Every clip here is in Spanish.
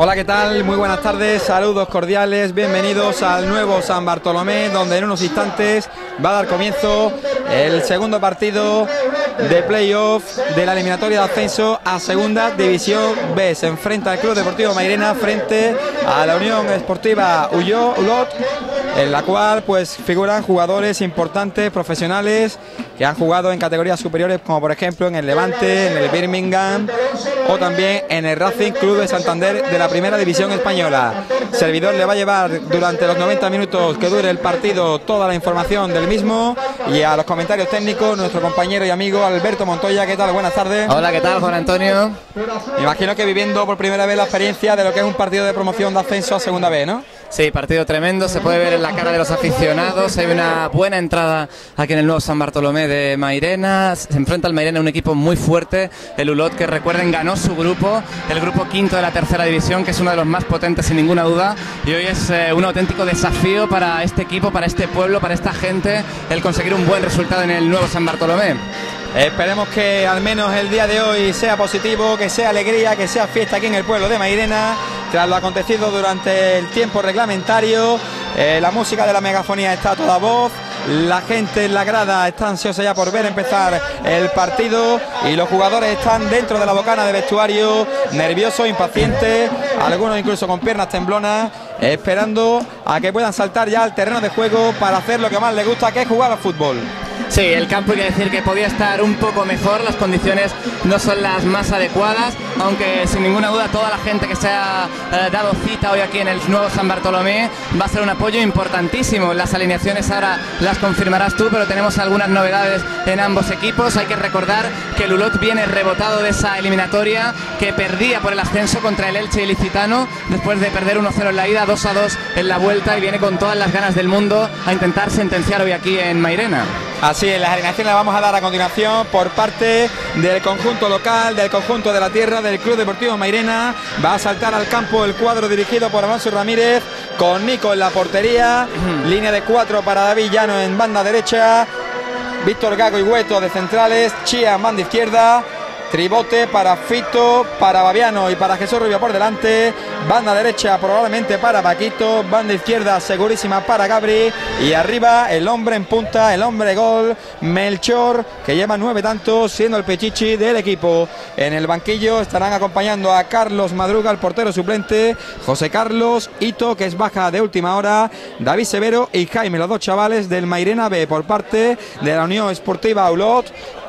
Hola, ¿qué tal? Muy buenas tardes, saludos cordiales, bienvenidos al nuevo San Bartolomé, donde en unos instantes va a dar comienzo el segundo partido de playoff de la eliminatoria de ascenso a Segunda División B. Se enfrenta el Club Deportivo Mairena frente a la Unión Esportiva Ulot, en la cual pues figuran jugadores importantes, profesionales, que han jugado en categorías superiores, como por ejemplo en el Levante, en el Birmingham o también en el Racing Club de Santander de la Primera División Española. Servidor le va a llevar durante los 90 minutos que dure el partido toda la información del mismo, y a los comentarios técnicos nuestro compañero y amigo Alberto Montoya. ¿Qué tal? Buenas tardes. Hola, ¿qué tal, Juan Antonio? Imagino que viviendo por primera vez la experiencia de lo que es un partido de promoción de ascenso a Segunda B, ¿no? Sí, partido tremendo, se puede ver en la cara de los aficionados. Hay una buena entrada aquí en el nuevo San Bartolomé de Mairena. Se enfrenta al Mairena, un equipo muy fuerte, el Ulot, que recuerden ganó su grupo, el grupo quinto de la tercera división, que es uno de los más potentes sin ninguna duda, y hoy es un auténtico desafío para este equipo, para este pueblo, para esta gente, el conseguir un buen resultado en el nuevo San Bartolomé. Esperemos que al menos el día de hoy sea positivo, que sea alegría, que sea fiesta aquí en el pueblo de Mairena, tras lo acontecido durante el tiempo reglamentario. La música de la megafonía está a toda voz, la gente en la grada está ansiosa ya por ver empezar el partido, y los jugadores están dentro de la bocana de vestuario, nerviosos, impacientes, algunos incluso con piernas temblonas, esperando a que puedan saltar ya al terreno de juego para hacer lo que más les gusta, que es jugar al fútbol. Sí, el campo hay que decir que podía estar un poco mejor, las condiciones no son las más adecuadas, aunque sin ninguna duda toda la gente que se ha dado cita hoy aquí en el nuevo San Bartolomé va a ser un apoyo importantísimo. Las alineaciones ahora las confirmarás tú, pero tenemos algunas novedades en ambos equipos. Hay que recordar que el Ulot viene rebotado de esa eliminatoria, que perdía por el ascenso contra el Elche Ilicitano, después de perder 1-0 en la ida, 2-2 en la vuelta, y viene con todas las ganas del mundo a intentar sentenciar hoy aquí en Mairena. Así es, las alineaciones las vamos a dar a continuación por parte del conjunto local, del conjunto de la tierra, del Club Deportivo Mairena. Va a saltar al campo el cuadro dirigido por Alonso Ramírez, con Nico en la portería, línea de 4 para David Llano en banda derecha, Víctor Gago y Hueto de centrales, Chía en banda izquierda, tribote para Fito, para Babiano y para Jesús Rubio por delante, banda derecha probablemente para Paquito, banda izquierda segurísima para Gabri, y arriba el hombre en punta, el hombre gol, Melchor, que lleva 9 tantos, siendo el pechichi del equipo. En el banquillo estarán acompañando a Carlos Madruga, el portero suplente, José Carlos, Hito, que es baja de última hora, David Severo y Jaime, los dos chavales del Mairena B. Por parte de la Unión Esportiva Ulot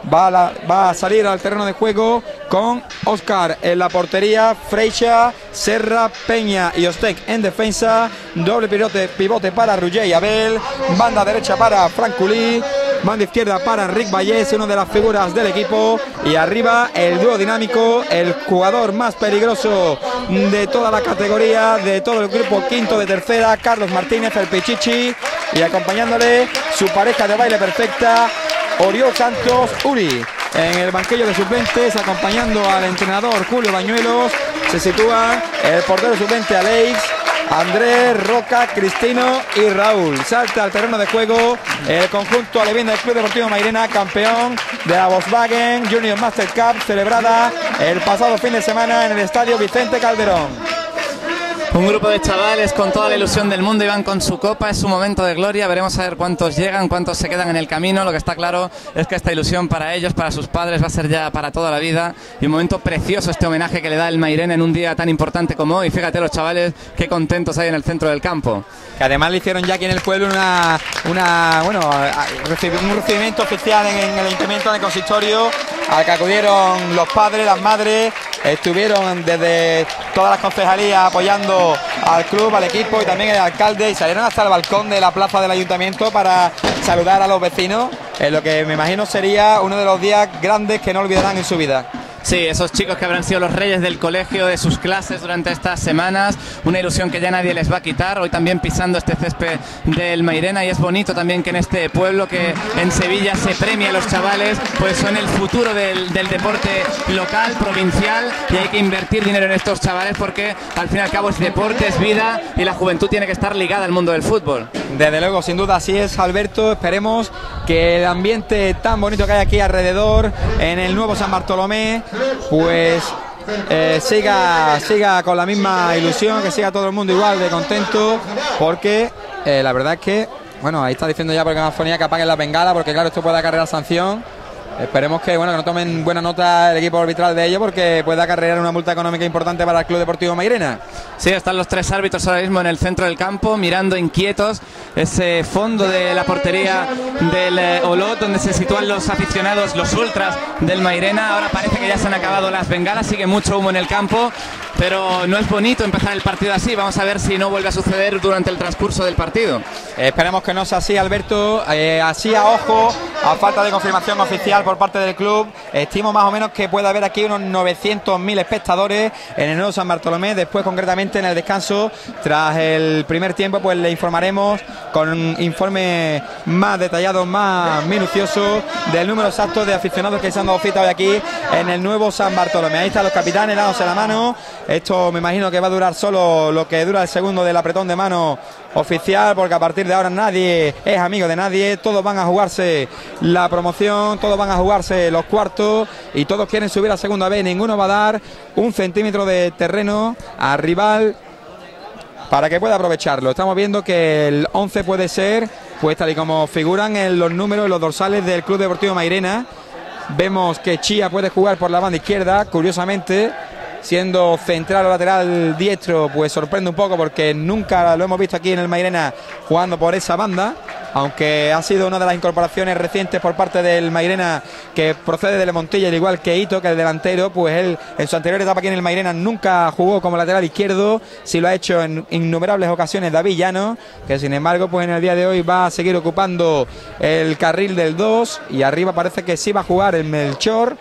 va a salir al terreno de juego con Óscar en la portería, Freixa, Serra, Peña y Ostec en defensa, doble pivote para Ruggé y Abel, banda derecha para Franculí, banda izquierda para Enric Vallés, uno de las figuras del equipo, y arriba el dúo dinámico, el jugador más peligroso de toda la categoría, de todo el grupo quinto de tercera, Carlos Martínez, el Pichichi, y acompañándole su pareja de baile perfecta, Oriol Santos Uri. En el banquillo de suplentes, acompañando al entrenador Julio Bañuelos, se sitúan el portero suplente Alex, Andrés, Roca, Cristino y Raúl. Salta al terreno de juego el conjunto alevín del Club Deportivo Mairena, campeón de la Volkswagen Junior Master Cup, celebrada el pasado fin de semana en el estadio Vicente Calderón. Un grupo de chavales con toda la ilusión del mundo y van con su copa, es su momento de gloria. Veremos a ver cuántos llegan, cuántos se quedan en el camino. Lo que está claro es que esta ilusión para ellos, para sus padres, va a ser ya para toda la vida, y un momento precioso este homenaje que le da el Mairena en un día tan importante como hoy. Fíjate los chavales qué contentos hay en el centro del campo, que además le hicieron ya aquí en el pueblo un recibimiento oficial en el ayuntamiento, en el consistorio, al que acudieron los padres, las madres. Estuvieron desde todas las concejalías apoyando al club, al equipo, y también el alcalde, y salieron hasta el balcón de la plaza del ayuntamiento para saludar a los vecinos, en lo que me imagino sería uno de los días grandes que no olvidarán en su vida. Sí, esos chicos que habrán sido los reyes del colegio, de sus clases durante estas semanas, una ilusión que ya nadie les va a quitar, hoy también pisando este césped del Mairena, y es bonito también que en este pueblo, que en Sevilla se premia a los chavales, pues son el futuro del deporte local, provincial, y hay que invertir dinero en estos chavales porque al fin y al cabo es deporte, es vida, y la juventud tiene que estar ligada al mundo del fútbol. Desde luego, sin duda así es, Alberto. Esperemos que el ambiente tan bonito que hay aquí alrededor en el nuevo San Bartolomé pues siga con la misma ilusión, que siga todo el mundo igual de contento, porque la verdad es que, bueno, ahí está diciendo ya por megafonía que apaguen la bengala, porque claro, esto puede acarrear sanción. Esperemos que, bueno, que no tomen buena nota el equipo arbitral de ello, porque puede acarrear una multa económica importante para el Club Deportivo Mairena. Sí, están los tres árbitros ahora mismo en el centro del campo, mirando inquietos ese fondo de la portería del Olot, donde se sitúan los aficionados, los ultras del Mairena. Ahora parece que ya se han acabado las bengalas, sigue mucho humo en el campo, pero no es bonito empezar el partido así. Vamos a ver si no vuelve a suceder durante el transcurso del partido. Esperemos que no sea así, Alberto. Así a ojo, a falta de confirmación oficial por parte del club, estimo más o menos que puede haber aquí unos 900.000 espectadores en el nuevo San Bartolomé. Después, concretamente en el descanso, tras el primer tiempo, pues le informaremos con un informe más detallado, más minucioso, del número exacto de aficionados que se han dado cita hoy aquí en el nuevo San Bartolomé. Ahí están los capitanes dándose la mano. Esto me imagino que va a durar solo lo que dura el segundo del apretón de mano oficial, porque a partir de ahora nadie es amigo de nadie, todos van a jugarse la promoción, todos van a jugarse los cuartos y todos quieren subir a segunda vez. Ninguno va a dar un centímetro de terreno al rival para que pueda aprovecharlo. Estamos viendo que el 11 puede ser, pues tal y como figuran en los números, en los dorsales del Club Deportivo Mairena. Vemos que Chía puede jugar por la banda izquierda, curiosamente, siendo central o lateral diestro, pues sorprende un poco, porque nunca lo hemos visto aquí en el Mairena jugando por esa banda, aunque ha sido una de las incorporaciones recientes por parte del Mairena, que procede de Montilla, al igual que Hito, que el delantero, pues él en su anterior etapa aquí en el Mairena nunca jugó como lateral izquierdo, sí lo ha hecho en innumerables ocasiones David Llano, que sin embargo pues en el día de hoy va a seguir ocupando el carril del 2, y arriba parece que sí va a jugar el Melchor,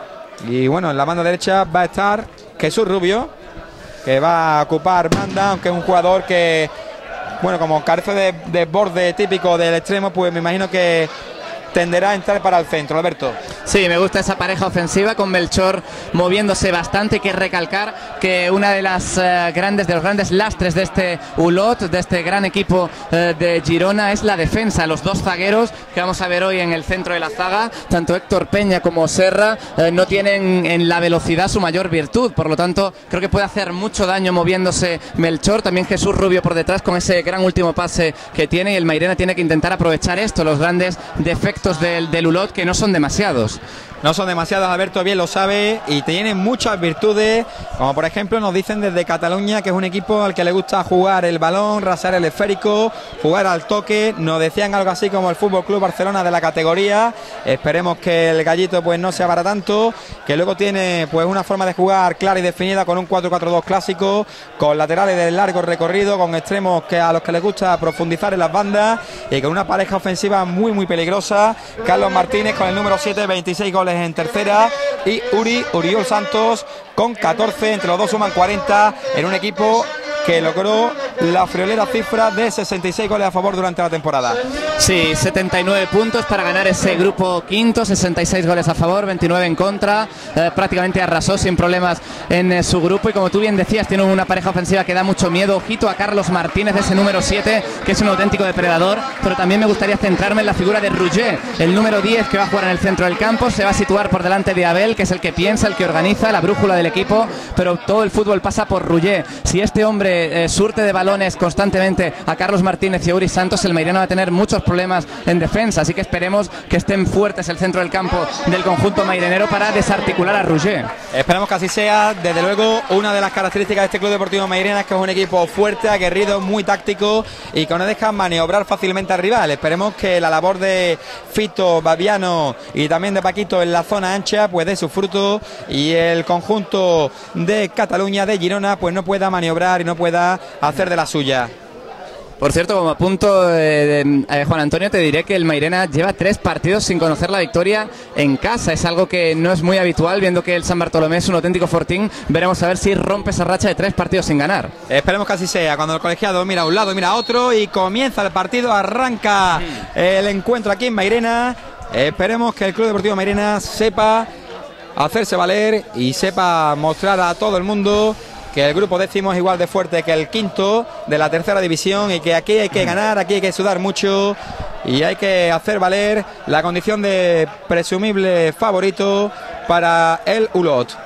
y bueno, en la banda derecha va a estar Jesús Rubio, que va a ocupar banda, aunque es un jugador que, bueno, como carece de desborde típico del extremo, pues me imagino que tenderá a entrar para el centro. Alberto. Sí, me gusta esa pareja ofensiva con Melchor moviéndose bastante. Hay que recalcar que una de las de los grandes lastres de este Ulot, de este gran equipo de Girona, es la defensa. Los dos zagueros que vamos a ver hoy en el centro de la zaga, tanto Héctor Peña como Serra, no tienen en la velocidad su mayor virtud, por lo tanto creo que puede hacer mucho daño moviéndose Melchor. También Jesús Rubio por detrás con ese gran último pase que tiene, y el Mairena tiene que intentar aprovechar esto, los grandes defectos del Ulot, que no son demasiados. No son demasiados, Alberto bien lo sabe, y tienen muchas virtudes, como por ejemplo nos dicen desde Cataluña que es un equipo al que le gusta jugar el balón, rasar el esférico, jugar al toque. Nos decían algo así como el Fútbol Club Barcelona de la categoría. Esperemos que el gallito pues no sea para tanto, que luego tiene pues una forma de jugar clara y definida con un 4-4-2 clásico, con laterales de largo recorrido, con extremos que a los que les gusta profundizar en las bandas, y con una pareja ofensiva muy peligrosa. Carlos Martínez con el número 7, 26 goles en tercera, y Uriol Santos con 14, entre los dos suman 40 en un equipo que logró la friolera cifra de 66 goles a favor durante la temporada. Sí, 79 puntos para ganar ese grupo quinto, 66 goles a favor, 29 en contra, prácticamente arrasó sin problemas en su grupo, y como tú bien decías, tiene una pareja ofensiva que da mucho miedo. Ojito a Carlos Martínez, ese número 7, que es un auténtico depredador, pero también me gustaría centrarme en la figura de Rouget, el número 10, que va a jugar en el centro del campo. Se va a situar por delante de Abel, que es el que piensa, el que organiza, la brújula del equipo, pero todo el fútbol pasa por Rouget. Si este hombre surte de balones constantemente a Carlos Martínez y a Uri Santos, el Mairena va a tener muchos problemas en defensa, así que esperemos que estén fuertes el centro del campo del conjunto mairenero para desarticular a Rouget. Esperemos que así sea. Desde luego, una de las características de este Club Deportivo Mairena es que es un equipo fuerte, aguerrido, muy táctico, y que no deja maniobrar fácilmente al rival. Esperemos que la labor de Fito, Babiano y también de Paquito en la zona ancha pues dé su fruto, y el conjunto de Cataluña, de Girona, pues no pueda maniobrar y no pueda hacer de la suya. Por cierto, como apunto, Juan Antonio, te diré que el Mairena lleva 3 partidos sin conocer la victoria en casa. Es algo que no es muy habitual, viendo que el San Bartolomé es un auténtico fortín. Veremos a ver si rompe esa racha de 3 partidos sin ganar. Esperemos que así sea. Cuando el colegiado mira a un lado, mira a otro, y comienza el partido, arranca el encuentro aquí en Mairena. Esperemos que el Club Deportivo Mairena sepa hacerse valer y sepa mostrar a todo el mundo que el grupo décimo es igual de fuerte que el quinto de la tercera división, y que aquí hay que ganar, aquí hay que sudar mucho, y hay que hacer valer la condición de presumible favorito para el Ulot.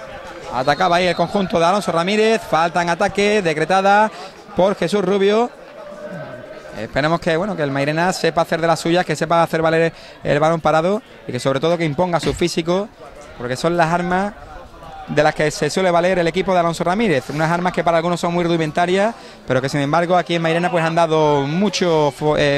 Atacaba ahí el conjunto de Alonso Ramírez. Falta en ataque decretada por Jesús Rubio. Esperemos que, bueno, que el Mairena sepa hacer de las suyas, que sepa hacer valer el balón parado y que sobre todo que imponga su físico, porque son las armas de las que se suele valer el equipo de Alonso Ramírez. Unas armas que para algunos son muy rudimentarias, pero que sin embargo aquí en Mairena pues han dado mucho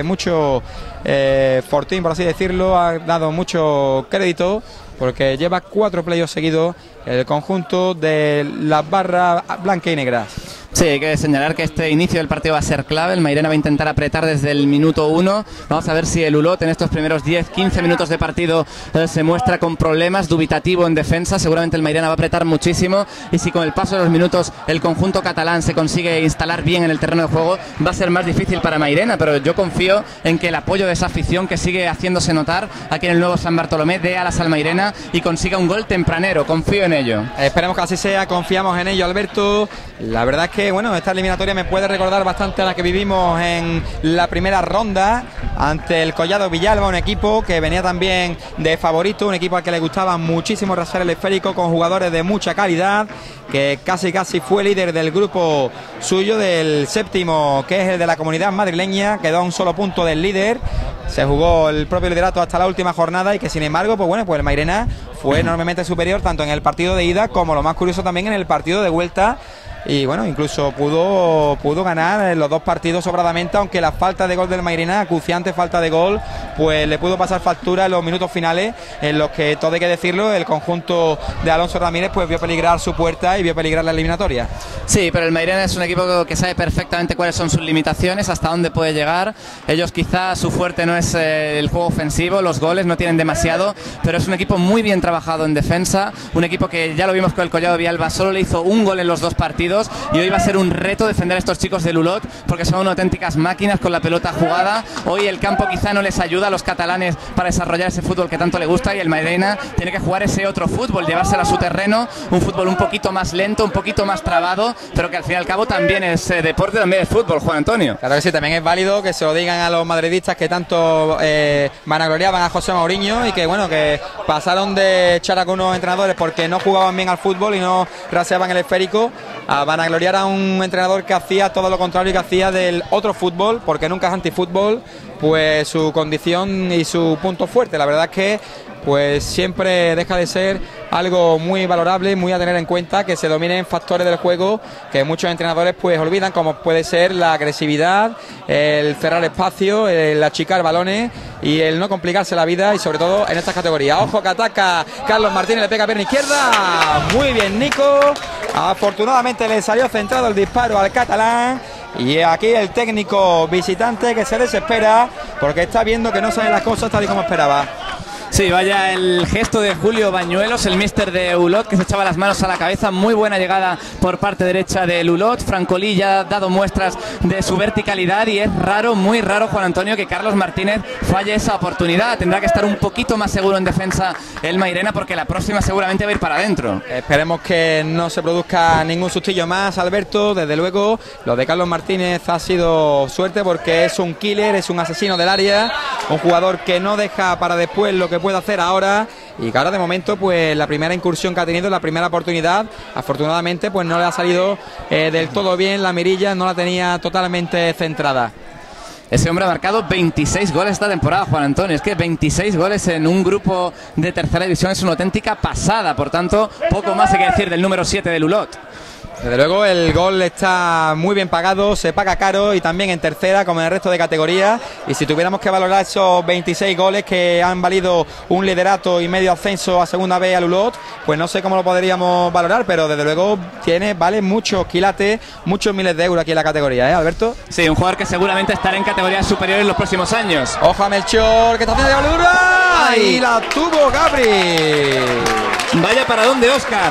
fortín, por así decirlo, ha dado mucho crédito, porque lleva 4 playoffs seguidos el conjunto de las barras blanca y negras. Sí, hay que señalar que este inicio del partido va a ser clave. El Mairena va a intentar apretar desde el minuto 1. Vamos a ver si el Ulot en estos primeros 10-15 minutos de partido se muestra con problemas, dubitativo en defensa. Seguramente el Mairena va a apretar muchísimo, y si con el paso de los minutos el conjunto catalán se consigue instalar bien en el terreno de juego, va a ser más difícil para Mairena, pero yo confío en que el apoyo de esa afición que sigue haciéndose notar aquí en el nuevo San Bartolomé dé alas al Mairena y consiga un gol tempranero. Confío en ello. Esperemos que así sea, confiamos en ello, Alberto. La verdad es que, bueno, esta eliminatoria me puede recordar bastante a la que vivimos en la primera ronda ante el Collado Villalba, un equipo que venía también de favorito, un equipo al que le gustaba muchísimo rasar el esférico, con jugadores de mucha calidad, que casi fue líder del grupo suyo, del séptimo, que es el de la Comunidad Madrileña. Quedó a un solo punto del líder, se jugó el propio liderato hasta la última jornada, y que sin embargo, pues bueno, pues el Mairena fue enormemente superior tanto en el partido de ida como, lo más curioso, también en el partido de vuelta. Y bueno, incluso pudo ganar en los 2 partidos sobradamente, aunque la falta de gol del Mairena, acuciante falta de gol, pues le pudo pasar factura en los minutos finales, en los que, todo hay que decirlo, el conjunto de Alonso Ramírez pues vio peligrar su puerta y vio peligrar la eliminatoria. Sí, pero el Mairena es un equipo que sabe perfectamente cuáles son sus limitaciones, hasta dónde puede llegar. Ellos quizás su fuerte no es el juego ofensivo, los goles no tienen demasiado, pero es un equipo muy bien trabajado en defensa, un equipo que ya lo vimos con el Collado Villalba, solo le hizo un gol en los 2 partidos, y hoy va a ser un reto defender a estos chicos del Ulot, porque son auténticas máquinas con la pelota jugada. Hoy el campo quizá no les ayuda a los catalanes para desarrollar ese fútbol que tanto le gusta, y el Mairena tiene que jugar ese otro fútbol, llevárselo a su terreno, un fútbol un poquito más lento, un poquito más trabado, pero que al fin y al cabo también es deporte, también es fútbol, Juan Antonio. Claro que sí, también es válido que se lo digan a los madridistas que tanto vanagloriaban a José Mourinho, y que bueno, que pasaron de echar a algunos entrenadores porque no jugaban bien al fútbol y no raseaban el esférico, a vanagloriar a un entrenador que hacía todo lo contrario, que hacía del otro fútbol, porque nunca es antifútbol, pues su condición y su punto fuerte. La verdad es que pues siempre deja de ser algo muy valorable, muy a tener en cuenta, que se dominen factores del juego que muchos entrenadores pues olvidan, como puede ser la agresividad, el cerrar espacio, el achicar balones y el no complicarse la vida, y sobre todo en estas categorías. Ojo que ataca Carlos Martínez, le pega pierna izquierda, muy bien Nico, afortunadamente le salió centrado el disparo al catalán, y aquí el técnico visitante que se desespera porque está viendo que no salen las cosas tal y como esperaba. Sí, vaya el gesto de Julio Bañuelos, el míster de Ulot, que se echaba las manos a la cabeza. Muy buena llegada por parte derecha del Ulot. Francolí ya ha dado muestras de su verticalidad, y es raro, muy raro, Juan Antonio, que Carlos Martínez falle esa oportunidad. Tendrá que estar un poquito más seguro en defensa el Mairena, porque la próxima seguramente va a ir para adentro. Esperemos que no se produzca ningún sustillo más, Alberto. Desde luego, lo de Carlos Martínez ha sido suerte, porque es un killer, es un asesino del área, un jugador que no deja para después lo que puede hacer ahora, y que ahora de momento pues la primera incursión que ha tenido, la primera oportunidad, afortunadamente pues no le ha salido del todo bien, la mirilla no la tenía totalmente centrada. Ese hombre ha marcado 26 goles esta temporada, Juan Antonio. Es que 26 goles en un grupo de tercera división es una auténtica pasada. Por tanto, poco más hay que decir del número 7 del Ulot. Desde luego el gol está muy bien pagado, se paga caro, y también en tercera como en el resto de categorías, y si tuviéramos que valorar esos 26 goles que han valido un liderato y medio ascenso a segunda vez al Ulot, pues no sé cómo lo podríamos valorar, pero desde luego vale muchos quilates, muchos miles de euros aquí en la categoría, Alberto. Sí, un jugador que seguramente estará en categorías superiores en los próximos años. Ojo a Melchor, que está haciendo de gordura, y la tuvo Gabri. Vaya para dónde, Óscar.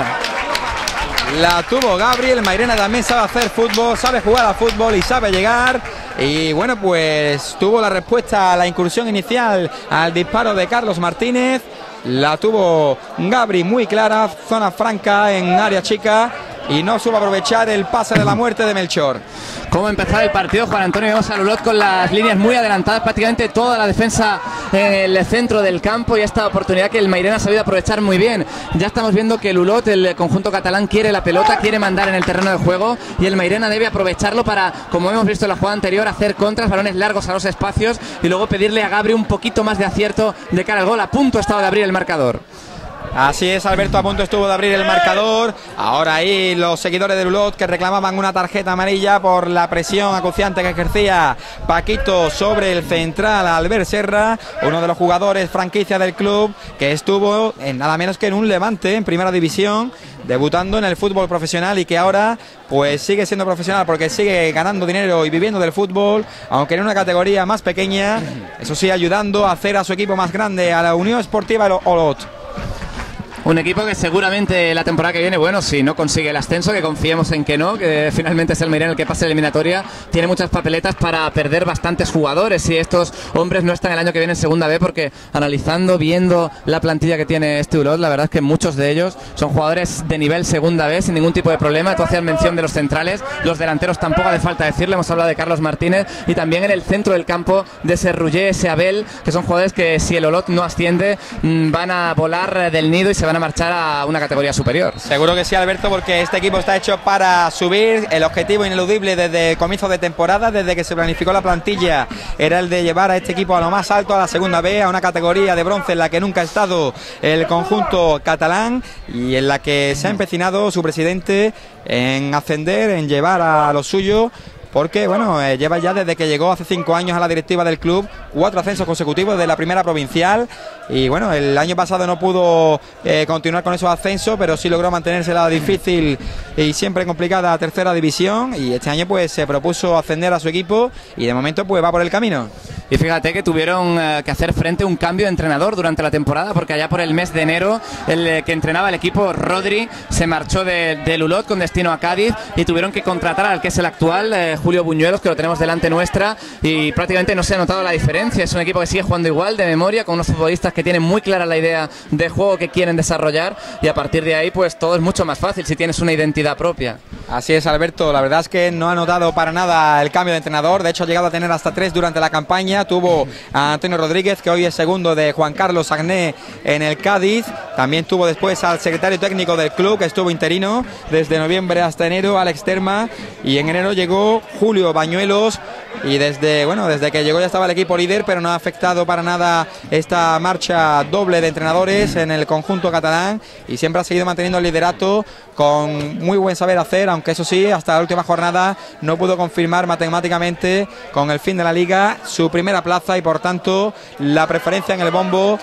La tuvo Gabriel. Mairena también sabe hacer fútbol, sabe jugar al fútbol y sabe llegar. Y bueno, pues tuvo la respuesta a la incursión inicial al disparo de Carlos Martínez. La tuvo Gabri muy clara, zona franca en área chica. y no supo aprovechar el pase de la muerte de Melchor. ¿Cómo empezaba el partido, Juan Antonio? Vemos a Lulot con las líneas muy adelantadas, prácticamente toda la defensa en el centro del campo, y esta oportunidad que el Mairena ha sabido aprovechar muy bien. Ya estamos viendo que Lulot, el conjunto catalán, quiere la pelota, quiere mandar en el terreno de juego, y el Mairena debe aprovecharlo para, como hemos visto en la jugada anterior, hacer contras, balones largos a los espacios, y luego pedirle a Gabri un poquito más de acierto de cara al gol. A punto estaba de abrir el marcador. Así es, Alberto, a punto estuvo de abrir el marcador. Ahora ahí los seguidores de Lulot que reclamaban una tarjeta amarilla por la presión acuciante que ejercía Paquito sobre el central Albert Serra, uno de los jugadores franquicia del club, que estuvo en nada menos que en un Levante en primera división, debutando en el fútbol profesional, y que ahora pues sigue siendo profesional porque sigue ganando dinero y viviendo del fútbol, aunque en una categoría más pequeña, eso sí, ayudando a hacer a su equipo más grande, a la Unión Esportiva Olot. Un equipo que seguramente la temporada que viene, bueno, si no consigue el ascenso, que confiemos en que no, que finalmente es el Mairena el que pase la eliminatoria, tiene muchas papeletas para perder bastantes jugadores, y estos hombres no están el año que viene en segunda B, porque analizando, viendo la plantilla que tiene este Ulot, la verdad es que muchos de ellos son jugadores de nivel segunda B sin ningún tipo de problema. Tú hacías mención de los centrales, los delanteros tampoco hace falta decirle, hemos hablado de Carlos Martínez, y también en el centro del campo de Serrullé, ese Abel, que son jugadores que si el Olot no asciende van a volar del nido y se van a marchar a una categoría superior. Seguro que sí, Alberto, porque este equipo está hecho para subir. El objetivo ineludible desde comienzo de temporada, desde que se planificó la plantilla, era el de llevar a este equipo a lo más alto, a la segunda B, a una categoría de bronce en la que nunca ha estado el conjunto catalán, y en la que se ha empecinado su presidente en ascender, en llevar a los suyos, porque bueno, lleva ya desde que llegó hace 5 años a la directiva del club 4 ascensos consecutivos de la primera provincial, y bueno, el año pasado no pudo continuar con esos ascensos, pero sí logró mantenerse la difícil y siempre complicada tercera división, y este año pues se propuso ascender a su equipo, y de momento pues va por el camino. Y fíjate que tuvieron que hacer frente a un cambio de entrenador durante la temporada, porque allá por el mes de enero el que entrenaba el equipo, Rodri, se marchó de Lulot con destino a Cádiz, y tuvieron que contratar al que es el actual, Julio Buñuelos, que lo tenemos delante nuestra, y prácticamente no se ha notado la diferencia. Es un equipo que sigue jugando igual, de memoria, con unos futbolistas que tienen muy clara la idea de juego que quieren desarrollar, y a partir de ahí pues todo es mucho más fácil si tienes una identidad propia. Así es, Alberto, la verdad es que no ha notado para nada el cambio de entrenador, de hecho ha llegado a tener hasta 3 durante la campaña. Tuvo a Antonio Rodríguez, que hoy es segundo de Juan Carlos Agné en el Cádiz, también tuvo después al secretario técnico del club, que estuvo interino desde noviembre hasta enero, Alex Terma, y en enero llegó Julio Bañuelos, y desde que llegó ya estaba el equipo líder, pero no ha afectado para nada esta marcha doble de entrenadores en el conjunto catalán, y siempre ha seguido manteniendo el liderato con muy buen saber hacer, aunque eso sí, hasta la última jornada no pudo confirmar matemáticamente con el fin de la liga su primera plaza, y por tanto la preferencia en el bombo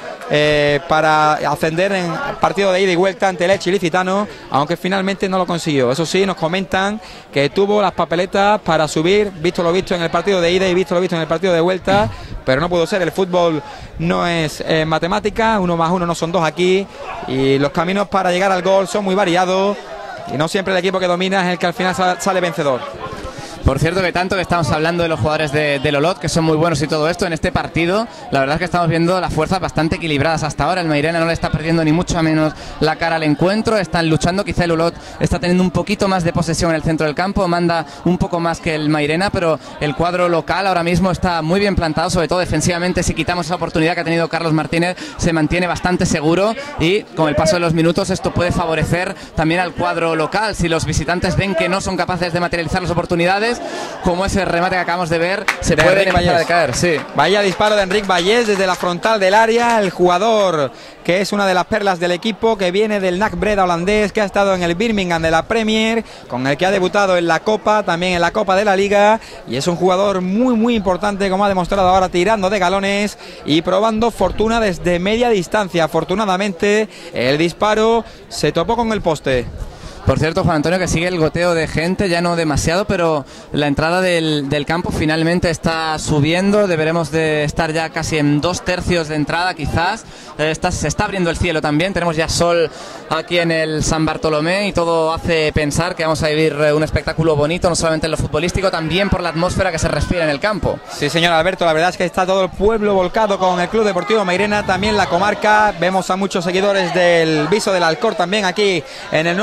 para ascender en partido de ida y vuelta ante el Elche Ilicitano, aunque finalmente no lo consiguió. Eso sí, nos comentan que tuvo las papeletas para subir, visto lo visto en el partido de ida y visto lo visto en el partido de vuelta, pero no pudo ser. El fútbol no es matemática, 1 más 1 no son 2 aquí, y los caminos para llegar al gol son muy variados, y no siempre el equipo que domina es el que al final sale vencedor. Por cierto, que tanto que estamos hablando de los jugadores del Olot, que son muy buenos y todo esto, en este partido la verdad es que estamos viendo las fuerzas bastante equilibradas hasta ahora. El Mairena no le está perdiendo ni mucho menos la cara al encuentro, están luchando, quizá el Olot está teniendo un poquito más de posesión en el centro del campo, manda un poco más que el Mairena, pero el cuadro local ahora mismo está muy bien plantado, sobre todo defensivamente. Si quitamos esa oportunidad que ha tenido Carlos Martínez, se mantiene bastante seguro, y con el paso de los minutos esto puede favorecer también al cuadro local. Si los visitantes ven que no son capaces de materializar las oportunidades, como ese remate que acabamos de ver, se puede empezar a caer. Sí. Vaya disparo de Enric Vallés desde la frontal del área, el jugador que es una de las perlas del equipo, que viene del NAC Breda holandés, que ha estado en el Birmingham de la Premier, con el que ha debutado en la Copa, también en la Copa de la Liga, y es un jugador muy muy importante, como ha demostrado ahora, tirando de galones y probando fortuna desde media distancia. Afortunadamente el disparo se topó con el poste. Por cierto, Juan Antonio, que sigue el goteo de gente, ya no demasiado, pero la entrada del campo finalmente está subiendo. Deberemos de estar ya casi en 2/3 de entrada, quizás. Se está abriendo el cielo también, tenemos ya sol aquí en el San Bartolomé, y todo hace pensar que vamos a vivir un espectáculo bonito, no solamente en lo futbolístico, también por la atmósfera que se respira en el campo. Sí, señor Alberto, la verdad es que está todo el pueblo volcado con el Club Deportivo Mairena, también la comarca. Vemos a muchos seguidores del Viso del Alcor también aquí en el nuevo San Bartolomé,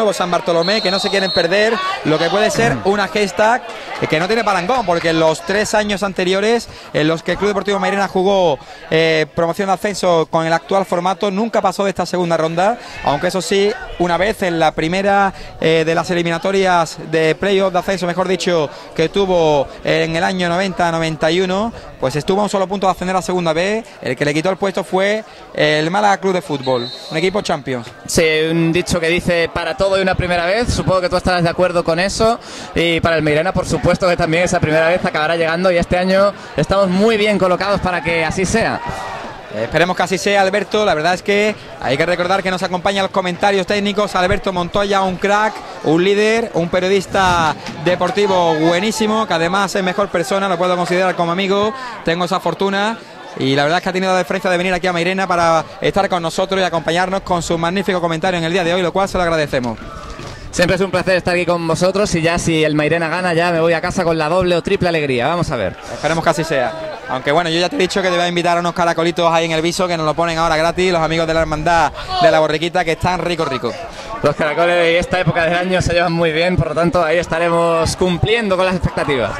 Bartolomé, que no se quieren perder lo que puede ser una gesta que no tiene parangón, porque en los 3 años anteriores en los que el Club Deportivo Mairena jugó promoción de ascenso con el actual formato, nunca pasó de esta segunda ronda, aunque eso sí, una vez en la primera de las eliminatorias de playoff de ascenso, mejor dicho, que tuvo en el año 90-91, pues estuvo a un solo punto de ascender a segunda B. El que le quitó el puesto fue el Málaga Club de Fútbol, un equipo Champions. Sí, un dicho que dice para todo y una primera vez, supongo que tú estarás de acuerdo con eso, y para el Mairena por supuesto que también esa primera vez acabará llegando, y este año estamos muy bien colocados para que así sea. Esperemos que así sea, Alberto. La verdad es que hay que recordar que nos acompaña los comentarios técnicos Alberto Montoya, un crack, un líder, un periodista deportivo buenísimo, que además es mejor persona, lo puedo considerar como amigo, tengo esa fortuna. Y la verdad es que ha tenido la deferencia de venir aquí a Mairena para estar con nosotros y acompañarnos con su magnífico comentario en el día de hoy, lo cual se lo agradecemos. Siempre es un placer estar aquí con vosotros, y ya si el Mairena gana ya me voy a casa con la doble o triple alegría. Vamos a ver. Esperemos que así sea. Aunque bueno, yo ya te he dicho que te voy a invitar a unos caracolitos ahí en el viso, que nos lo ponen ahora gratis los amigos de la hermandad de la Borriquita, que están ricos. Los caracoles de esta época del año se llevan muy bien, por lo tanto ahí estaremos cumpliendo con las expectativas.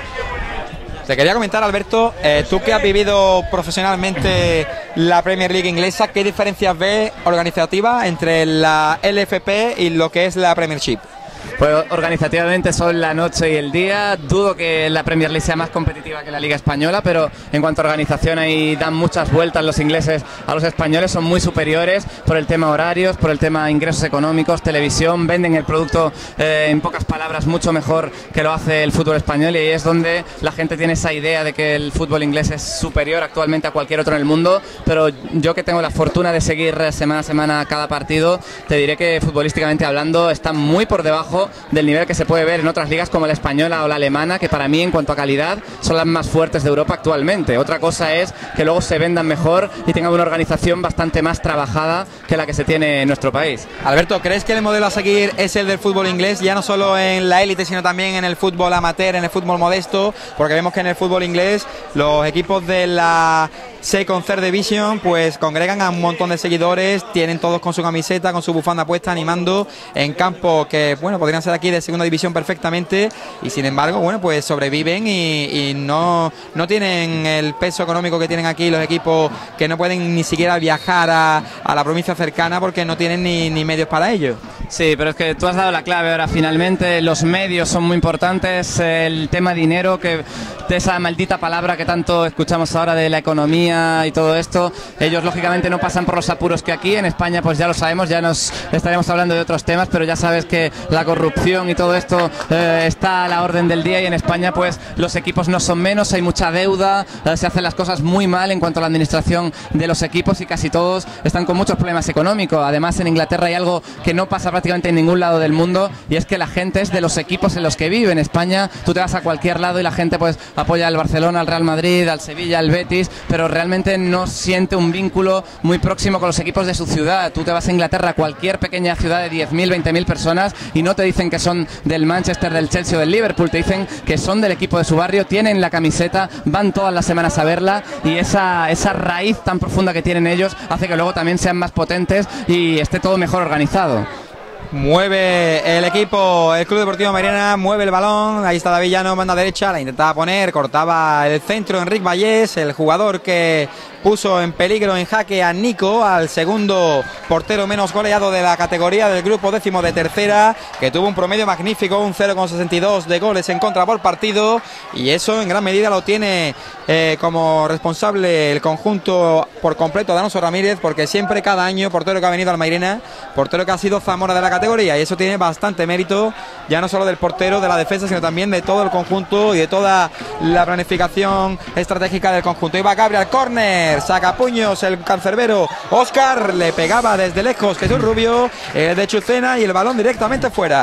Te quería comentar, Alberto, tú que has vivido profesionalmente la Premier League inglesa, ¿qué diferencias ves organizativas entre la LFP y lo que es la Premiership? Pues organizativamente son la noche y el día. Dudo que la Premier League sea más competitiva que la Liga Española, pero en cuanto a organización ahí dan muchas vueltas los ingleses a los españoles, son muy superiores por el tema horarios, por el tema ingresos económicos, televisión, venden el producto en pocas palabras mucho mejor que lo hace el fútbol español, y ahí es donde la gente tiene esa idea de que el fútbol inglés es superior actualmente a cualquier otro en el mundo. Pero yo, que tengo la fortuna de seguir semana a semana cada partido, te diré que futbolísticamente hablando están muy por debajo del nivel que se puede ver en otras ligas como la española o la alemana, que para mí en cuanto a calidad son las más fuertes de Europa actualmente. Otra cosa es que luego se vendan mejor y tengan una organización bastante más trabajada que la que se tiene en nuestro país. Alberto, ¿crees que el modelo a seguir es el del fútbol inglés, ya no solo en la élite sino también en el fútbol amateur, en el fútbol modesto? Porque vemos que en el fútbol inglés los equipos de la Second Third Division pues congregan a un montón de seguidores, tienen todos con su camiseta, con su bufanda puesta, animando en campos que bueno, podrían ser aquí de segunda división perfectamente, y sin embargo bueno, pues sobreviven y no tienen el peso económico que tienen aquí los equipos, que no pueden ni siquiera viajar a la provincia cercana porque no tienen ni medios para ello. Sí, pero es que tú has dado la clave ahora. Finalmente los medios son muy importantes, el tema dinero, que de esa maldita palabra que tanto escuchamos ahora de la economía y todo esto, ellos lógicamente no pasan por los apuros que aquí en España, pues ya lo sabemos, ya nos estaremos hablando de otros temas, pero ya sabes que la corrupción y todo esto está a la orden del día, y en España pues los equipos no son menos, hay mucha deuda, se hacen las cosas muy mal en cuanto a la administración de los equipos, y casi todos están con muchos problemas económicos. Además en Inglaterra hay algo que no pasa prácticamente en ningún lado del mundo, y es que la gente es de los equipos en los que vive. En España tú te vas a cualquier lado y la gente pues apoya al Barcelona, al Real Madrid, al Sevilla, al Betis, pero realmente no siente un vínculo muy próximo con los equipos de su ciudad. Tú te vas a Inglaterra, cualquier pequeña ciudad de 10.000, 20.000 personas, y no te dicen que son del Manchester, del Chelsea o del Liverpool, te dicen que son del equipo de su barrio, tienen la camiseta, van todas las semanas a verla, y esa raíz tan profunda que tienen ellos hace que luego también sean más potentes y esté todo mejor organizado. Mueve el equipo, el Club Deportivo Mairena mueve el balón, ahí está David Llano, banda derecha, la intentaba poner, cortaba el centro Enric Vallés, el jugador que puso en peligro, en jaque a Nico, al segundo portero menos goleado de la categoría del grupo décimo de tercera, que tuvo un promedio magnífico, un 0,62 de goles en contra por partido, y eso en gran medida lo tiene como responsable el conjunto por completo de Alonso Ramírez, porque siempre, cada año, portero que ha venido al Mairena, portero que ha sido Zamora de la categoría, y eso tiene bastante mérito, ya no solo del portero, de la defensa, sino también de todo el conjunto y de toda la planificación estratégica del conjunto. Iba Gabriel, córner, saca puños el cancerbero Óscar, le pegaba desde lejos Jesús Rubio, de Chucena, y el balón directamente fuera.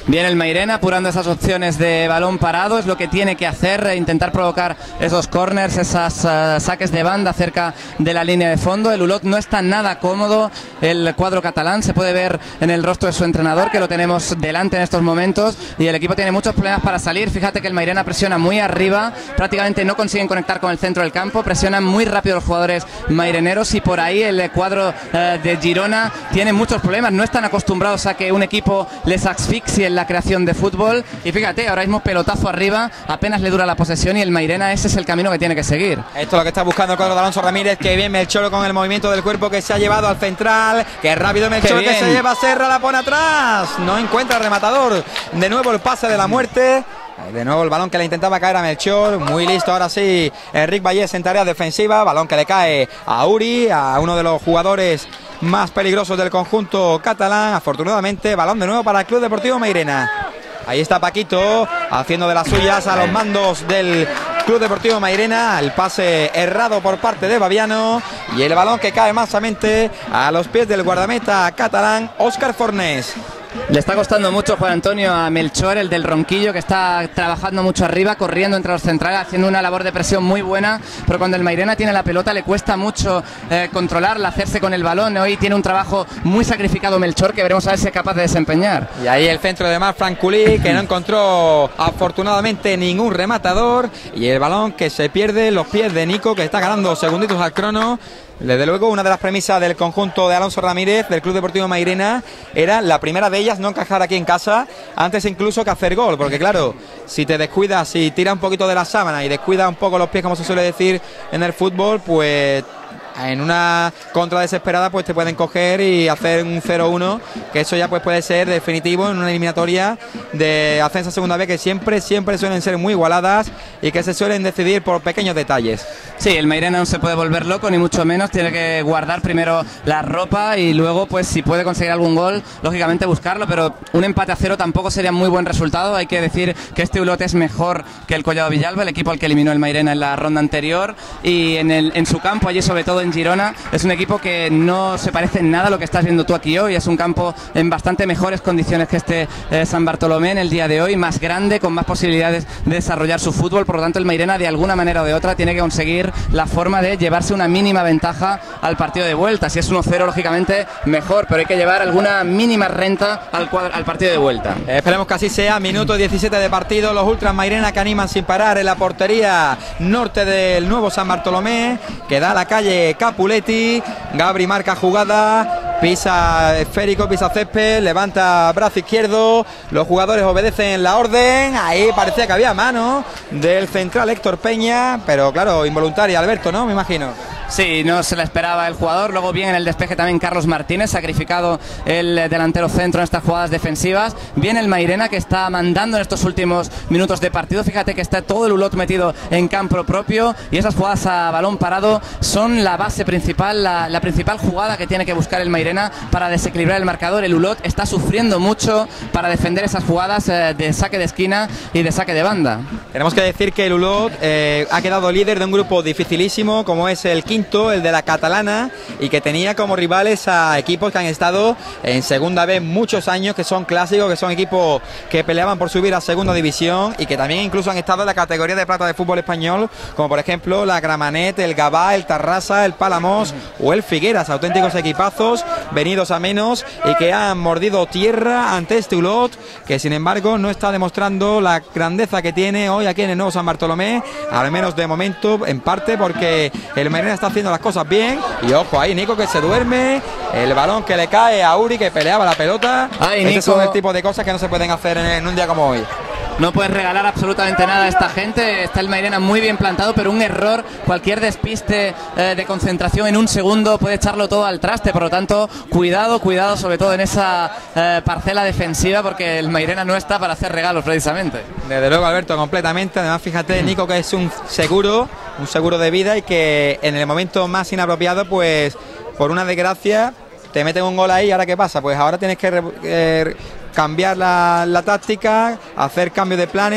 Viene el Mairena apurando esas opciones de balón parado, es lo que tiene que hacer, intentar provocar esos corners, esas saques de banda cerca de la línea de fondo. El Olot no está nada cómodo, el cuadro catalán, se puede ver en el rostro de su entrenador, que lo tenemos delante en estos momentos, y el equipo tiene muchos problemas para salir. Fíjate que el Mairena presiona muy arriba, prácticamente no consiguen conectar con el centro del campo, presionan muy rápido los jugadores maireneros, y por ahí el cuadro de Girona tiene muchos problemas, no están acostumbrados a que un equipo les asfixie en la creación de fútbol, y fíjate, ahora mismo pelotazo arriba, apenas le dura la posesión, y el Mairena ese es el camino que tiene que seguir. Esto es lo que está buscando el cuadro de Alonso Ramírez, que bien Melchor con el movimiento del cuerpo que se ha llevado al central, que rápido Melchor, que se lleva a Serra, la pone atrás, no encuentra el rematador, de nuevo el pase de la muerte. De nuevo el balón que le intentaba caer a Melchor, muy listo ahora sí Enric Vallés en tareas defensivas, balón que le cae a Uri, a uno de los jugadores más peligrosos del conjunto catalán. Afortunadamente balón de nuevo para el Club Deportivo Mairena. Ahí está Paquito haciendo de las suyas a los mandos del Club Deportivo Mairena, el pase errado por parte de Baviano, y el balón que cae mansamente a los pies del guardameta catalán Óscar Fornés. Le está costando mucho, Juan Antonio, a Melchor, el del Ronquillo, que está trabajando mucho arriba, corriendo entre los centrales, haciendo una labor de presión muy buena, pero cuando el Mairena tiene la pelota le cuesta mucho controlarla, hacerse con el balón. Hoy tiene un trabajo muy sacrificado Melchor, que veremos a ver si es capaz de desempeñar. Y ahí el centro de Marc Franculí, que no encontró afortunadamente ningún rematador, y el balón que se pierde en los pies de Nico, que está ganando segunditos al crono. Desde luego, una de las premisas del conjunto de Alonso Ramírez, del Club Deportivo Mairena, era la primera de ellas, no encajar aquí en casa, antes incluso que hacer gol, porque claro, si te descuidas, si tiras un poquito de la sábana y descuidas un poco los pies, como se suele decir en el fútbol, pues en una contra desesperada pues te pueden coger y hacer un 0-1, que eso ya pues puede ser definitivo en una eliminatoria de ascenso a segunda vez, que siempre suelen ser muy igualadas y que se suelen decidir por pequeños detalles. Sí, el Mairena no se puede volver loco, ni mucho menos, tiene que guardar primero la ropa y luego pues si puede conseguir algún gol, lógicamente buscarlo, pero un empate a 0 tampoco sería muy buen resultado. Hay que decir que este Olot es mejor que el Collado Villalba, el equipo al que eliminó el Mairena en la ronda anterior, y en su campo, allí sobre todo en Girona, es un equipo que no se parece en nada a lo que estás viendo tú aquí hoy. Es un campo en bastante mejores condiciones que este San Bartolomé en el día de hoy, más grande, con más posibilidades de desarrollar su fútbol. Por lo tanto, el Mairena de alguna manera o de otra tiene que conseguir la forma de llevarse una mínima ventaja al partido de vuelta. Si es 1-0, lógicamente mejor, pero hay que llevar alguna mínima renta al partido de vuelta. Esperemos que así sea. Minuto 17 de partido, los ultras Mairena que animan sin parar en la portería norte del nuevo San Bartolomé, que da a la calle Capuletti. Gabri marca jugada, pisa esférico, pisa césped, levanta brazo izquierdo, los jugadores obedecen la orden. Ahí parecía que había mano del central Héctor Peña, pero claro, involuntaria, Alberto, ¿no? Me imagino. Sí, no se la esperaba el jugador. Luego bien en el despeje también Carlos Martínez, sacrificado el delantero centro en estas jugadas defensivas. Bien el Mairena, que está mandando en estos últimos minutos de partido. Fíjate que está todo el Olot metido en campo propio, y esas jugadas a balón parado son la base principal, la principal jugada que tiene que buscar el Mairena para desequilibrar el marcador. El Olot está sufriendo mucho para defender esas jugadas de saque de esquina y de saque de banda. Tenemos que decir que el Olot ha quedado líder de un grupo dificilísimo como es el quinto, el de la Catalana, y que tenía como rivales a equipos que han estado en segunda vez muchos años, que son clásicos, que son equipos que peleaban por subir a segunda división y que también incluso han estado en la categoría de plata de fútbol español, como por ejemplo la Gramenet, el Gavà, el Tarrasa, el Palamós o el Figueras. Auténticos equipazos venidos a menos y que han mordido tierra ante este Olot, que sin embargo no está demostrando la grandeza que tiene hoy aquí en el nuevo San Bartolomé, al menos de momento, en parte porque el Mairena está haciendo las cosas bien. Y ojo ahí Nico, que se duerme, el balón que le cae a Uri, que peleaba la pelota. Esos son el tipo de cosas que no se pueden hacer en un día como hoy. No puedes regalar absolutamente nada a esta gente. Está el Mairena muy bien plantado, pero un error, cualquier despiste de concentración en un segundo puede echarlo todo al traste. Por lo tanto, cuidado sobre todo en esa parcela defensiva, porque el Mairena no está para hacer regalos precisamente. Desde luego, Alberto, completamente. Además, fíjate, Nico, que es un seguro de vida, y que en el momento más inapropiado, pues por una desgracia te meten un gol ahí. ¿Ahora qué pasa? Pues ahora tienes que cambiar la táctica, hacer cambios de planes,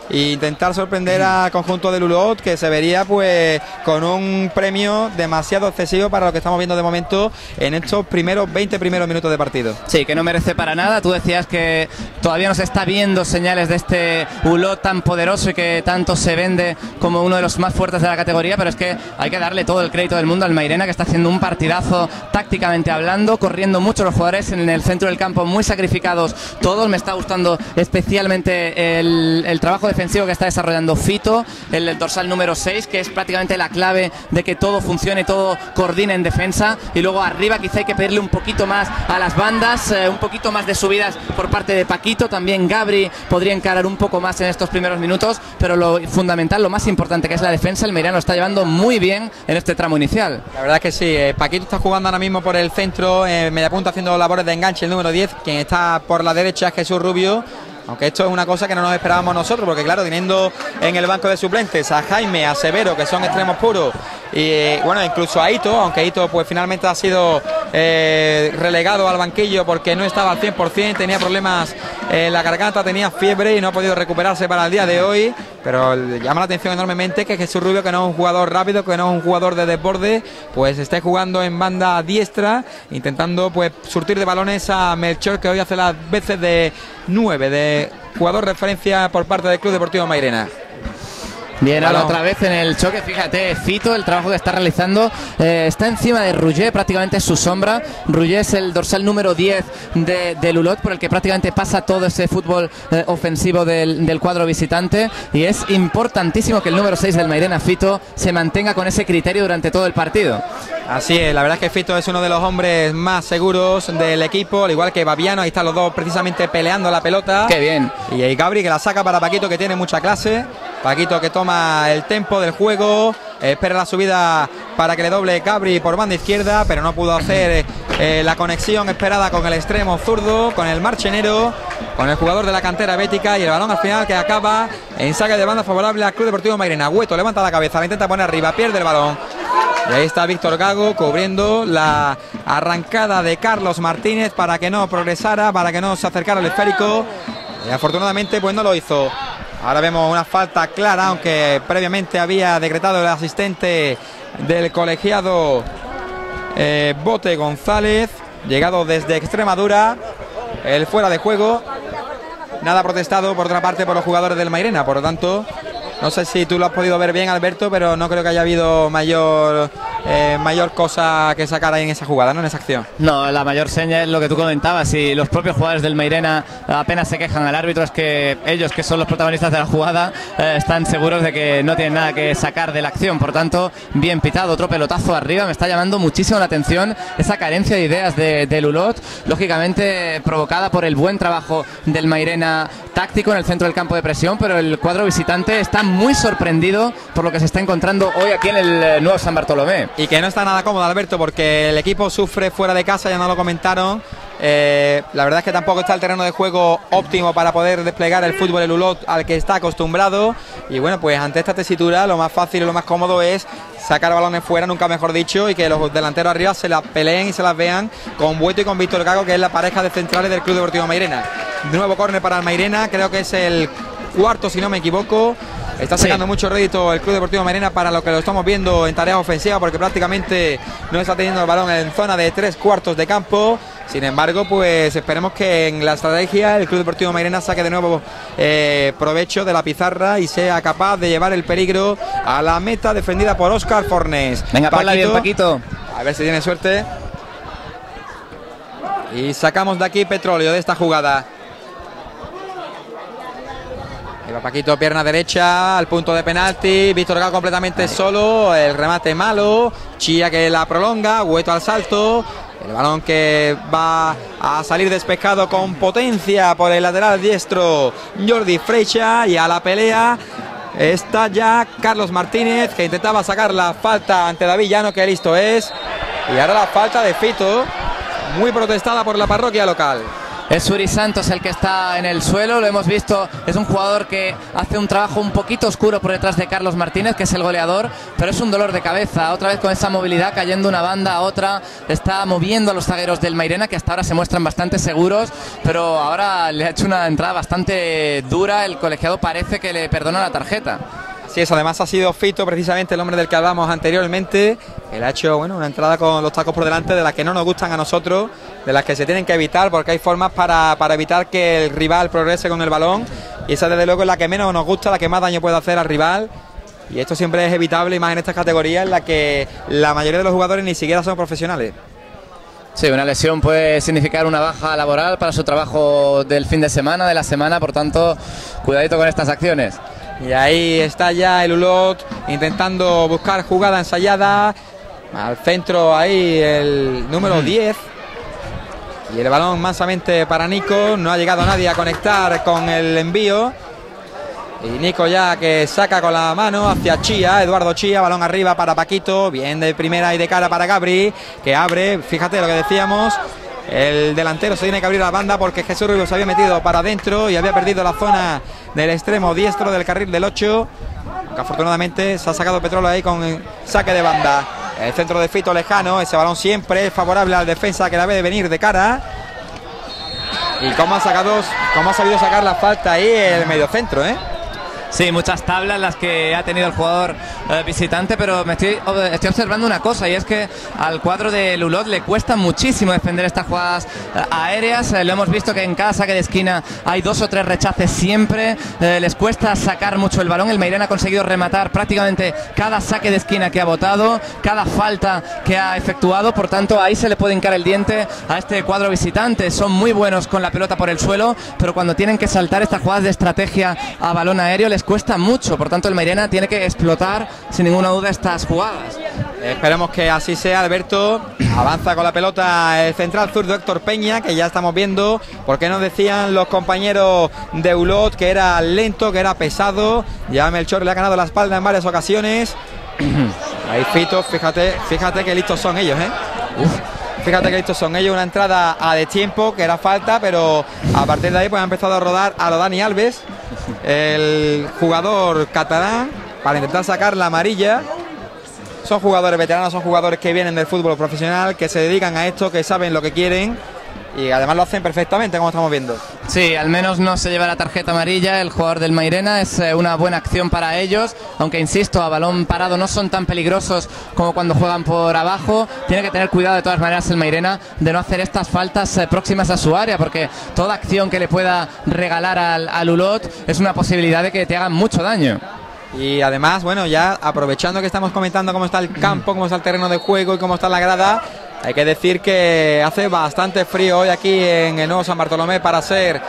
e intentar sorprender al conjunto del Ulot, que se vería pues con un premio demasiado excesivo para lo que estamos viendo de momento en estos 20 primeros minutos de partido. Sí, que no merece para nada. Tú decías que todavía no se está viendo señales de este Ulot tan poderoso y que tanto se vende como uno de los más fuertes de la categoría, pero es que hay que darle todo el crédito del mundo al Mairena, que está haciendo un partidazo tácticamente hablando, corriendo mucho los jugadores en el centro del campo, muy sacrificados todos. Me está gustando especialmente el trabajo defensivo que está desarrollando Fito, el dorsal número 6, que es prácticamente la clave de que todo funcione, todo coordine en defensa. Y luego arriba quizá hay que pedirle un poquito más a las bandas, un poquito más de subidas por parte de Paquito. También Gabri podría encarar un poco más en estos primeros minutos, pero lo fundamental, lo más importante, que es la defensa, el Mairena lo está llevando muy bien en este tramo inicial. La verdad es que sí, Paquito está jugando ahora mismo por el centro, media punta, haciendo labores de enganche, el número 10, quien está por la derecha es Jesús Rubio. Aunque esto es una cosa que no nos esperábamos nosotros, porque claro, teniendo en el banco de suplentes a Jaime, a Severo, que son extremos puros, y bueno, incluso a Ito, aunque Ito pues finalmente ha sido relegado al banquillo porque no estaba al 100%, tenía problemas en la garganta, tenía fiebre y no ha podido recuperarse para el día de hoy, pero llama la atención enormemente que Jesús Rubio, que no es un jugador rápido, que no es un jugador de desborde, pues esté jugando en banda diestra, intentando pues surtir de balones a Melchor, que hoy hace las veces de 9, de jugador referencia por parte del Club Deportivo Mairena. Bien, ahora otra vez en el choque, fíjate, Fito, el trabajo que está realizando, está encima de Rouget, prácticamente es su sombra. Rouget es el dorsal número 10 del Ulot, por el que prácticamente pasa todo ese fútbol ofensivo del cuadro visitante, y es importantísimo que el número 6 del Mairena, Fito, se mantenga con ese criterio durante todo el partido. Así es, la verdad es que Fito es uno de los hombres más seguros del equipo, al igual que Babiano. Ahí están los dos precisamente peleando la pelota. ¡Qué bien! Y Gabri, que la saca para Paquito, que tiene mucha clase. Paquito, que toma el tempo del juego, espera la subida para que le doble Gabri por banda izquierda, pero no pudo hacer la conexión esperada con el extremo zurdo, con el marchenero, con el jugador de la cantera bética, y el balón al final que acaba en saque de banda favorable al Club Deportivo Mairena. Hueto levanta la cabeza, la intenta poner arriba, pierde el balón. Y ahí está Víctor Gago cubriendo la arrancada de Carlos Martínez para que no progresara, para que no se acercara al esférico. Y afortunadamente pues no lo hizo. Ahora vemos una falta clara, aunque previamente había decretado el asistente del colegiado Bote González, llegado desde Extremadura, el fuera de juego. Nada protestado por otra parte por los jugadores del Mairena, por lo tanto, no sé si tú lo has podido ver bien, Alberto, pero no creo que haya habido mayor cosa que sacar ahí en esa jugada, ¿no? En esa acción. No, la mayor seña es lo que tú comentabas, y los propios jugadores del Mairena apenas se quejan al árbitro, es que ellos, que son los protagonistas de la jugada, están seguros de que no tienen nada que sacar de la acción. Por tanto, bien pitado, otro pelotazo arriba. Me está llamando muchísimo la atención esa carencia de ideas del Ulot, lógicamente provocada por el buen trabajo del Mairena táctico en el centro del campo de presión, pero el cuadro visitante está muy sorprendido por lo que se está encontrando hoy aquí en el nuevo San Bartolomé. Y que no está nada cómodo, Alberto, porque el equipo sufre fuera de casa, ya no lo comentaron. La verdad es que tampoco está el terreno de juego óptimo para poder desplegar el fútbol el Ulot al que está acostumbrado. Y bueno, pues ante esta tesitura lo más fácil y lo más cómodo es sacar balones fuera, nunca mejor dicho, y que los delanteros arriba se las peleen y se las vean con Bueto y con Víctor Gago, que es la pareja de centrales del Club Deportivo Mairena. De nuevo córner para el Mairena, creo que es el cuarto si no me equivoco. Está sacando mucho rédito el Club Deportivo Mairena para lo que lo estamos viendo en tareas ofensivas, porque prácticamente no está teniendo el balón en zona de 3/4 de campo. Sin embargo, pues esperemos que en la estrategia el Club Deportivo Mairena saque de nuevo provecho de la pizarra y sea capaz de llevar el peligro a la meta defendida por Óscar Fornés. Venga, Paquito, bien, Paquito. A ver si tiene suerte. Y sacamos de aquí petróleo de esta jugada. Ahí va Paquito, pierna derecha al punto de penalti. Víctor Gago completamente solo. El remate malo. Chía que la prolonga. Hueto al salto. El balón que va a salir despejado con potencia por el lateral diestro Jordi Freixa. Y a la pelea está ya Carlos Martínez, que intentaba sacar la falta ante David Llano, que listo es. Y ahora la falta de Fito, muy protestada por la parroquia local. Es Uri Santos el que está en el suelo, lo hemos visto, es un jugador que hace un trabajo un poquito oscuro por detrás de Carlos Martínez, que es el goleador, pero es un dolor de cabeza, otra vez con esa movilidad, cayendo una banda a otra, está moviendo a los zagueros del Mairena, que hasta ahora se muestran bastante seguros, pero ahora le ha hecho una entrada bastante dura, el colegiado parece que le perdona la tarjeta. Sí, eso además ha sido Fito, precisamente el hombre del que hablamos anteriormente. Él ha hecho una entrada con los tacos por delante, de las que no nos gustan a nosotros, de las que se tienen que evitar, porque hay formas para evitar que el rival progrese con el balón, y esa desde luego es la que menos nos gusta, la que más daño puede hacer al rival, y esto siempre es evitable, y más en estas categorías en las que la mayoría de los jugadores ni siquiera son profesionales. Sí, una lesión puede significar una baja laboral para su trabajo del fin de semana, de la semana, por tanto, cuidadito con estas acciones. Y ahí está ya el Ulot intentando buscar jugada ensayada. Al centro ahí el número 10. Y el balón mansamente para Nico. No ha llegado nadie a conectar con el envío. Y Nico ya que saca con la mano hacia Chía, Eduardo Chía, balón arriba para Paquito. Bien de primera y de cara para Gabri, que abre, fíjate lo que decíamos. El delantero se tiene que abrir la banda porque Jesús Rubio se había metido para adentro y había perdido la zona del extremo diestro del carril del 8. Que afortunadamente se ha sacado Petrolo ahí con saque de banda. El centro de Fito lejano, ese balón siempre es favorable al defensa que debe de venir de cara. Y cómo ha sabido sacar la falta ahí el mediocentro, ¿eh? Sí, muchas tablas las que ha tenido el jugador visitante, pero estoy observando una cosa, y es que al cuadro de Ulot le cuesta muchísimo defender estas jugadas aéreas. Lo hemos visto que en cada saque de esquina hay 2 o 3 rechaces siempre, les cuesta sacar mucho el balón. El Mairena ha conseguido rematar prácticamente cada saque de esquina que ha botado, cada falta que ha efectuado, por tanto ahí se le puede hincar el diente a este cuadro visitante. Son muy buenos con la pelota por el suelo, pero cuando tienen que saltar estas jugadas de estrategia a balón aéreo les cuesta mucho, por tanto el Mairena tiene que explotar sin ninguna duda estas jugadas. Esperemos que así sea. Alberto avanza con la pelota el central zurdo Héctor Peña, que ya estamos viendo por qué nos decían los compañeros de Ulot que era lento, que era pesado. Ya Melchor le ha ganado la espalda en varias ocasiones. Ahí Fito, fíjate que listos son ellos, ¿eh? Fíjate que listos son ellos, una entrada a destiempo que era falta, pero a partir de ahí pues ha empezado a rodar a lo Dani Alves, el jugador catalán, para intentar sacar la amarilla. Son jugadores veteranos, son jugadores que vienen del fútbol profesional, que se dedican a esto, que saben lo que quieren y además lo hacen perfectamente, como estamos viendo. Sí, al menos no se lleva la tarjeta amarilla el jugador del Mairena, es una buena acción para ellos, aunque insisto, a balón parado no son tan peligrosos como cuando juegan por abajo. Tiene que tener cuidado de todas maneras el Mairena de no hacer estas faltas próximas a su área, porque toda acción que le pueda regalar al Ulot es una posibilidad de que te hagan mucho daño. Y además, bueno, ya aprovechando que estamos comentando cómo está el campo, cómo está el terreno de juego y cómo está la grada, hay que decir que hace bastante frío hoy aquí en el nuevo San Bartolomé para ser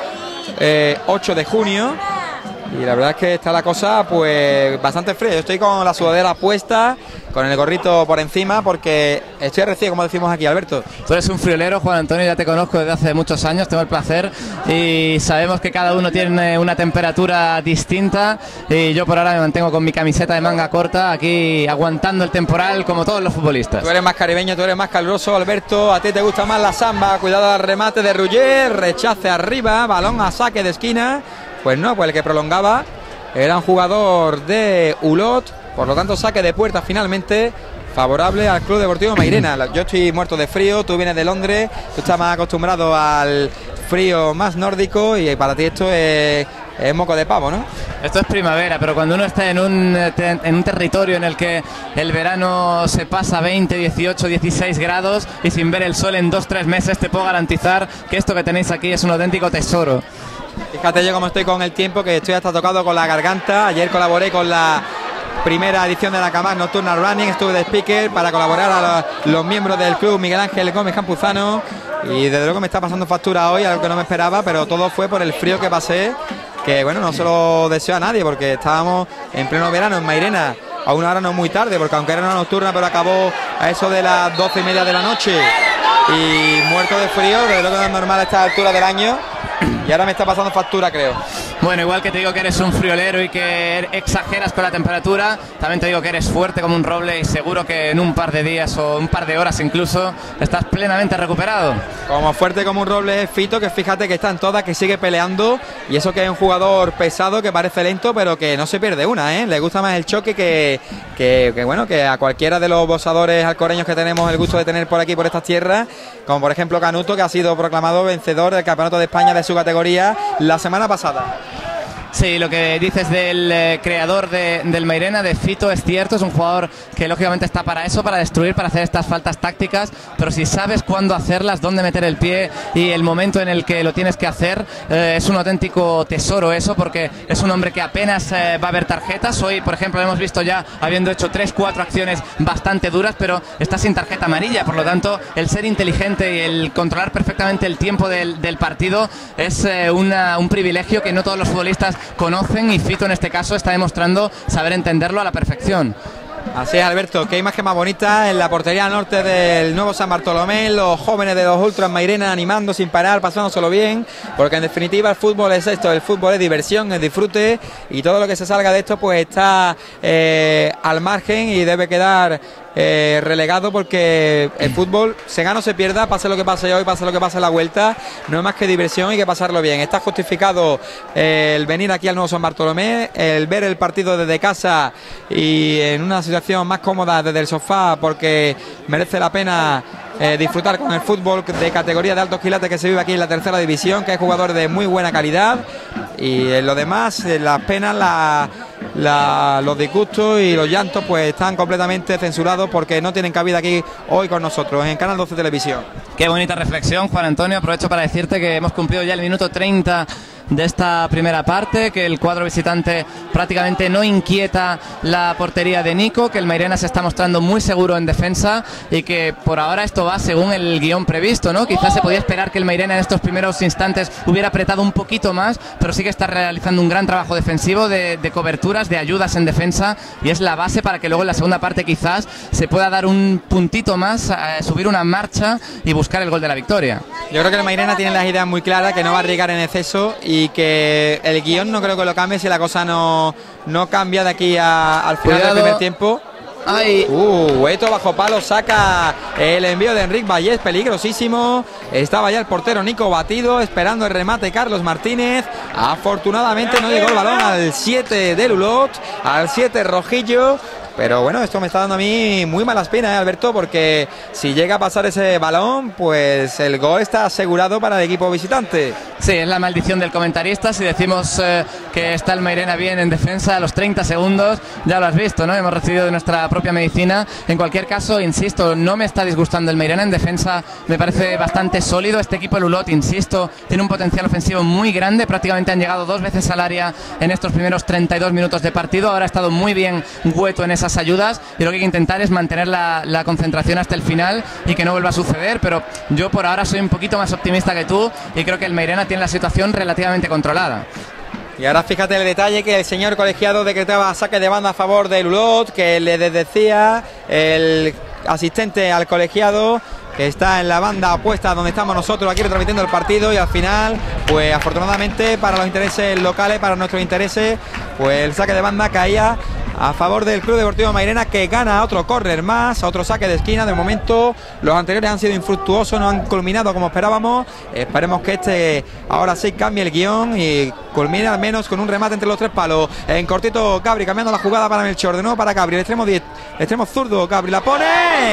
8 de junio. Y la verdad es que está la cosa pues bastante fría. Yo estoy con la sudadera puesta, con el gorrito por encima, porque estoy recién, como decimos aquí, Alberto. Tú eres un friolero, Juan Antonio, ya te conozco desde hace muchos años, tengo el placer, y sabemos que cada uno tiene una temperatura distinta, y yo por ahora me mantengo con mi camiseta de manga corta aquí aguantando el temporal como todos los futbolistas. Tú eres más caribeño, tú eres más caluroso, Alberto, a ti te gusta más la samba. Cuidado al remate de Rugger, rechace arriba, balón a saque de esquina. Pues no, pues el que prolongaba era un jugador de Ulot, por lo tanto saque de puerta finalmente favorable al Club Deportivo Mairena. Yo estoy muerto de frío, tú vienes de Londres, tú estás más acostumbrado al frío más nórdico y para ti esto es moco de pavo, ¿no? Esto es primavera, pero cuando uno está en un territorio en el que el verano se pasa 20, 18, 16 grados y sin ver el sol en 2-3 meses, te puedo garantizar que esto que tenéis aquí es un auténtico tesoro. Fíjate yo cómo estoy con el tiempo, que estoy hasta tocado con la garganta. Ayer colaboré con la primera edición de la Camac Nocturnal Running, estuve de speaker para colaborar a los miembros del club Miguel Ángel Gómez Campuzano, y desde luego me está pasando factura hoy, algo que no me esperaba, pero todo fue por el frío que pasé, que bueno, no se lo deseo a nadie, porque estábamos en pleno verano en Mairena, a una hora no muy tarde, porque aunque era una nocturna, pero acabó a eso de las 12:30 de la noche, y muerto de frío, desde luego no es normal a esta altura del año, y ahora me está pasando factura, creo. Bueno, igual que te digo que eres un friolero y que exageras con la temperatura, también te digo que eres fuerte como un roble y seguro que en un par de días o un par de horas incluso estás plenamente recuperado. Como fuerte como un roble es Fito, que fíjate que está en todas, que sigue peleando, y eso que es un jugador pesado, que parece lento, pero que no se pierde una, ¿eh? Le gusta más el choque que bueno, que a cualquiera de los boxadores alcoreños que tenemos el gusto de tener por aquí, por estas tierras, como por ejemplo Canuto, que ha sido proclamado vencedor del Campeonato de España de su categoría la semana pasada. Sí, lo que dices del creador del Mairena, de Fito, es cierto. Es un jugador que lógicamente está para eso, para destruir, para hacer estas faltas tácticas, pero si sabes cuándo hacerlas, dónde meter el pie y el momento en el que lo tienes que hacer, es un auténtico tesoro eso, porque es un hombre que apenas va a ver tarjetas. Hoy, por ejemplo, lo hemos visto ya habiendo hecho 3-4 acciones bastante duras, pero está sin tarjeta amarilla. Por lo tanto, el ser inteligente y el controlar perfectamente el tiempo del partido es un privilegio que no todos los futbolistas conocen, y Fito en este caso está demostrando saber entenderlo a la perfección. Así es, Alberto, qué imagen más bonita en la portería norte del nuevo San Bartolomé, los jóvenes de los Ultras Mairena animando sin parar, pasándoselo bien, porque en definitiva el fútbol es esto, el fútbol es diversión, es disfrute, y todo lo que se salga de esto pues está al margen y debe quedar relegado, porque el fútbol se gana o se pierda, pase lo que pase hoy, pase lo que pase en la vuelta, no es más que diversión y que pasarlo bien. Está justificado el venir aquí al nuevo San Bartolomé, el ver el partido desde casa y en una situación más cómoda desde el sofá, porque merece la pena disfrutar con el fútbol de categoría de altos quilates que se vive aquí en la tercera división, que hay jugadores de muy buena calidad, y en lo demás, las penas, los disgustos y los llantos pues están completamente censurados, porque no tienen cabida aquí hoy con nosotros en Canal 12 Televisión. Qué bonita reflexión, Juan Antonio. Aprovecho para decirte que hemos cumplido ya el minuto 30 de esta primera parte, que el cuadro visitante prácticamente no inquieta la portería de Nico, que el Mairena se está mostrando muy seguro en defensa y que por ahora esto va según el guión previsto, ¿no? Quizás se podía esperar que el Mairena en estos primeros instantes hubiera apretado un poquito más, pero sí que está realizando un gran trabajo defensivo de coberturas, de ayudas en defensa, y es la base para que luego en la segunda parte quizás se pueda dar un puntito más, subir una marcha y buscar el gol de la victoria. Yo creo que el Mairena tiene las ideas muy claras, que no va a arriesgar en exceso y que el guión no creo que lo cambie si la cosa no cambia de aquí al final del primer tiempo. Ay. Hueto bajo palo, saca el envío de Enric Vallés, peligrosísimo. Estaba ya el portero Nico batido, esperando el remate Carlos Martínez. Afortunadamente no llegó el balón al 7 de Lulot, al 7 rojillo. Pero bueno, esto me está dando a mí muy malas penas, Alberto, porque si llega a pasar ese balón, pues el gol está asegurado para el equipo visitante. Sí, es la maldición del comentarista. Si decimos que está el Mairena bien en defensa a los 30 segundos, ya lo has visto, ¿no? Hemos recibido de nuestra propia medicina. En cualquier caso, insisto, no me está disgustando el Mairena en defensa, me parece bastante sólido. Este equipo de Lulot, insisto, tiene un potencial ofensivo muy grande. Prácticamente han llegado 2 veces al área en estos primeros 32 minutos de partido. Ahora ha estado muy bien Hueto en esas ayudas, y lo que hay que intentar es mantener la concentración hasta el final y que no vuelva a suceder, pero yo por ahora soy un poquito más optimista que tú y creo que el Mairena tiene la situación relativamente controlada. Y ahora fíjate el detalle, que el señor colegiado decretaba saque de banda a favor de Lulot, que le decía el asistente al colegiado, que está en la banda opuesta donde estamos nosotros aquí retransmitiendo el partido, y al final, pues afortunadamente para los intereses locales, para nuestros intereses, pues el saque de banda caía a favor del Club Deportivo Mairena, que gana otro córner más, otro saque de esquina. De momento los anteriores han sido infructuosos, no han culminado como esperábamos. Esperemos que este ahora sí cambie el guión y culmine al menos con un remate entre los 3 palos. En cortito Cabri cambiando la jugada para Melchor, de nuevo para Cabri, el extremo zurdo, Cabri la pone,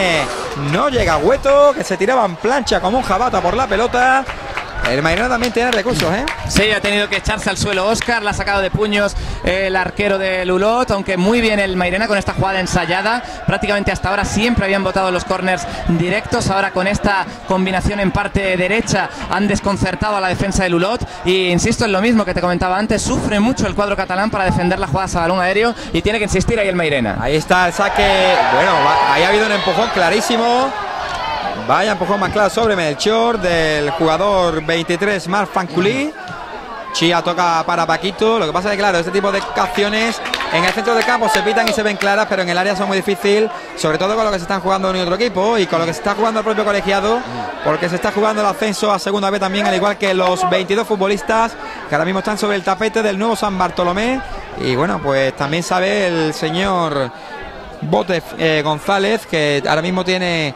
no llega Hueto, que se tiraba en plancha como un jabata por la pelota. El Mairena también tiene recursos, ¿eh? Sí, ha tenido que echarse al suelo Óscar, la ha sacado de puños el arquero de Lulot, aunque muy bien el Mairena con esta jugada ensayada. Prácticamente hasta ahora siempre habían botado los córners directos, ahora con esta combinación en parte derecha han desconcertado a la defensa de Lulot, y insisto en lo mismo que te comentaba antes, sufre mucho el cuadro catalán para defender las jugadas a balón aéreo y tiene que insistir ahí el Mairena. Ahí está el saque, bueno, ahí ha habido un empujón clarísimo. Vaya empujón más claro sobre Melchor del jugador 23 Marc Fanculí. Chía toca para Paquito. Lo que pasa es que claro, este tipo de acciones en el centro del campo se pitan y se ven claras, pero en el área son muy difíciles, sobre todo con lo que se están jugando en otro equipo y con lo que se está jugando el propio colegiado, porque se está jugando el ascenso a segunda vez también, al igual que los 22 futbolistas que ahora mismo están sobre el tapete del nuevo San Bartolomé. Y bueno, pues también sabe el señor Bote González, que ahora mismo tiene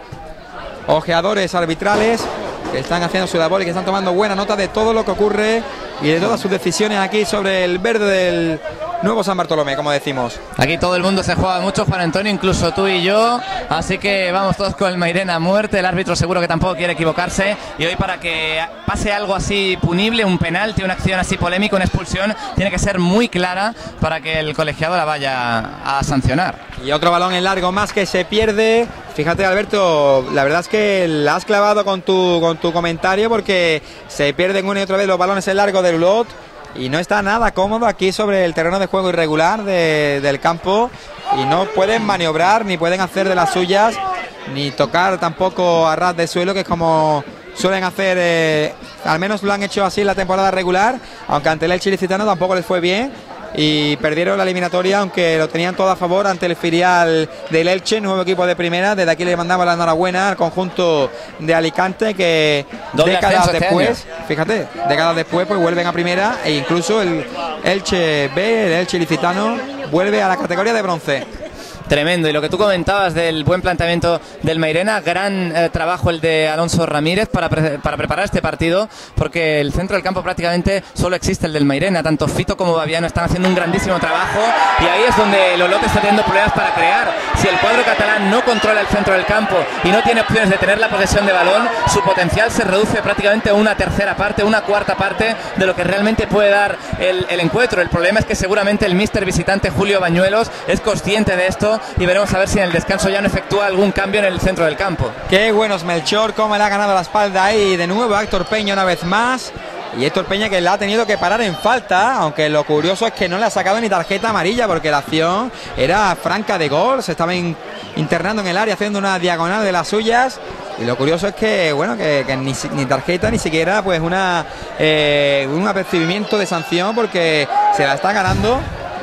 ojeadores arbitrales que están haciendo su labor y que están tomando buena nota de todo lo que ocurre y de todas sus decisiones aquí sobre el verde del nuevo San Bartolomé, como decimos. Aquí todo el mundo se juega mucho, Juan Antonio, incluso tú y yo, así que vamos todos con el Mairena a muerte. El árbitro seguro que tampoco quiere equivocarse, y hoy para que pase algo así punible, un penalti, una acción así polémica, una expulsión, tiene que ser muy clara para que el colegiado la vaya a sancionar. Y otro balón en largo más que se pierde. Fíjate, Alberto, la verdad es que la has clavado con tu comentario, porque se pierden una y otra vez los balones en largo del Ulot y no está nada cómodo aquí sobre el terreno de juego irregular del campo, y no pueden maniobrar ni pueden hacer de las suyas, ni tocar tampoco a ras de suelo, que es como suelen hacer, al menos lo han hecho así en la temporada regular, aunque ante el Elche Ilicitano tampoco les fue bien y perdieron la eliminatoria, aunque lo tenían todo a favor ante el filial del Elche, nuevo equipo de primera. Desde aquí le mandamos la enhorabuena al conjunto de Alicante, que décadas después, fíjate, décadas después pues vuelven a primera, e incluso el Elche B, el Elche Ilicitano, vuelve a la categoría de bronce. Tremendo, y lo que tú comentabas del buen planteamiento del Mairena, gran trabajo el de Alonso Ramírez para preparar este partido, porque el centro del campo prácticamente solo existe el del Mairena. Tanto Fito como Baviano están haciendo un grandísimo trabajo, y ahí es donde el Olot está teniendo problemas para crear. Si el cuadro catalán no controla el centro del campo y no tiene opciones de tener la posesión de balón, su potencial se reduce prácticamente a una tercera parte, una cuarta parte de lo que realmente puede dar el encuentro. El problema es que seguramente el míster visitante Julio Bañuelos es consciente de esto, y veremos a ver si en el descanso ya no efectúa algún cambio en el centro del campo. Qué buenos Melchor, cómo le ha ganado la espalda ahí de nuevo a Héctor Peña una vez más. Y Héctor Peña, que la ha tenido que parar en falta, aunque lo curioso es que no le ha sacado ni tarjeta amarilla, porque la acción era franca de gol, se estaba internando en el área haciendo una diagonal de las suyas. Y lo curioso es que, bueno, que ni tarjeta, ni siquiera pues un apercibimiento de sanción, porque se la está ganando.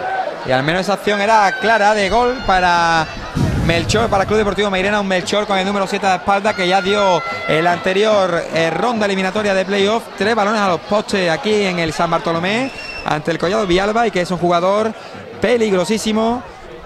Y al menos esa acción era clara de gol para Melchor, para el Club Deportivo Mairena. Un Melchor con el número 7 de espalda, que ya dio el anterior ronda eliminatoria de playoff. 3 balones a los postes aquí en el San Bartolomé ante el Collado Villalba, y que es un jugador peligrosísimo,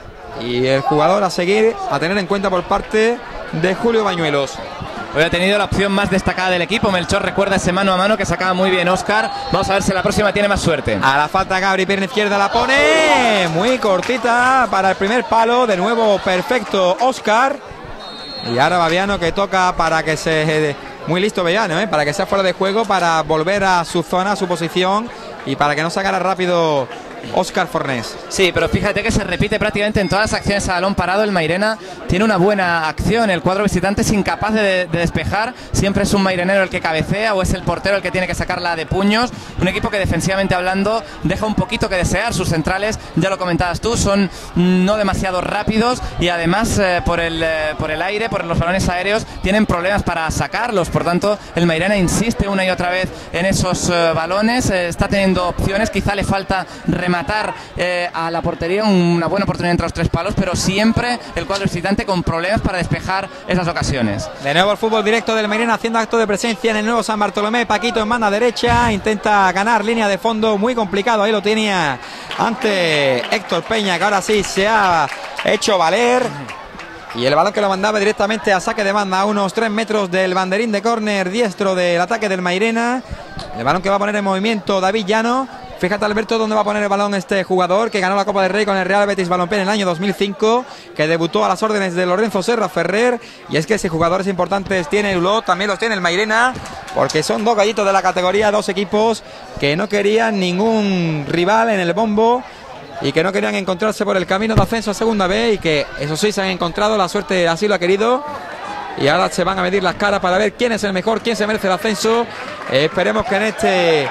y el jugador a seguir, a tener en cuenta por parte de Julio Bañuelos. Hoy ha tenido la opción más destacada del equipo. Melchor recuerda ese mano a mano que sacaba muy bien Óscar. Vamos a ver si la próxima tiene más suerte. A la falta Gabri, pierna izquierda, la pone muy cortita para el primer palo. De nuevo perfecto Óscar. Y ahora Baviano, que toca para que se... Muy listo Baviano, para que sea fuera de juego, para volver a su zona, a su posición, y para que no sacara rápido Óscar Fornés. Sí, pero fíjate que se repite prácticamente en todas las acciones a balón parado. El Mairena tiene una buena acción, el cuadro visitante es incapaz de despejar. Siempre es un mairenero el que cabecea, o es el portero el que tiene que sacarla de puños. Un equipo que defensivamente hablando deja un poquito que desear. Sus centrales, ya lo comentabas tú, son no demasiado rápidos, y además por el aire, por los balones aéreos, tienen problemas para sacarlos. Por tanto, el Mairena insiste una y otra vez en esos balones, está teniendo opciones, quizá le falta rematar a la portería, una buena oportunidad entre los 3 palos, pero siempre el cuadro visitante con problemas para despejar esas ocasiones. De nuevo el fútbol directo del Mairena haciendo acto de presencia en el nuevo San Bartolomé. Paquito en banda derecha, intenta ganar línea de fondo, muy complicado, ahí lo tenía ante Héctor Peña, que ahora sí se ha hecho valer. Y el balón que lo mandaba directamente a saque de banda a unos 3 metros del banderín de córner diestro del ataque del Mairena. El balón que va a poner en movimiento David Llano. Fíjate, Alberto, dónde va a poner el balón este jugador, que ganó la Copa del Rey con el Real Betis Balompié en el año 2005, que debutó a las órdenes de Lorenzo Serra Ferrer. Y es que si jugadores importantes tiene el Ulot, también los tiene el Mairena, porque son 2 gallitos de la categoría, 2 equipos que no querían ningún rival en el bombo y que no querían encontrarse por el camino de ascenso a segunda B, y que eso sí se han encontrado, la suerte así lo ha querido. Y ahora se van a medir las caras para ver quién es el mejor, quién se merece el ascenso. Esperemos que en este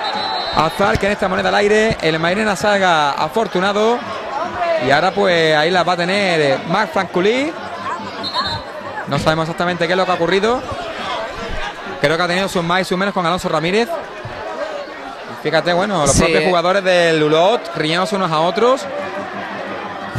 azar, que en esta moneda al aire, el Mairena salga afortunado. Y ahora pues ahí la va a tener Marc Franculí. No sabemos exactamente qué es lo que ha ocurrido. Creo que ha tenido sus más y sus menos con Alonso Ramírez. Y fíjate, bueno, los propios jugadores del Ulot riñéndose unos a otros.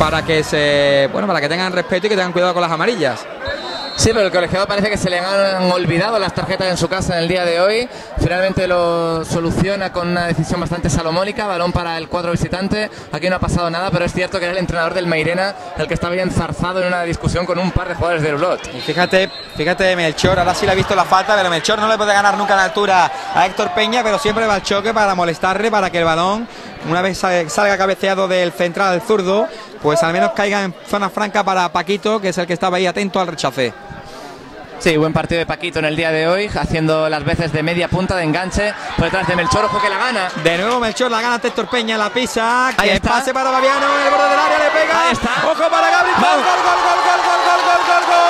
para que para que tengan respeto y que tengan cuidado con las amarillas. Sí, pero el colegiado parece que se le han olvidado las tarjetas en su casa en el día de hoy. Finalmente lo soluciona con una decisión bastante salomónica. Balón para el cuadro visitante. Aquí no ha pasado nada, pero es cierto que era el entrenador del Mairena el que estaba bien zarzado en una discusión con un par de jugadores de Olot. Y fíjate Melchor, ahora sí le ha visto la falta, pero Melchor no le puede ganar nunca en altura a Héctor Peña, pero siempre va al choque para molestarle, para que el balón, una vez salga cabeceado del central al zurdo, pues al menos caiga en zona franca para Paquito, que es el que estaba ahí atento al rechace. Sí, buen partido de Paquito en el día de hoy, haciendo las veces de media punta, de enganche, por detrás de Melchor, ojo que la gana. De nuevo Melchor la gana ante Héctor Peña, la pisa, ahí que está. Pase para Baviano, en el borde del área le pega. Ahí está. Ojo para Gabri, gol, gol, gol, gol, gol, gol, gol, gol, gol, gol.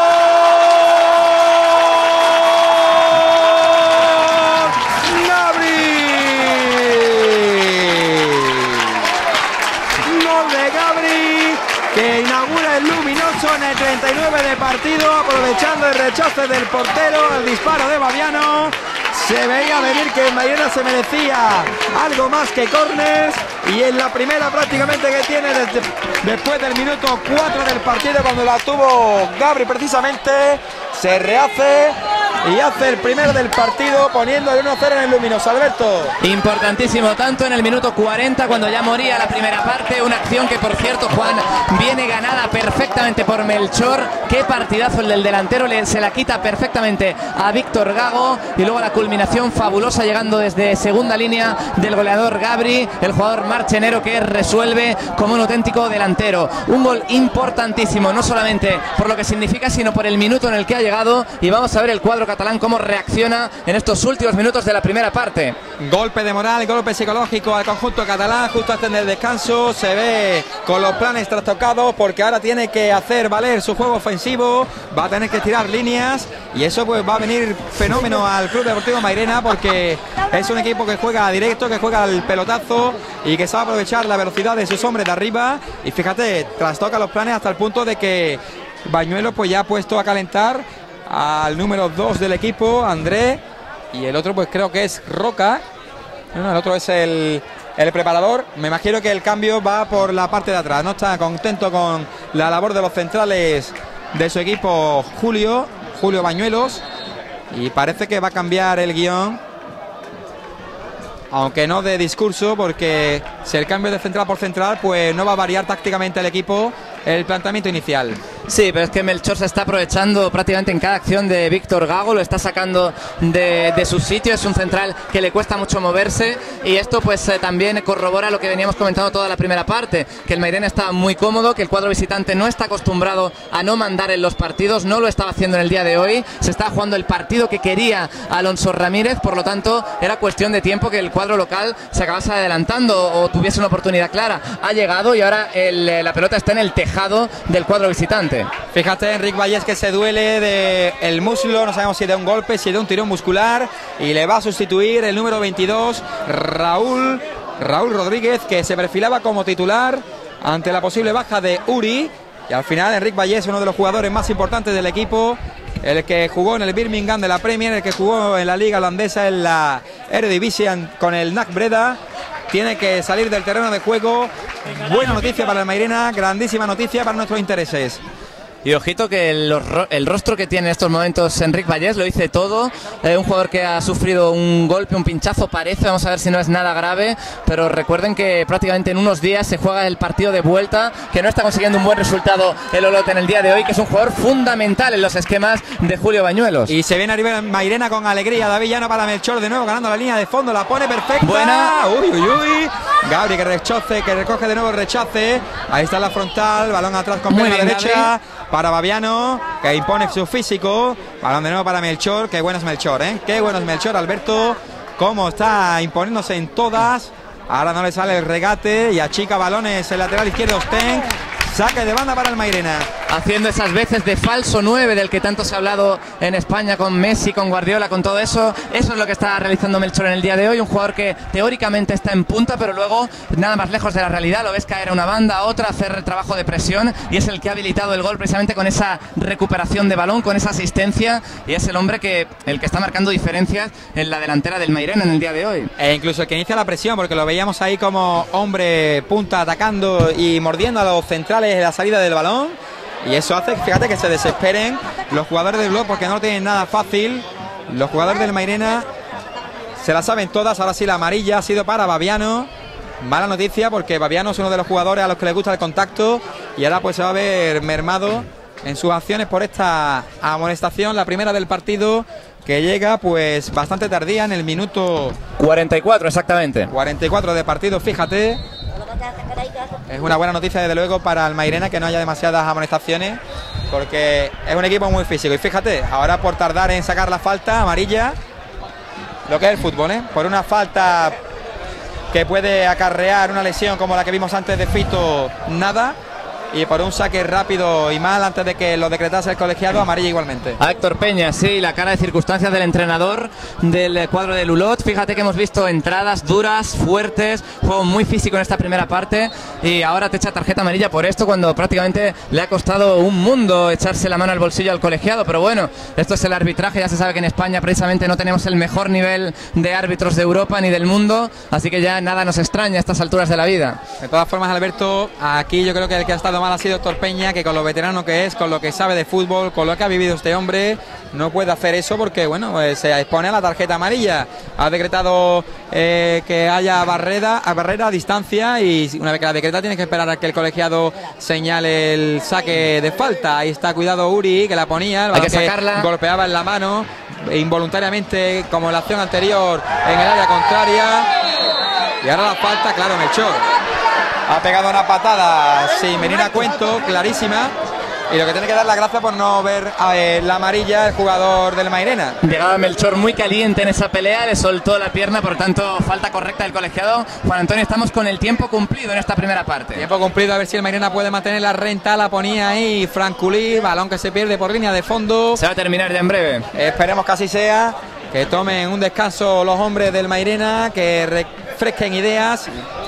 Que inaugura el luminoso en el 39 de partido, aprovechando el rechace del portero, el disparo de Baviano. Se veía venir que el Mairena se merecía algo más que córners, y en la primera prácticamente que tiene después del minuto 4 del partido, cuando la tuvo Gabri precisamente, se rehace y hace el primero del partido, poniendo el 1-0 en el luminoso. Alberto. Importantísimo, tanto en el minuto 40, cuando ya moría la primera parte, una acción que, por cierto, Juan, viene ganada perfectamente por Melchor. Qué partidazo el del delantero, se la quita perfectamente a Víctor Gago, y luego la culminación fabulosa llegando desde segunda línea del goleador Gabri, el jugador marchenero, que resuelve como un auténtico delantero. Un gol importantísimo, no solamente por lo que significa, sino por el minuto en el que ha llegado, y vamos a ver el cuadro catalán cómo reacciona en estos últimos minutos de la primera parte. Golpe de moral, golpe psicológico al conjunto catalán justo antes del descanso. Se ve con los planes trastocados, porque ahora tiene que hacer valer su juego ofensivo, va a tener que tirar líneas, y eso pues va a venir fenómeno al Club Deportivo Mairena, porque es un equipo que juega directo, que juega al pelotazo y que sabe aprovechar la velocidad de sus hombres de arriba. Y fíjate, trastoca los planes hasta el punto de que Bañuelos pues ya ha puesto a calentar al número 2 del equipo, André, y el otro pues creo que es Roca. No, el otro es el preparador. Me imagino que el cambio va por la parte de atrás. No está contento con la labor de los centrales de su equipo Julio Bañuelos, y parece que va a cambiar el guión, aunque no de discurso, porque si el cambio de central por central, pues no va a variar tácticamente el equipo el planteamiento inicial. Sí, pero es que Melchor se está aprovechando prácticamente en cada acción de Víctor Gago, lo está sacando de su sitio. Es un central que le cuesta mucho moverse, y esto pues también corrobora lo que veníamos comentando toda la primera parte, que el Mairena está muy cómodo, que el cuadro visitante no está acostumbrado a no mandar en los partidos, no lo estaba haciendo en el día de hoy, se está jugando el partido que quería Alonso Ramírez, por lo tanto era cuestión de tiempo que el cuadro local se acabase adelantando o tuviese una oportunidad clara. Ha llegado y ahora la pelota está en el tejado del cuadro visitante. Fíjate, Enric Vallés, que se duele del muslo, no sabemos si de un golpe, si de un tirón muscular, y le va a sustituir el número 22, Raúl Rodríguez, que se perfilaba como titular ante la posible baja de Uri. Y al final Enric Vallés, uno de los jugadores más importantes del equipo, el que jugó en el Birmingham de la Premier, el que jugó en la liga holandesa, en la Eredivisie con el NAC Breda, tiene que salir del terreno de juego. Buena noticia para el Mairena, grandísima noticia para nuestros intereses. Y ojito que el rostro que tiene en estos momentos Enric Vallés lo dice todo. Un jugador que ha sufrido un golpe, un pinchazo parece, vamos a ver si no es nada grave, pero recuerden que prácticamente en unos días se juega el partido de vuelta, que no está consiguiendo un buen resultado el Olot en el día de hoy, que es un jugador fundamental en los esquemas de Julio Bañuelos. Y se viene arriba Mairena con alegría. David Llano para Melchor, de nuevo ganando la línea de fondo, la pone perfecta. Buena. Uy. Gabri que recoge de nuevo el rechace. Ahí está la frontal, balón atrás con pierna derecha. Gabri. Para Baviano, que impone su físico. Balón de nuevo para Melchor. Qué bueno es Melchor, ¿eh? Qué bueno es Melchor, Alberto. Cómo está imponiéndose en todas. Ahora no le sale el regate y achica balones el lateral izquierdo Sten. Saque de banda para el Mairena. haciendo esas veces de falso 9 del que tanto se ha hablado en España con Messi, con Guardiola, con todo eso. Eso es lo que está realizando Melchor en el día de hoy, un jugador que teóricamente está en punta, pero luego nada más lejos de la realidad, lo ves caer a una banda, a otra, hacer trabajo de presión, y es el que ha habilitado el gol precisamente con esa recuperación de balón, con esa asistencia, y es el hombre el que está marcando diferencias en la delantera del Mairena en el día de hoy. E incluso el que inicia la presión, porque lo veíamos ahí como hombre punta atacando y mordiendo a los centrales en la salida del balón. Y eso hace, fíjate, que se desesperen los jugadores del Blog porque no tienen nada fácil. Los jugadores del Mairena se la saben todas. Ahora sí, la amarilla ha sido para Babiano. Mala noticia porque Babiano es uno de los jugadores a los que les gusta el contacto y ahora pues se va a ver mermado en sus acciones por esta amonestación, la primera del partido, que llega pues bastante tardía, en el minuto 44 exactamente. 44 de partido, fíjate. Es una buena noticia desde luego para el Mairena que no haya demasiadas amonestaciones, porque es un equipo muy físico. Y fíjate, ahora por tardar en sacar la falta amarilla, lo que es el fútbol, por una falta que puede acarrear una lesión como la que vimos antes de Fito, nada. Y por un saque rápido y mal antes de que lo decretase el colegiado, amarilla igualmente. A Héctor Peña, sí, la cara de circunstancias del entrenador del cuadro de Lulot. Fíjate que hemos visto entradas duras, fuertes, juego muy físico en esta primera parte, y ahora te echa tarjeta amarilla por esto, cuando prácticamente le ha costado un mundo echarse la mano al bolsillo al colegiado. Pero bueno, esto es el arbitraje, ya se sabe que en España precisamente no tenemos el mejor nivel de árbitros de Europa ni del mundo, así que ya nada nos extraña a estas alturas de la vida. De todas formas, Alberto, aquí yo creo que el que ha estado mal ha sido Héctor Peña, que con lo veterano que es, con lo que sabe de fútbol, con lo que ha vivido este hombre, no puede hacer eso porque, bueno, se expone a la tarjeta amarilla. Ha decretado que haya barrera a distancia, y una vez que la decreta tiene que esperar a que el colegiado señale el saque de falta. Ahí está, cuidado Uri, que la ponía, hay que sacarla, golpeaba en la mano involuntariamente como en la acción anterior en el área contraria, y ahora la falta, claro, Melchor ha pegado una patada sin venir a cuento, clarísima, y lo que tiene que dar la gracia por no ver la amarilla el jugador del Mairena. Llegaba Melchor muy caliente en esa pelea, le soltó la pierna, por tanto falta correcta del colegiado. Juan Antonio, estamos con el tiempo cumplido en esta primera parte. Tiempo cumplido, a ver si el Mairena puede mantener la renta. La ponía ahí Franculí, balón que se pierde por línea de fondo. Se va a terminar ya en breve. Esperemos que así sea, que tomen un descanso los hombres del Mairena, que refresquen ideas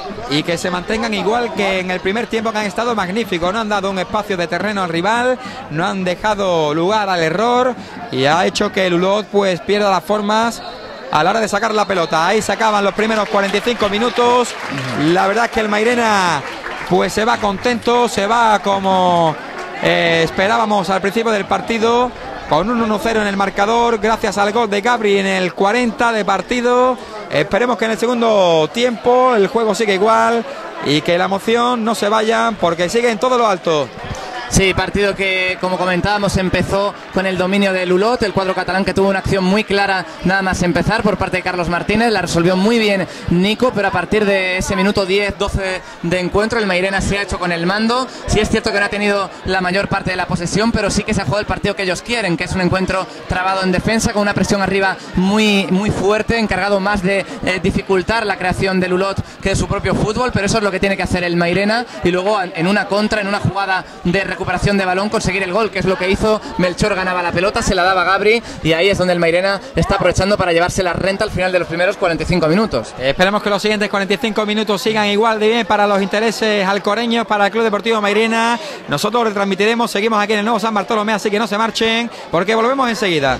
y que se mantengan igual que en el primer tiempo, que han estado magníficos. No han dado un espacio de terreno al rival, no han dejado lugar al error, y ha hecho que el Ulot pues pierda las formas a la hora de sacar la pelota. Ahí se acaban los primeros 45 minutos. La verdad es que el Mairena pues se va contento, se va como esperábamos al principio del partido, con un 1-0 en el marcador, gracias al gol de Gabri en el 40 de partido. Esperemos que en el segundo tiempo el juego siga igual y que la emoción no se vaya, porque sigue en todo lo alto. Sí, partido que, como comentábamos, empezó con el dominio de Lulot, el cuadro catalán, que tuvo una acción muy clara nada más empezar por parte de Carlos Martínez. La resolvió muy bien Nico, pero a partir de ese minuto 10-12 de encuentro, el Mairena se ha hecho con el mando. Sí es cierto que no ha tenido la mayor parte de la posesión, pero sí que se ha jugado el partido que ellos quieren, que es un encuentro trabado en defensa, con una presión arriba muy, muy fuerte, encargado más de dificultar la creación de Lulot que de su propio fútbol. Pero eso es lo que tiene que hacer el Mairena, y luego en una contra, en una jugada de recuperación de balón, conseguir el gol, que es lo que hizo. Melchor ganaba la pelota, se la daba a Gabri, y ahí es donde el Mairena está aprovechando para llevarse la renta al final de los primeros 45 minutos. Esperemos que los siguientes 45 minutos sigan igual de bien para los intereses alcoreños, para el Club Deportivo Mairena. Nosotros retransmitiremos, seguimos aquí en el nuevo San Bartolomé, así que no se marchen, porque volvemos enseguida.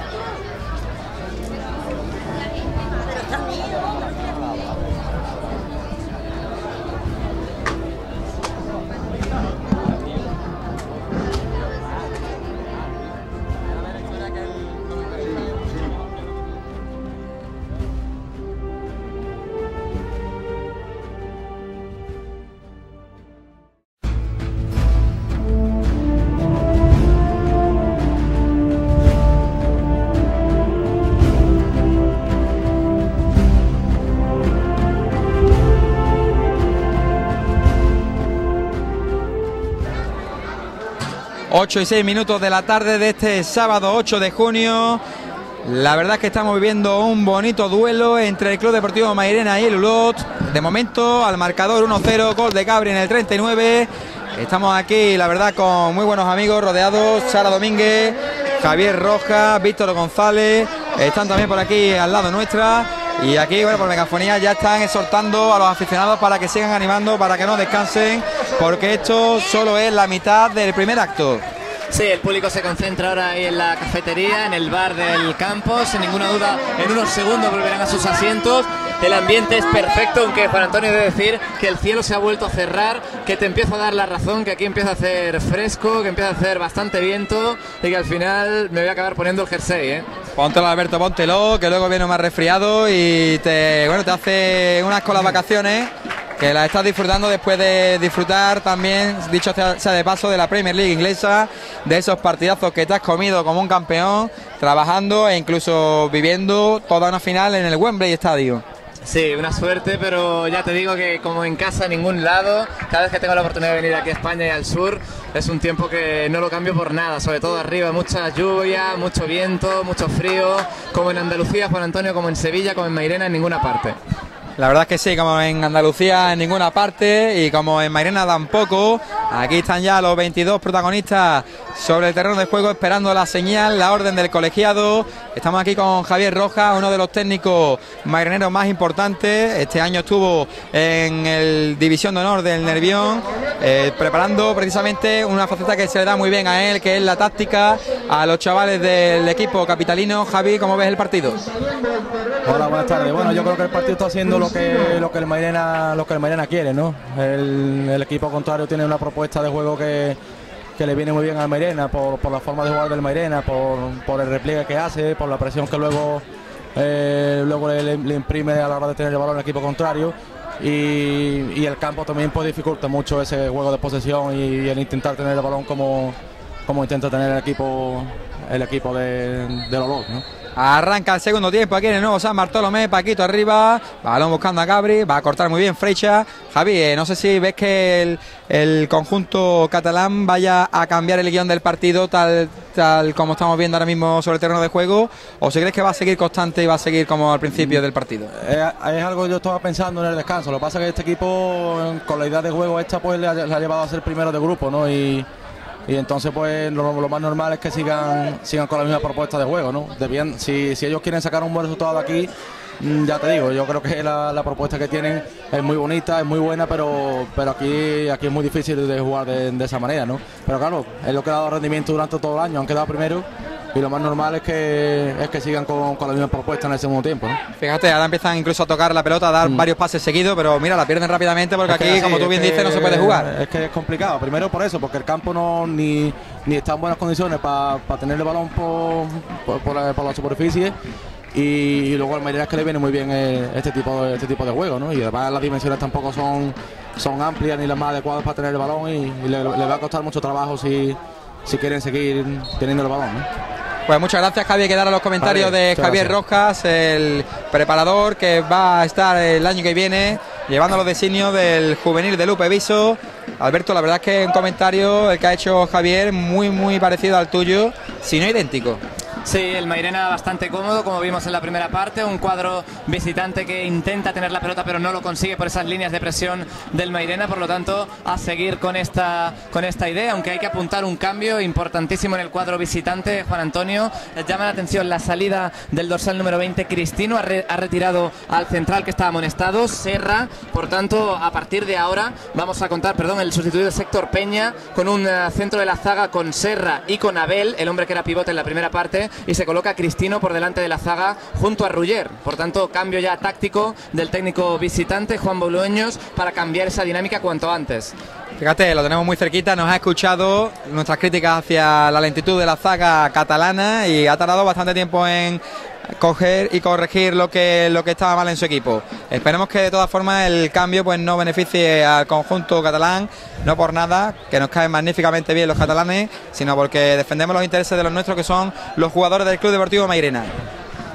Ocho y 6 minutos de la tarde de este sábado 8 de junio. La verdad es que estamos viviendo un bonito duelo entre el Club Deportivo Mairena y el Ulot. De momento, al marcador 1-0, gol de Gabri en el 39. Estamos aquí, la verdad, con muy buenos amigos, rodeados. Sara Domínguez, Javier Rojas, Víctor González, están también por aquí al lado nuestra. Y aquí, bueno, por megafonía ya están exhortando a los aficionados para que sigan animando, para que no descansen, porque esto solo es la mitad del primer acto. Sí, el público se concentra ahora ahí en la cafetería, en el bar del campo. Sin ninguna duda, en unos segundos volverán a sus asientos. El ambiente es perfecto, aunque Juan Antonio debe decir que el cielo se ha vuelto a cerrar, que te empiezo a dar la razón, que aquí empieza a hacer fresco, que empieza a hacer bastante viento y que al final me voy a acabar poniendo el jersey, ¿eh? Póntelo, Alberto, póntelo, que luego viene más resfriado y te hace unas con las vacaciones, que las estás disfrutando después de disfrutar también, dicho sea de paso, de la Premier League inglesa, de esos partidazos que te has comido como un campeón, trabajando e incluso viviendo toda una final en el Wembley Stadium. Sí, una suerte, pero ya te digo que como en casa, en ningún lado, cada vez que tengo la oportunidad de venir aquí a España y al sur, es un tiempo que no lo cambio por nada, sobre todo arriba, mucha lluvia, mucho viento, mucho frío, como en Andalucía, Juan Antonio, como en Sevilla, como en Mairena, en ninguna parte. La verdad es que sí, como en Andalucía en ninguna parte y como en Mairena tampoco. Aquí están ya los 22 protagonistas sobre el terreno de juego esperando la señal, la orden del colegiado. Estamos aquí con Javier Rojas, uno de los técnicos maireneros más importantes. Este año estuvo en el División de Honor del Nervión, preparando precisamente una faceta que se le da muy bien a él, que es la táctica a los chavales del equipo capitalino. Javi, ¿cómo ves el partido? Hola, buenas tardes. Bueno, yo creo que el partido está haciendo lo que el Mairena quiere, ¿no? El equipo contrario tiene una propuesta de juego que le viene muy bien al Mairena por la forma de jugar del Mairena, por el repliegue que hace, por la presión que luego le imprime a la hora de tener el balón al equipo contrario. Y el campo también pues dificulta mucho ese juego de posesión y el intentar tener el balón como intenta tener el equipo de Olot, ¿no? Arranca el segundo tiempo aquí en el nuevo San Bartolomé. Paquito arriba, balón buscando a Gabri, va a cortar muy bien Freixa. Javi, no sé si ves que el conjunto catalán vaya a cambiar el guión del partido tal como estamos viendo ahora mismo sobre el terreno de juego, o si crees que va a seguir constante y va a seguir como al principio del partido. Es algo que yo estaba pensando en el descanso. Lo que pasa es que este equipo, con la idea de juego esta, pues le ha llevado a ser primero de grupo, ¿no? Y entonces pues lo más normal es que sigan con la misma propuesta de juego, ¿no? Si ellos quieren sacar un buen resultado de aquí, ya te digo, yo creo que la propuesta que tienen es muy bonita, es muy buena, pero aquí es muy difícil de jugar de esa manera, ¿no? Pero claro, es lo que ha dado rendimiento durante todo el año, han quedado primero. Y lo más normal es que sigan con la misma propuesta en el segundo tiempo, ¿no? Fíjate, ahora empiezan incluso a tocar la pelota, a dar varios pases seguidos, pero mira, la pierden rápidamente porque aquí, como tú bien dices, no se puede jugar. Es que es complicado, primero por eso, porque el campo ni está en buenas condiciones para tener el balón por la superficie. Y luego al Mairena es que le viene muy bien este tipo de juego, ¿no? Y además las dimensiones tampoco son amplias ni las más adecuadas para tener el balón y le va a costar mucho trabajo si quieren seguir teniendo el balón, ¿no? Pues muchas gracias, Javier. Quedar a los comentarios de Javier Rojas, el preparador que va a estar el año que viene llevando los designios del juvenil de Lupe Viso. Alberto, la verdad es que un comentario el que ha hecho Javier muy parecido al tuyo, si no idéntico. Sí, el Mairena bastante cómodo, como vimos en la primera parte, un cuadro visitante que intenta tener la pelota pero no lo consigue por esas líneas de presión del Mairena, por lo tanto a seguir con esta idea, aunque hay que apuntar un cambio importantísimo en el cuadro visitante. Juan Antonio, llama la atención la salida del dorsal número 20, Cristino, ha retirado al central que estaba amonestado, Serra, por tanto a partir de ahora vamos a contar, el sustituido de Héctor Peña, con un centro de la zaga con Serra y con Abel, el hombre que era pivote en la primera parte, y se coloca Cristino por delante de la zaga junto a Ruller. Por tanto, cambio ya táctico del técnico visitante Juan Bolueños para cambiar esa dinámica cuanto antes. Fíjate, lo tenemos muy cerquita, nos ha escuchado nuestras críticas hacia la lentitud de la zaga catalana y ha tardado bastante tiempo en coger y corregir lo que estaba mal en su equipo. Esperemos que de todas formas el cambio pues no beneficie al conjunto catalán, no por nada, que nos caen magníficamente bien los catalanes, sino porque defendemos los intereses de los nuestros, que son los jugadores del Club Deportivo Mairena.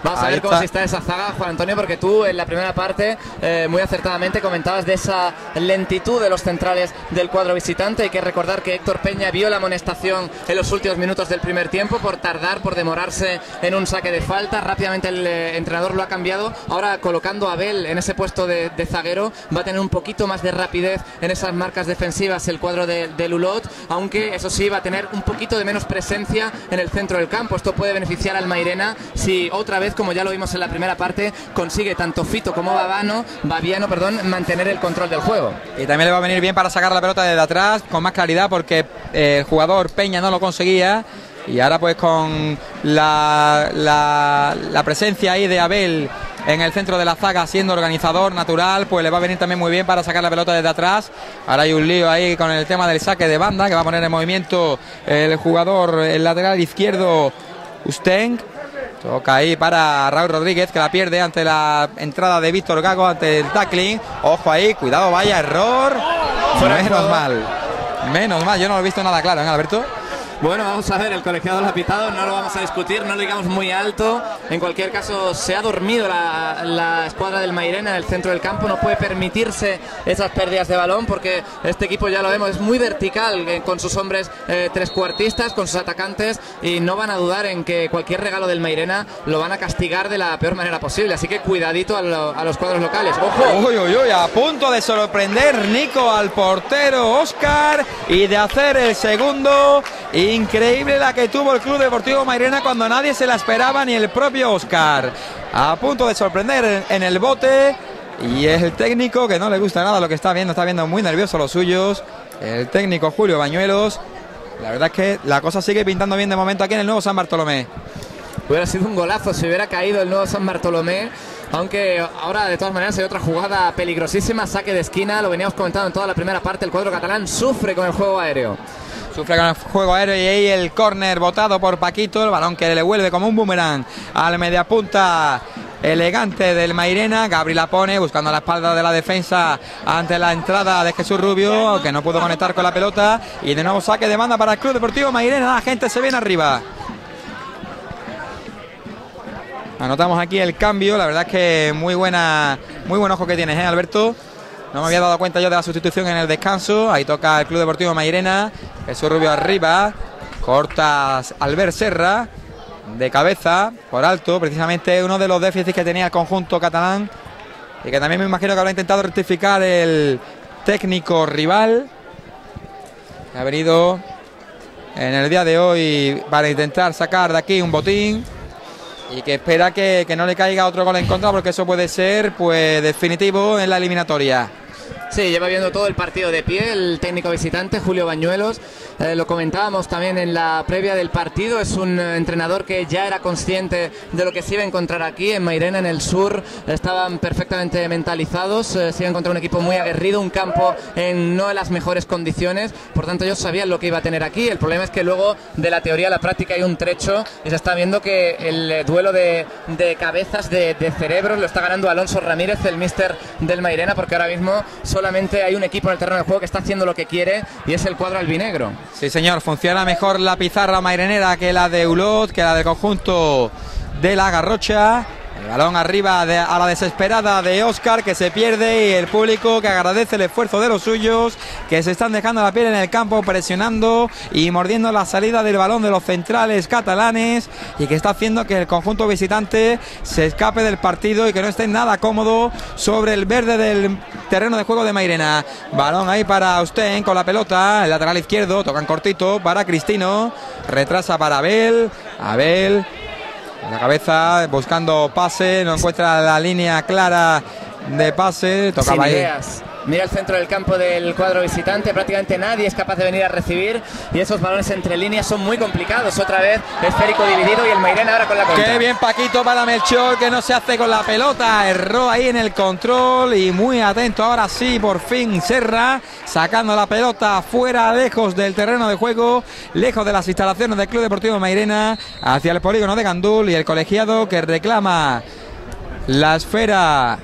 Vamos a ver cómo se está esa zaga, Juan Antonio, porque tú en la primera parte muy acertadamente comentabas de esa lentitud de los centrales del cuadro visitante. Hay que recordar que Héctor Peña vio la amonestación en los últimos minutos del primer tiempo por tardar, por demorarse en un saque de falta. Rápidamente el entrenador lo ha cambiado. Ahora colocando a Abel en ese puesto de zaguero va a tener un poquito más de rapidez en esas marcas defensivas el cuadro de Lulot, aunque eso sí va a tener un poquito de menos presencia en el centro del campo. Esto puede beneficiar al Mairena si otra vez, como ya lo vimos en la primera parte, consigue tanto Fito como Baviano, mantener el control del juego. Y también le va a venir bien para sacar la pelota desde atrás con más claridad, porque el jugador Peña no lo conseguía. Y ahora pues con la presencia ahí de Abel en el centro de la zaga siendo organizador natural, pues le va a venir también muy bien para sacar la pelota desde atrás. Ahora hay un lío ahí con el tema del saque de banda que va a poner en movimiento el jugador, el lateral izquierdo Usteng. Toca ahí para Raúl Rodríguez, que la pierde ante la entrada de Víctor Gago, ante el tackling. Ojo ahí, cuidado, vaya error. Menos mal, yo no lo he visto nada claro, ¿eh, Alberto? Bueno, vamos a ver, el colegiado lo ha pitado, no lo vamos a discutir, no lo digamos muy alto. En cualquier caso, se ha dormido la escuadra del Mairena en el centro del campo. No puede permitirse esas pérdidas de balón porque este equipo, ya lo vemos, es muy vertical con sus hombres trescuartistas, con sus atacantes, y no van a dudar en que cualquier regalo del Mairena lo van a castigar de la peor manera posible. Así que cuidadito a los cuadros locales. ¡Ojo! Uy, a punto de sorprender Nico al portero Óscar y de hacer el segundo. Increíble la que tuvo el Club Deportivo Mairena cuando nadie se la esperaba, ni el propio Óscar. A punto de sorprender en el bote. Y es el técnico que no le gusta nada lo que está viendo muy nervioso los suyos. El técnico Julio Bañuelos. La verdad es que la cosa sigue pintando bien de momento aquí en el nuevo San Bartolomé. Hubiera sido un golazo si hubiera caído el nuevo San Bartolomé, aunque ahora de todas maneras hay otra jugada peligrosísima, saque de esquina, lo veníamos comentando en toda la primera parte. El cuadro catalán sufre con el juego aéreo. Sufre con el juego aéreo y ahí el córner botado por Paquito, el balón que le vuelve como un boomerang al mediapunta elegante del Mairena. Gabri la pone buscando la espalda de la defensa ante la entrada de Jesús Rubio, que no pudo conectar con la pelota, y de nuevo saque de banda para el Club Deportivo Mairena. La gente se viene arriba. Anotamos aquí el cambio. La verdad es que muy buen ojo que tienes, Alberto. No me había dado cuenta yo de la sustitución en el descanso. Ahí toca el Club Deportivo Mairena. Jesús Rubio arriba. Cortas Albert Serra de cabeza por alto. Precisamente uno de los déficits que tenía el conjunto catalán, y que también me imagino que habrá intentado rectificar el técnico rival, que ha venido en el día de hoy para intentar sacar de aquí un botín, y que espera que no le caiga otro gol en contra, porque eso puede ser pues definitivo en la eliminatoria. Sí, lleva viendo todo el partido de pie el técnico visitante Julio Bañuelos. Lo comentábamos también en la previa del partido. Es un entrenador que ya era consciente de lo que se iba a encontrar aquí en Mairena, en el sur. Estaban perfectamente mentalizados. Se iba a encontrar un equipo muy aguerrido, un campo en no en las mejores condiciones. Por tanto, ellos sabían lo que iba a tener aquí. El problema es que luego de la teoría a la práctica hay un trecho, y se está viendo que el duelo de cabezas, de cerebros, lo está ganando Alonso Ramírez, el míster del Mairena, porque ahora mismo solamente hay un equipo en el terreno de juego que está haciendo lo que quiere, y es el cuadro albinegro. Sí, señor, funciona mejor la pizarra mairenera que la de Ulot, que la del conjunto de la Garrocha. El balón arriba a la desesperada de Óscar, que se pierde, y el público que agradece el esfuerzo de los suyos, que se están dejando la piel en el campo, presionando y mordiendo la salida del balón de los centrales catalanes, y que está haciendo que el conjunto visitante se escape del partido y que no esté nada cómodo sobre el verde del terreno de juego de Mairena. Balón ahí para Usteng con la pelota, el lateral izquierdo, tocan cortito para Cristino, retrasa para Abel. La cabeza buscando pase, no encuentra la línea clara de pase. Tocaba ahí. Mira el centro del campo del cuadro visitante, prácticamente nadie es capaz de venir a recibir, y esos balones entre líneas son muy complicados. Otra vez esférico dividido, y el Mairena ahora con la contra. Qué bien Paquito para Melchor, que no se hace con la pelota, erró ahí en el control, y muy atento ahora sí, por fin Serra, sacando la pelota fuera, lejos del terreno de juego, lejos de las instalaciones del Club Deportivo Mairena, hacia el polígono de Gandul, y el colegiado que reclama la esfera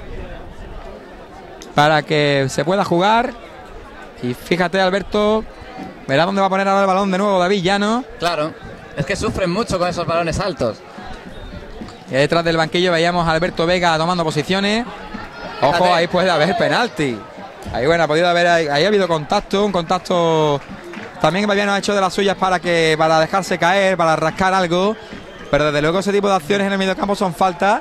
para que se pueda jugar. Y fíjate, Alberto, verá dónde va a poner ahora el balón de nuevo David Llano. Claro, es que sufren mucho con esos balones altos. Y detrás del banquillo veíamos a Alberto Vega tomando posiciones. Ojo, ahí puede haber penalti. Ahí bueno, ha podido haber, ahí ha habido contacto, un contacto. También Babiano ha hecho de las suyas para dejarse caer, para rascar algo. Pero desde luego ese tipo de acciones en el mediocampo son faltas.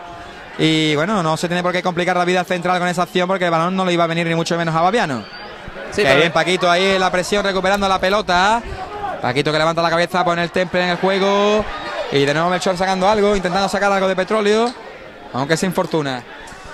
Y bueno, no se tiene por qué complicar la vida central con esa acción, porque el balón no le iba a venir ni mucho menos a Babiano. Sí, que bien Paquito ahí en la presión, recuperando la pelota. Paquito que levanta la cabeza, pone el temple en el juego. Y de nuevo Melchor sacando algo, intentando sacar algo de petróleo, aunque sin fortuna.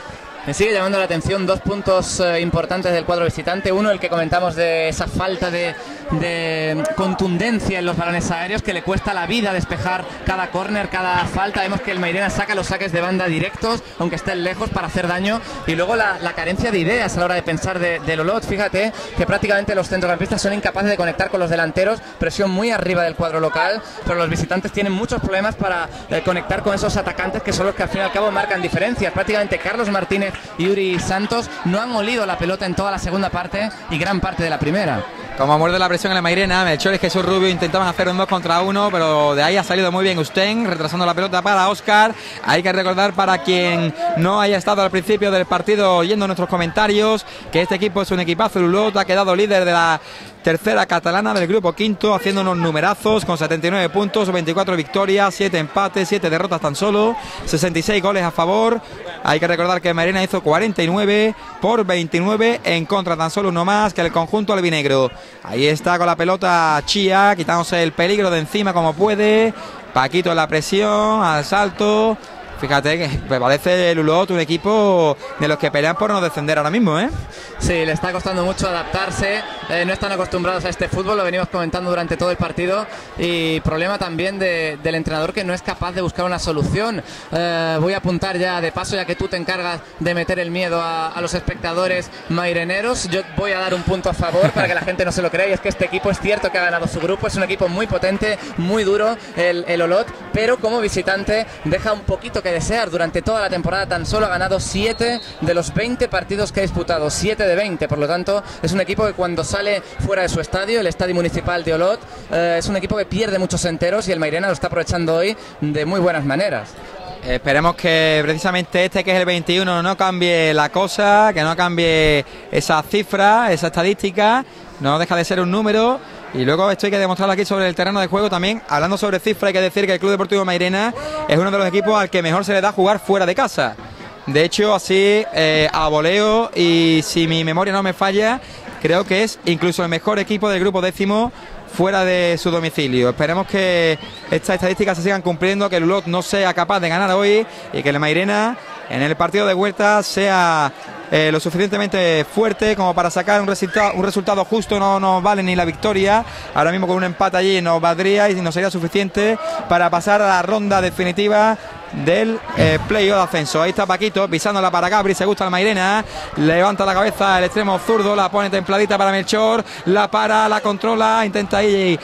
Me sigue llamando la atención dos puntos importantes del cuadro visitante. Uno, el que comentamos de esa falta de contundencia en los balones aéreos, que le cuesta la vida despejar cada córner, cada falta. Vemos que el Mairena saca los saques de banda directos, aunque estén lejos, para hacer daño. Y luego la carencia de ideas a la hora de pensar del Olot. Fíjate que prácticamente los centrocampistas son incapaces de conectar con los delanteros. Presión muy arriba del cuadro local, pero los visitantes tienen muchos problemas para conectar con esos atacantes, que son los que al fin y al cabo marcan diferencias. Prácticamente Carlos Martínez y Uri Santos no han olido la pelota en toda la segunda parte y gran parte de la primera. Como muerde la presión en la Mairena, Melchor y Jesús Rubio intentaban hacer un 2 contra 1, pero de ahí ha salido muy bien Usten, retrasando la pelota para Óscar. Hay que recordar, para quien no haya estado al principio del partido oyendo nuestros comentarios, que este equipo es un equipazo. El Olot ha quedado líder de la tercera catalana del grupo quinto, haciendo unos numerazos con 79 puntos, 24 victorias, 7 empates, 7 derrotas tan solo, 66 goles a favor. Hay que recordar que Mairena hizo 49 por 29 en contra, tan solo uno más que el conjunto albinegro. Ahí está con la pelota Chía, quitándose el peligro de encima como puede. Paquito en la presión, al salto. Fíjate que me parece el Olot un equipo de los que pelean por no descender ahora mismo, ¿eh? Sí, le está costando mucho adaptarse, no están acostumbrados a este fútbol, lo venimos comentando durante todo el partido, y problema también del entrenador, que no es capaz de buscar una solución. Voy a apuntar ya de paso, ya que tú te encargas de meter el miedo a los espectadores maireneros. Yo voy a dar un punto a favor para que la gente no se lo crea, y es que este equipo es cierto que ha ganado su grupo, es un equipo muy potente, muy duro, el Olot, pero como visitante deja un poquito que desear. Durante toda la temporada tan solo ha ganado 7 de los 20 partidos que ha disputado, 7 de 20, por lo tanto es un equipo que cuando sale fuera de su estadio, el estadio municipal de Olot, es un equipo que pierde muchos enteros, y el Mairena lo está aprovechando hoy de muy buenas maneras. Esperemos que precisamente este, que es el 21, no cambie la cosa, que no cambie esa cifra, esa estadística, no deja de ser un número. Y luego esto hay que demostrarlo aquí sobre el terreno de juego también. Hablando sobre cifra, hay que decir que el Club Deportivo Mairena es uno de los equipos al que mejor se le da jugar fuera de casa. De hecho, así a voleo, y si mi memoria no me falla, creo que es incluso el mejor equipo del grupo décimo fuera de su domicilio. Esperemos que estas estadísticas se sigan cumpliendo, que el Olot no sea capaz de ganar hoy, y que el Mairena en el partido de vuelta sea lo suficientemente fuerte como para sacar un resultado justo. No nos vale ni la victoria, ahora mismo con un empate allí nos valdría y nos sería suficiente para pasar a la ronda definitiva del playoff de ascenso. Ahí está Paquito pisándola para Gabri, se gusta el Mairena, levanta la cabeza el extremo zurdo, la pone templadita para Melchor, la para, la controla, intenta ahí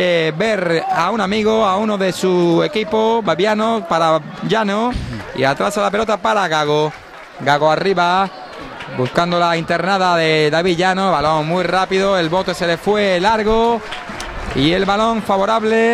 ver a un amigo, a uno de su equipo, Babiano, para Llano, y atrás a la pelota para Gago. Gago arriba, buscando la internada de David Llano, balón muy rápido, el bote se le fue largo, y el balón favorable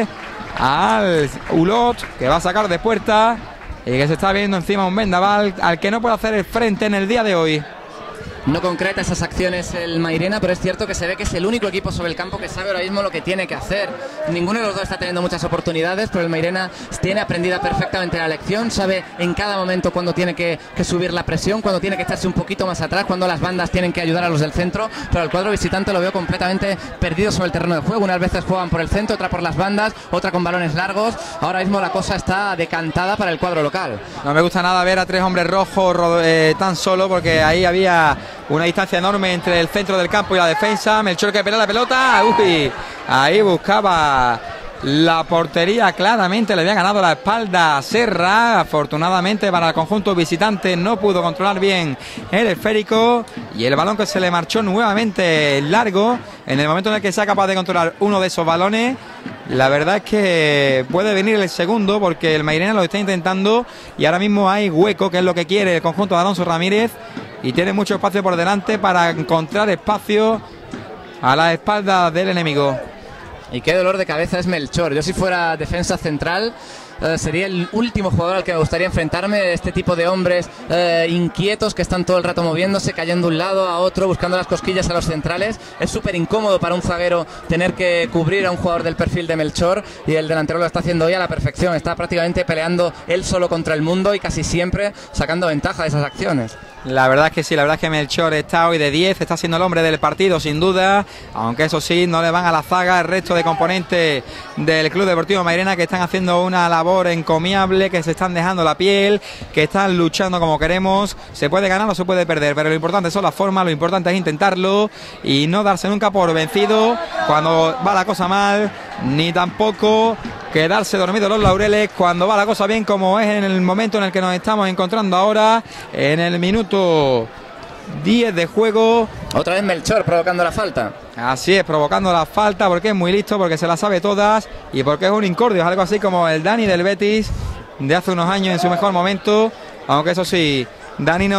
al Olot, que va a sacar de puerta y que se está viendo encima un vendaval al que no puede hacer el frente en el día de hoy. No concreta esas acciones el Mairena, pero es cierto que se ve que es el único equipo sobre el campo que sabe ahora mismo lo que tiene que hacer. Ninguno de los dos está teniendo muchas oportunidades, pero el Mairena tiene aprendida perfectamente la lección, sabe en cada momento cuándo tiene que subir la presión, cuándo tiene que echarse un poquito más atrás, cuándo las bandas tienen que ayudar a los del centro, pero el cuadro visitante lo veo completamente perdido sobre el terreno de juego. Unas veces juegan por el centro, otra por las bandas, otra con balones largos. Ahora mismo la cosa está decantada para el cuadro local. No me gusta nada ver a tres hombres rojos tan solo, porque ahí había una distancia enorme entre el centro del campo y la defensa. Melchor que pelea la pelota. Uy, ahí buscaba la portería, claramente le había ganado la espalda a Serra. Afortunadamente para el conjunto visitante no pudo controlar bien el esférico, y el balón que se le marchó nuevamente largo. En el momento en el que sea capaz de controlar uno de esos balones, la verdad es que puede venir el segundo, porque el Mairena lo está intentando y ahora mismo hay hueco, que es lo que quiere el conjunto de Alonso Ramírez, y tiene mucho espacio por delante para encontrar espacio a la espalda del enemigo. Y qué dolor de cabeza es Melchor. Yo, si fuera defensa central, sería el último jugador al que me gustaría enfrentarme, este tipo de hombres inquietos que están todo el rato moviéndose, cayendo de un lado a otro, buscando las cosquillas a los centrales. Es súper incómodo para un zaguero tener que cubrir a un jugador del perfil de Melchor, y el delantero lo está haciendo hoy a la perfección. Está prácticamente peleando él solo contra el mundo y casi siempre sacando ventaja de esas acciones. La verdad es que sí, la verdad es que Melchor está hoy de 10, está siendo el hombre del partido sin duda, aunque eso sí, no le van a la zaga el resto de componentes del Club Deportivo Mairena, que están haciendo una labor encomiable, que se están dejando la piel, que están luchando como queremos. Se puede ganar o se puede perder, pero lo importante son las formas, lo importante es intentarlo y no darse nunca por vencido cuando va la cosa mal, ni tampoco quedarse dormido en los laureles cuando va la cosa bien, como es en el momento en el que nos estamos encontrando ahora, en el minuto 10 de juego. Otra vez Melchor provocando la falta. Así es, provocando la falta, porque es muy listo, porque se la sabe todas y porque es un incordio, es algo así como el Dani del Betis de hace unos años en su mejor momento, aunque eso sí, Dani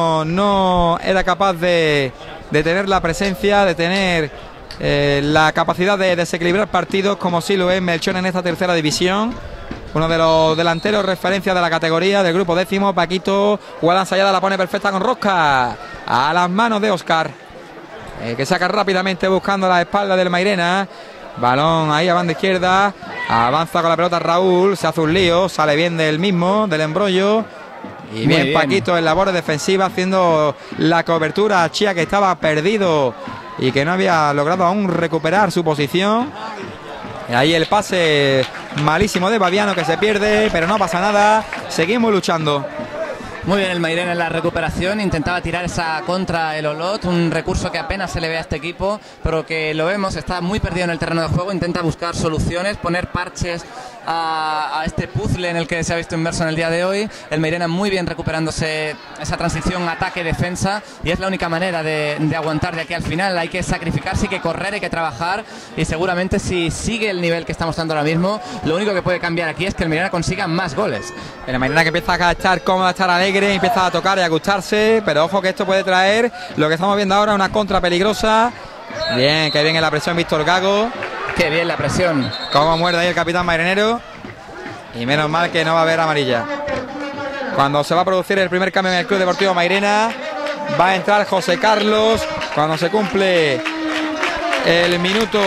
no era capaz de tener la presencia, de tener la capacidad de desequilibrar partidos como sí lo es Melchor en esta tercera división. Uno de los delanteros referencia de la categoría del grupo décimo. Paquito, jugada ensayada, la pone perfecta con Rosca a las manos de Óscar, que saca rápidamente buscando la espalda del Mairena. Balón ahí a banda izquierda, avanza con la pelota Raúl, se hace un lío, sale bien del mismo, del embrollo. Y bien Paquito en labores defensivas haciendo la cobertura a Chía, que estaba perdido y que no había logrado aún recuperar su posición. Ahí el pase malísimo de Baviano, que se pierde, pero no pasa nada, seguimos luchando. Muy bien el Mairena en la recuperación, intentaba tirar esa contra el Olot, un recurso que apenas se le ve a este equipo, pero que lo vemos, está muy perdido en el terreno de juego, intenta buscar soluciones, poner parches a este puzzle en el que se ha visto inmerso en el día de hoy. El Mairena muy bien recuperándose esa transición ataque-defensa, y es la única manera de aguantar de aquí al final. Hay que sacrificarse, hay que correr, hay que trabajar, y seguramente si sigue el nivel que está mostrando ahora mismo, lo único que puede cambiar aquí es que el Mairena consiga más goles. El Mairena que empieza a estar cómodo, a estar alegre, empieza a tocar y a gustarse, pero ojo que esto puede traer lo que estamos viendo ahora, una contra peligrosa. Bien, que bien en la presión Víctor Gago. Qué bien la presión. Cómo muerde ahí el capitán mairenero. Y menos mal que no va a haber amarilla. Cuando se va a producir el primer cambio en el Club Deportivo Mairena, va a entrar José Carlos. Cuando se cumple el minuto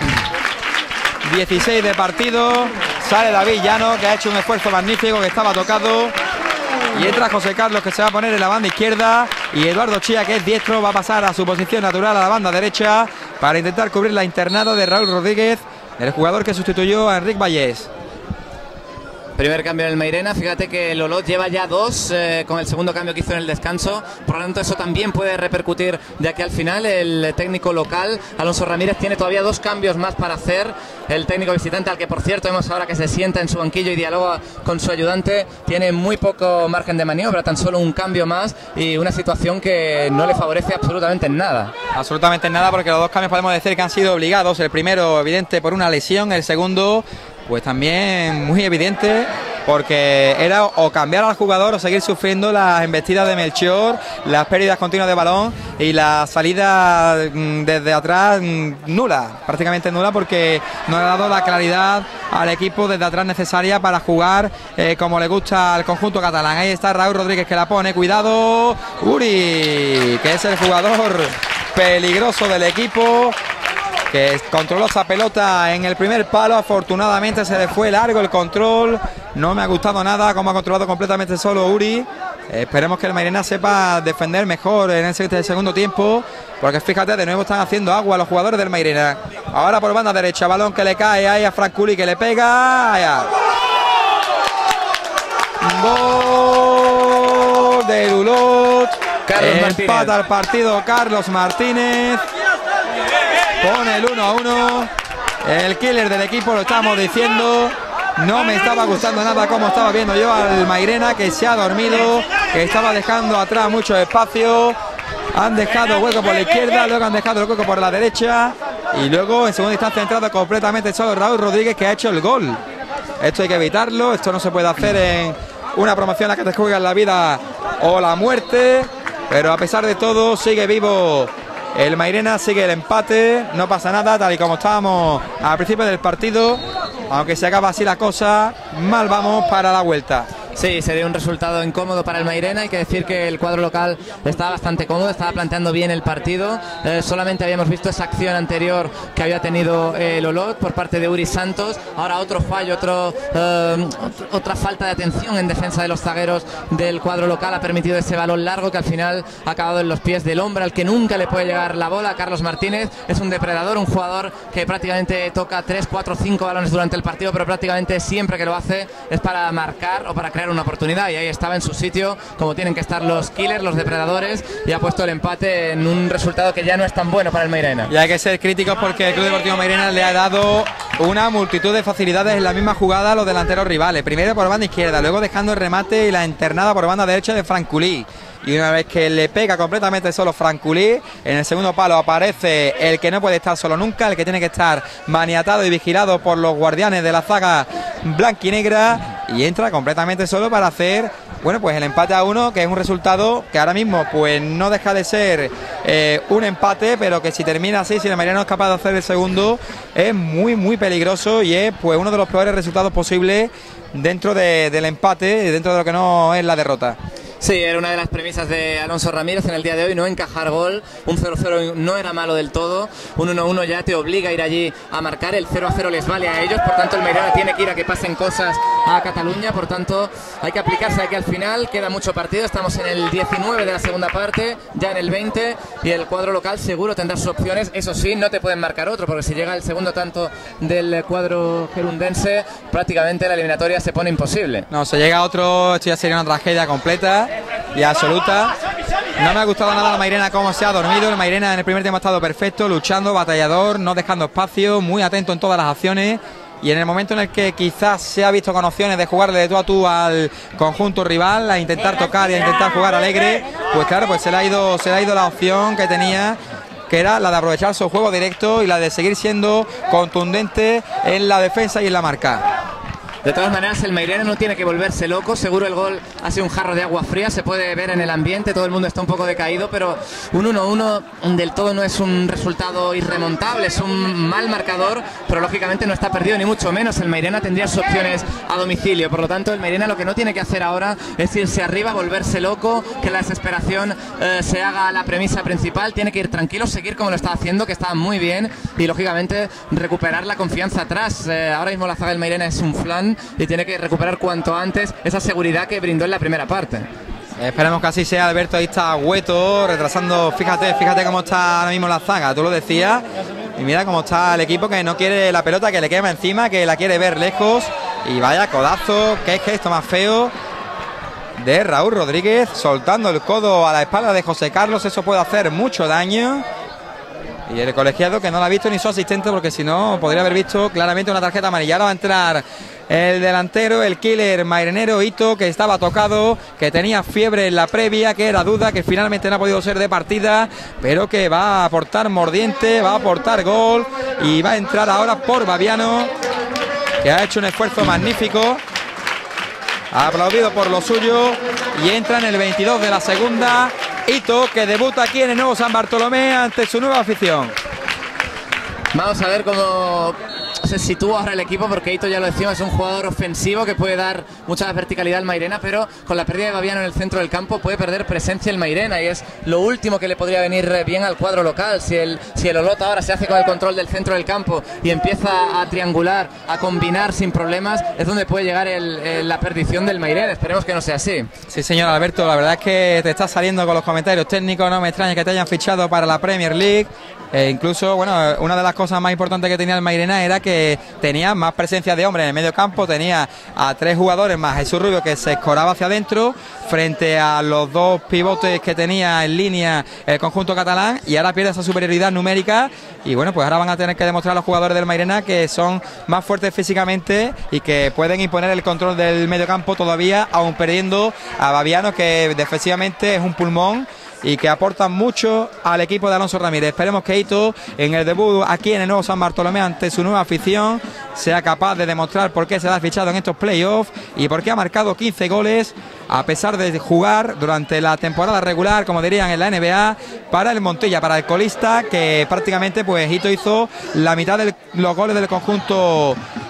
16 de partido, sale David Llano, que ha hecho un esfuerzo magnífico, que estaba tocado. Y entra José Carlos, que se va a poner en la banda izquierda, y Eduardo Chía, que es diestro, va a pasar a su posición natural a la banda derecha para intentar cubrir la internada de Raúl Rodríguez, el jugador que sustituyó a Enric Vallés. Primer cambio en el Mairena, fíjate que el Olot lleva ya dos con el segundo cambio que hizo en el descanso, por lo tanto eso también puede repercutir de aquí al final. El técnico local, Alonso Ramírez, tiene todavía dos cambios más para hacer. El técnico visitante, al que por cierto vemos ahora que se sienta en su banquillo y dialoga con su ayudante, tiene muy poco margen de maniobra, tan solo un cambio más, y una situación que no le favorece absolutamente en nada. Absolutamente en nada, porque los dos cambios podemos decir que han sido obligados. El primero evidente por una lesión, el segundo pues también muy evidente, porque era o cambiar al jugador o seguir sufriendo las embestidas de Melchor, las pérdidas continuas de balón y la salida desde atrás nula, prácticamente nula, porque no ha dado la claridad al equipo desde atrás necesaria para jugar como le gusta al conjunto catalán. Ahí está Raúl Rodríguez, que la pone, cuidado, Uri, que es el jugador peligroso del equipo, que controló esa pelota en el primer palo. Afortunadamente se le fue largo el control. No me ha gustado nada como ha controlado completamente solo Uri. Esperemos que el Mairena sepa defender mejor en ese segundo tiempo, porque fíjate, de nuevo están haciendo agua los jugadores del Mairena. Ahora por banda derecha, balón que le cae ahí a Frank Culi, que le pega. Allá. Gol de Lulot. Empata el partido Carlos Martínez. Pone el 1-1. El killer del equipo, lo estamos diciendo. No me estaba gustando nada como estaba viendo yo al Mairena, que se ha dormido, que estaba dejando atrás mucho espacio. Han dejado hueco por la izquierda, luego han dejado el hueco por la derecha, y luego en segunda instancia ha entrado completamente solo Raúl Rodríguez, que ha hecho el gol. Esto hay que evitarlo, esto no se puede hacer en una promoción en la que te juegas la vida o la muerte, pero a pesar de todo sigue vivo el Mairena, sigue el empate, no pasa nada, tal y como estábamos al principio del partido. aunque se acaba así la cosa, mal vamos para la vuelta. Sí, sería un resultado incómodo para el Mairena. Hay que decir que el cuadro local estaba bastante cómodo, estaba planteando bien el partido. Solamente habíamos visto esa acción anterior que había tenido el Olot por parte de Uri Santos. Ahora otro fallo, otra falta de atención en defensa de los zagueros del cuadro local ha permitido ese balón largo que al final ha acabado en los pies del hombre al que nunca le puede llegar la bola. Carlos Martínez es un depredador, un jugador que prácticamente toca 3, 4, 5 balones durante el partido, pero prácticamente siempre que lo hace es para marcar o para crear una oportunidad, y ahí estaba en su sitio como tienen que estar los killers, los depredadores, y ha puesto el empate en un resultado que ya no es tan bueno para el Mairena. Y hay que ser críticos porque el Club Deportivo Mairena le ha dado una multitud de facilidades en la misma jugada a los delanteros rivales, primero por banda izquierda, luego dejando el remate y la internada por banda derecha de Franculí. Y una vez que le pega completamente solo Franculí, en el segundo palo aparece el que no puede estar solo nunca, el que tiene que estar maniatado y vigilado por los guardianes de la zaga blanquinegra, y entra completamente solo para hacer, bueno, pues el empate a 1, que es un resultado que ahora mismo pues no deja de ser un empate, pero que si termina así, si el Mairena no es capaz de hacer el segundo, es muy peligroso y es pues uno de los peores resultados posibles dentro del empate, dentro de lo que no es la derrota. Sí, era una de las premisas de Alonso Ramírez en el día de hoy, no encajar gol. Un 0-0 no era malo del todo, un 1-1 ya te obliga a ir allí a marcar, el 0-0 les vale a ellos, por tanto el Mairena tiene que ir a que pasen cosas a Cataluña, por tanto hay que aplicarse aquí al final, queda mucho partido, estamos en el 19 de la segunda parte, ya en el 20, y el cuadro local seguro tendrá sus opciones, eso sí, no te pueden marcar otro, porque si llega el segundo tanto del cuadro gerundense, prácticamente la eliminatoria se pone imposible. No, se llega a otro, esto ya sería una tragedia completa y absoluta. No me ha gustado nada la Mairena cómo se ha dormido. El Mairena en el primer tiempo ha estado perfecto, luchando, batallador, no dejando espacio, muy atento en todas las acciones, y en el momento en el que quizás se ha visto con opciones de jugarle de tú a tú al conjunto rival, a intentar tocar y a intentar jugar alegre, pues claro, pues se le ha ido la opción que tenía, que era la de aprovechar su juego directo y la de seguir siendo contundente en la defensa y en la marca. De todas maneras, el Mairena no tiene que volverse loco, seguro el gol ha sido un jarro de agua fría, se puede ver en el ambiente, todo el mundo está un poco decaído, pero un 1-1 del todo no es un resultado irremontable, es un mal marcador, pero lógicamente no está perdido ni mucho menos. El Mairena tendría sus opciones a domicilio, por lo tanto el Mairena lo que no tiene que hacer ahora es irse arriba, volverse loco, que la desesperación se haga la premisa principal, tiene que ir tranquilo, seguir como lo está haciendo, que está muy bien, y lógicamente recuperar la confianza atrás. Ahora mismo la zaga del Mairena es un flan y tiene que recuperar cuanto antes esa seguridad que brindó en la primera parte. Esperemos que así sea, Alberto. Ahí está Hueto retrasando, fíjate cómo está ahora mismo la zaga, tú lo decías, y mira cómo está el equipo, que no quiere la pelota, que le quema encima, que la quiere ver lejos, y vaya codazo, que es esto más feo de Raúl Rodríguez, soltando el codo a la espalda de José Carlos, eso puede hacer mucho daño. Y el colegiado que no la ha visto ni su asistente, porque si no podría haber visto claramente una tarjeta amarilla. Ahora va a entrar el delantero, el killer mairenero Hito, que estaba tocado, que tenía fiebre en la previa, que era duda, que finalmente no ha podido ser de partida, pero que va a aportar mordiente, va a aportar gol, y va a entrar ahora por Baviano, que ha hecho un esfuerzo magnífico, aplaudido por lo suyo, y entra en el 22 de la segunda. Hito, que debuta aquí en el nuevo San Bartolomé ante su nueva afición. Vamos a ver cómo se sitúa ahora el equipo, porque Hito, ya lo decimos, es un jugador ofensivo que puede dar mucha verticalidad al Mairena, pero con la pérdida de Baviano en el centro del campo puede perder presencia el Mairena, y es lo último que le podría venir bien al cuadro local. Si el Olot ahora se hace con el control del centro del campo y empieza a triangular, a combinar sin problemas, es donde puede llegar la perdición del Mairena. Esperemos que no sea así. Sí, señor Alberto, la verdad es que te estás saliendo con los comentarios técnicos, no me extraña que te hayan fichado para la Premier League. Incluso, bueno, una de las cosas más importantes que tenía el Mairena era que tenía más presencia de hombre en el medio campo, tenía a 3 jugadores más Jesús Rubio, que se escoraba hacia adentro frente a los 2 pivotes que tenía en línea el conjunto catalán, y ahora pierde esa superioridad numérica, y bueno, pues ahora van a tener que demostrar a los jugadores del Mairena que son más fuertes físicamente y que pueden imponer el control del medio campo todavía, aún perdiendo a Baviano, que defensivamente es un pulmón y que aportan mucho al equipo de Alonso Ramírez. Esperemos que Hito, en el debut aquí en el nuevo San Bartolomé ante su nueva afición, sea capaz de demostrar por qué se ha fichado en estos playoffs y por qué ha marcado 15 goles a pesar de jugar durante la temporada regular, como dirían en la NBA, para el Montilla, para el colista, que prácticamente pues Hito hizo la mitad de los goles del conjunto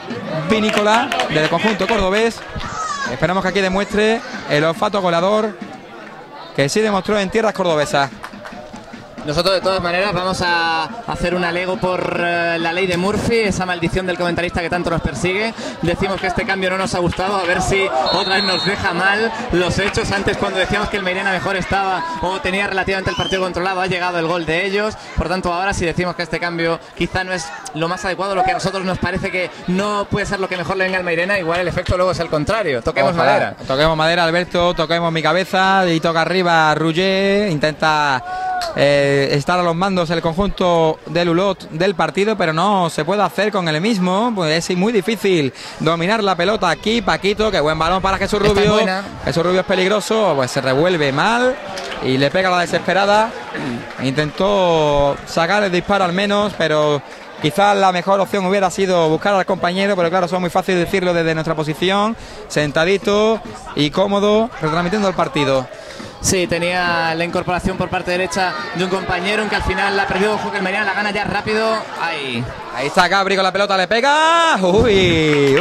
vinícola del conjunto cordobés. Esperamos que aquí demuestre el olfato goleador que sí demostró en tierras cordobesas. Nosotros de todas maneras vamos a hacer un alego por la ley de Murphy, esa maldición del comentarista que tanto nos persigue. Decimos que este cambio no nos ha gustado, a ver si otra vez nos deja mal los hechos. Antes, cuando decíamos que el Mairena mejor estaba o tenía relativamente el partido controlado, ha llegado el gol de ellos. Por tanto, ahora si decimos que este cambio quizá no es lo más adecuado, lo que a nosotros nos parece que no puede ser lo que mejor le venga al Mairena, igual el efecto luego es el contrario. Toquemos madera. Toquemos madera, Alberto, toquemos mi cabeza y toca arriba Rouget. Intenta estar a los mandos el conjunto del Ulot del partido, pero no se puede hacer con el mismo, pues es muy difícil dominar la pelota aquí. Paquito, qué buen balón para Jesús Rubio. Jesús Rubio es peligroso, pues se revuelve mal y le pega la desesperada. Intentó sacar el disparo al menos, pero quizás la mejor opción hubiera sido buscar al compañero, pero claro, son muy fácil decirlo desde nuestra posición, sentadito y cómodo, retransmitiendo el partido. Sí, tenía la incorporación por parte derecha de un compañero, aunque al final la perdió. Ojo que el Mairena la gana ya rápido. Ahí está Gabri con la pelota, le pega. Uy.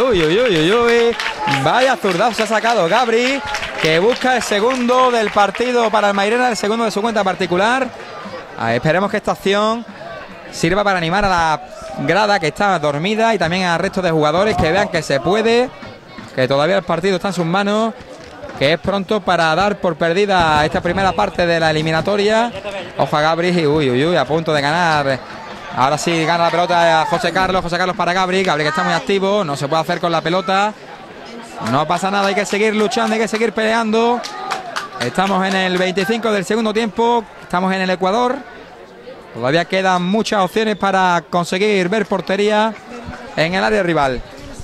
Vaya zurdazo se ha sacado Gabri, que busca el segundo del partido para el Mairena, el segundo de su cuenta particular. Esperemos que esta acción sirva para animar a la grada que está dormida y también al resto de jugadores que vean que se puede, que todavía el partido está en sus manos, que es pronto para dar por perdida esta primera parte de la eliminatoria. Ojo a Gabri, uy, a punto de ganar. Ahora sí gana la pelota a José Carlos para Gabri que está muy activo, no se puede hacer con la pelota. No pasa nada, hay que seguir luchando, hay que seguir peleando. Estamos en el 25 del segundo tiempo, estamos en el Ecuador. Todavía quedan muchas opciones para conseguir ver portería en el área rival.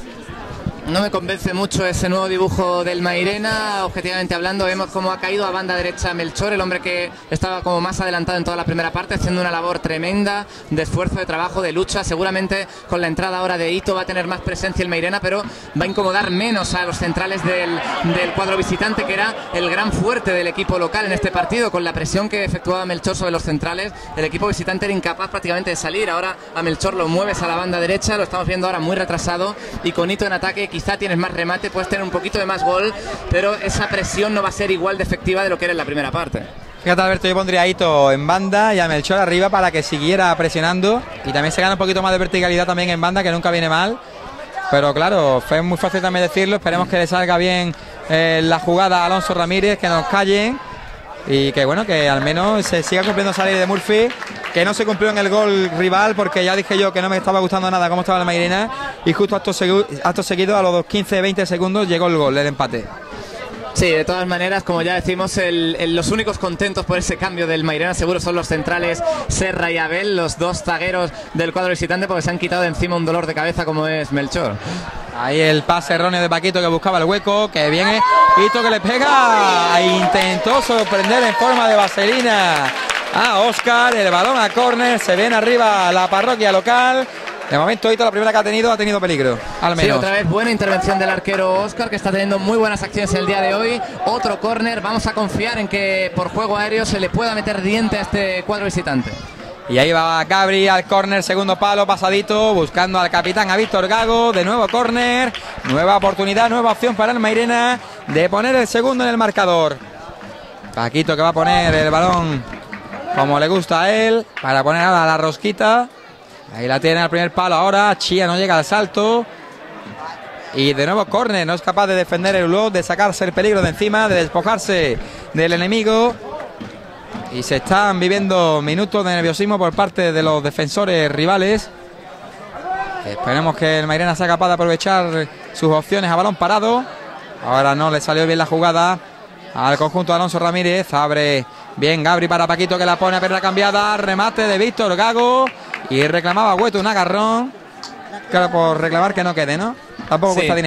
No me convence mucho ese nuevo dibujo del Mairena. Objetivamente hablando, vemos cómo ha caído a banda derecha Melchor, el hombre que estaba como más adelantado en toda la primera parte, haciendo una labor tremenda de esfuerzo, de trabajo, de lucha. Seguramente con la entrada ahora de Ito va a tener más presencia el Mairena, pero va a incomodar menos a los centrales del cuadro visitante, que era el gran fuerte del equipo local en este partido. Con la presión que efectuaba Melchor sobre los centrales, el equipo visitante era incapaz prácticamente de salir. Ahora a Melchor lo mueves a la banda derecha, lo estamos viendo ahora muy retrasado, y con Ito en ataque quizá tienes más remate, puedes tener un poquito de más gol, pero esa presión no va a ser igual de efectiva de lo que era en la primera parte. Fíjate, Alberto, yo pondría a Ito en banda y a Melchor arriba para que siguiera presionando, y también se gana un poquito más de verticalidad también en banda, que nunca viene mal. Pero claro, fue muy fácil también decirlo. Esperemos que le salga bien la jugada a Alonso Ramírez, que nos callen y que bueno, que al menos se siga cumpliendo esa ley de Murphy, que no se cumplió en el gol rival, porque ya dije yo que no me estaba gustando nada cómo estaba la Mairena, y justo acto seguido, a los 15-20 segundos, llegó el gol, el empate. Sí, de todas maneras, como ya decimos, los únicos contentos por ese cambio del Mairena seguro son los centrales Serra y Abel, los dos zagueros del cuadro visitante, porque se han quitado de encima un dolor de cabeza como es Melchor. Ahí el pase erróneo de Paquito, que buscaba el hueco, que viene Ito, que le pega, intentó sorprender en forma de vaselina a Óscar, el balón a córner, se viene arriba la parroquia local. De momento Ito, la primera que ha tenido peligro, al menos. Sí, otra vez buena intervención del arquero Óscar, que está teniendo muy buenas acciones el día de hoy. Otro córner, vamos a confiar en que por juego aéreo se le pueda meter diente a este cuadro visitante. Y ahí va Gabri al córner, segundo palo, pasadito, buscando al capitán, a Víctor Gago. De nuevo córner, nueva oportunidad, nueva opción para el Mairena de poner el segundo en el marcador. Paquito, que va a poner el balón como le gusta a él, para poner a la rosquita. Ahí la tiene al primer palo ahora, Chía no llega al salto. Y de nuevo córner, no es capaz de defender el Ulot, de sacarse el peligro de encima, de despojarse del enemigo. Y se están viviendo minutos de nerviosismo por parte de los defensores rivales. Esperemos que el Mairena sea capaz de aprovechar sus opciones a balón parado. Ahora no le salió bien la jugada al conjunto de Alonso Ramírez. Abre bien Gabri para Paquito, que la pone a perder cambiada. Remate de Víctor Gago. Y reclamaba Hueto un agarrón. Claro, por reclamar que no quede, ¿no? Tampoco cuesta dinero.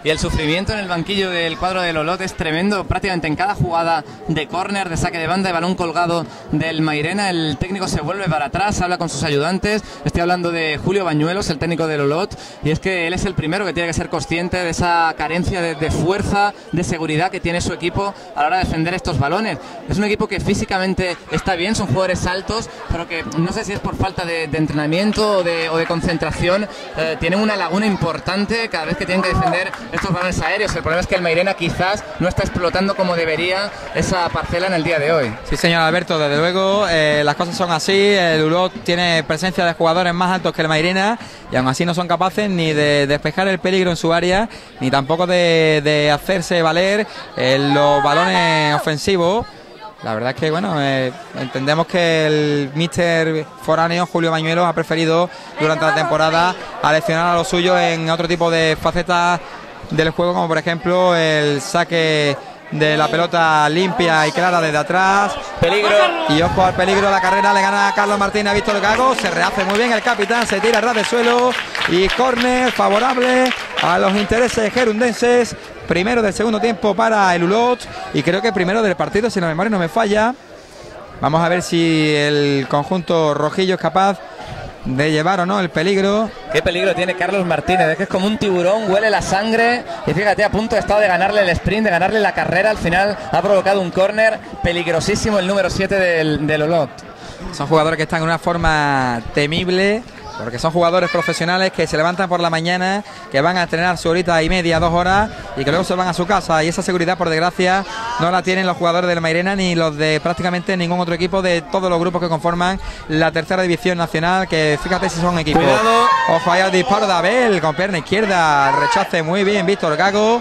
y el sufrimiento en el banquillo del cuadro del Olot es tremendo. Prácticamente en cada jugada de córner, de saque de banda, de balón colgado del Mairena, el técnico se vuelve para atrás, habla con sus ayudantes. Estoy hablando de Julio Bañuelos, el técnico del Olot, y es que él es el primero que tiene que ser consciente de esa carencia de fuerza, de seguridad que tiene su equipo a la hora de defender estos balones. Es un equipo que físicamente está bien, son jugadores altos, pero que no sé si es por falta de entrenamiento o de concentración, tienen una laguna importante cada vez que tienen que defender estos balones aéreos. El problema es que el Mairena quizás no está explotando como debería esa parcela en el día de hoy. Sí, señor Alberto, desde luego las cosas son así. El Olot tiene presencia de jugadores más altos que el Mairena y aún así no son capaces ni de despejar el peligro en su área, ni tampoco de hacerse valer en los balones ofensivos. La verdad es que, bueno, entendemos que el míster foráneo Julio Bañuelos ha preferido durante la temporada aleccionar a los suyos en otro tipo de facetas del juego, como por ejemplo el saque de la pelota limpia y clara desde atrás. Peligro. Y ojo al peligro, la carrera le gana a Carlos Martínez, ha visto lo que hago, se rehace muy bien el capitán, se tira a ras del suelo y córner favorable a los intereses gerundenses. Primero del segundo tiempo para el Olot y creo que primero del partido, si la memoria no me falla. Vamos a ver si el conjunto rojillo es capaz de llevar o no el peligro. Qué peligro tiene Carlos Martínez, es que es como un tiburón, huele la sangre y fíjate, a punto ha estado de ganarle el sprint, de ganarle la carrera, al final ha provocado un córner peligrosísimo el número 7 del Olot. Son jugadores que están en una forma temible, porque son jugadores profesionales que se levantan por la mañana, que van a entrenar su horita y media, 2 horas y que luego se van a su casa, y esa seguridad, por desgracia, no la tienen los jugadores del Mairena ni los de prácticamente ningún otro equipo de todos los grupos que conforman la tercera división nacional, que fíjate si son equipos. Cuidado. Ojo ahí al disparo de Abel con pierna izquierda, rechace muy bien Víctor Gago.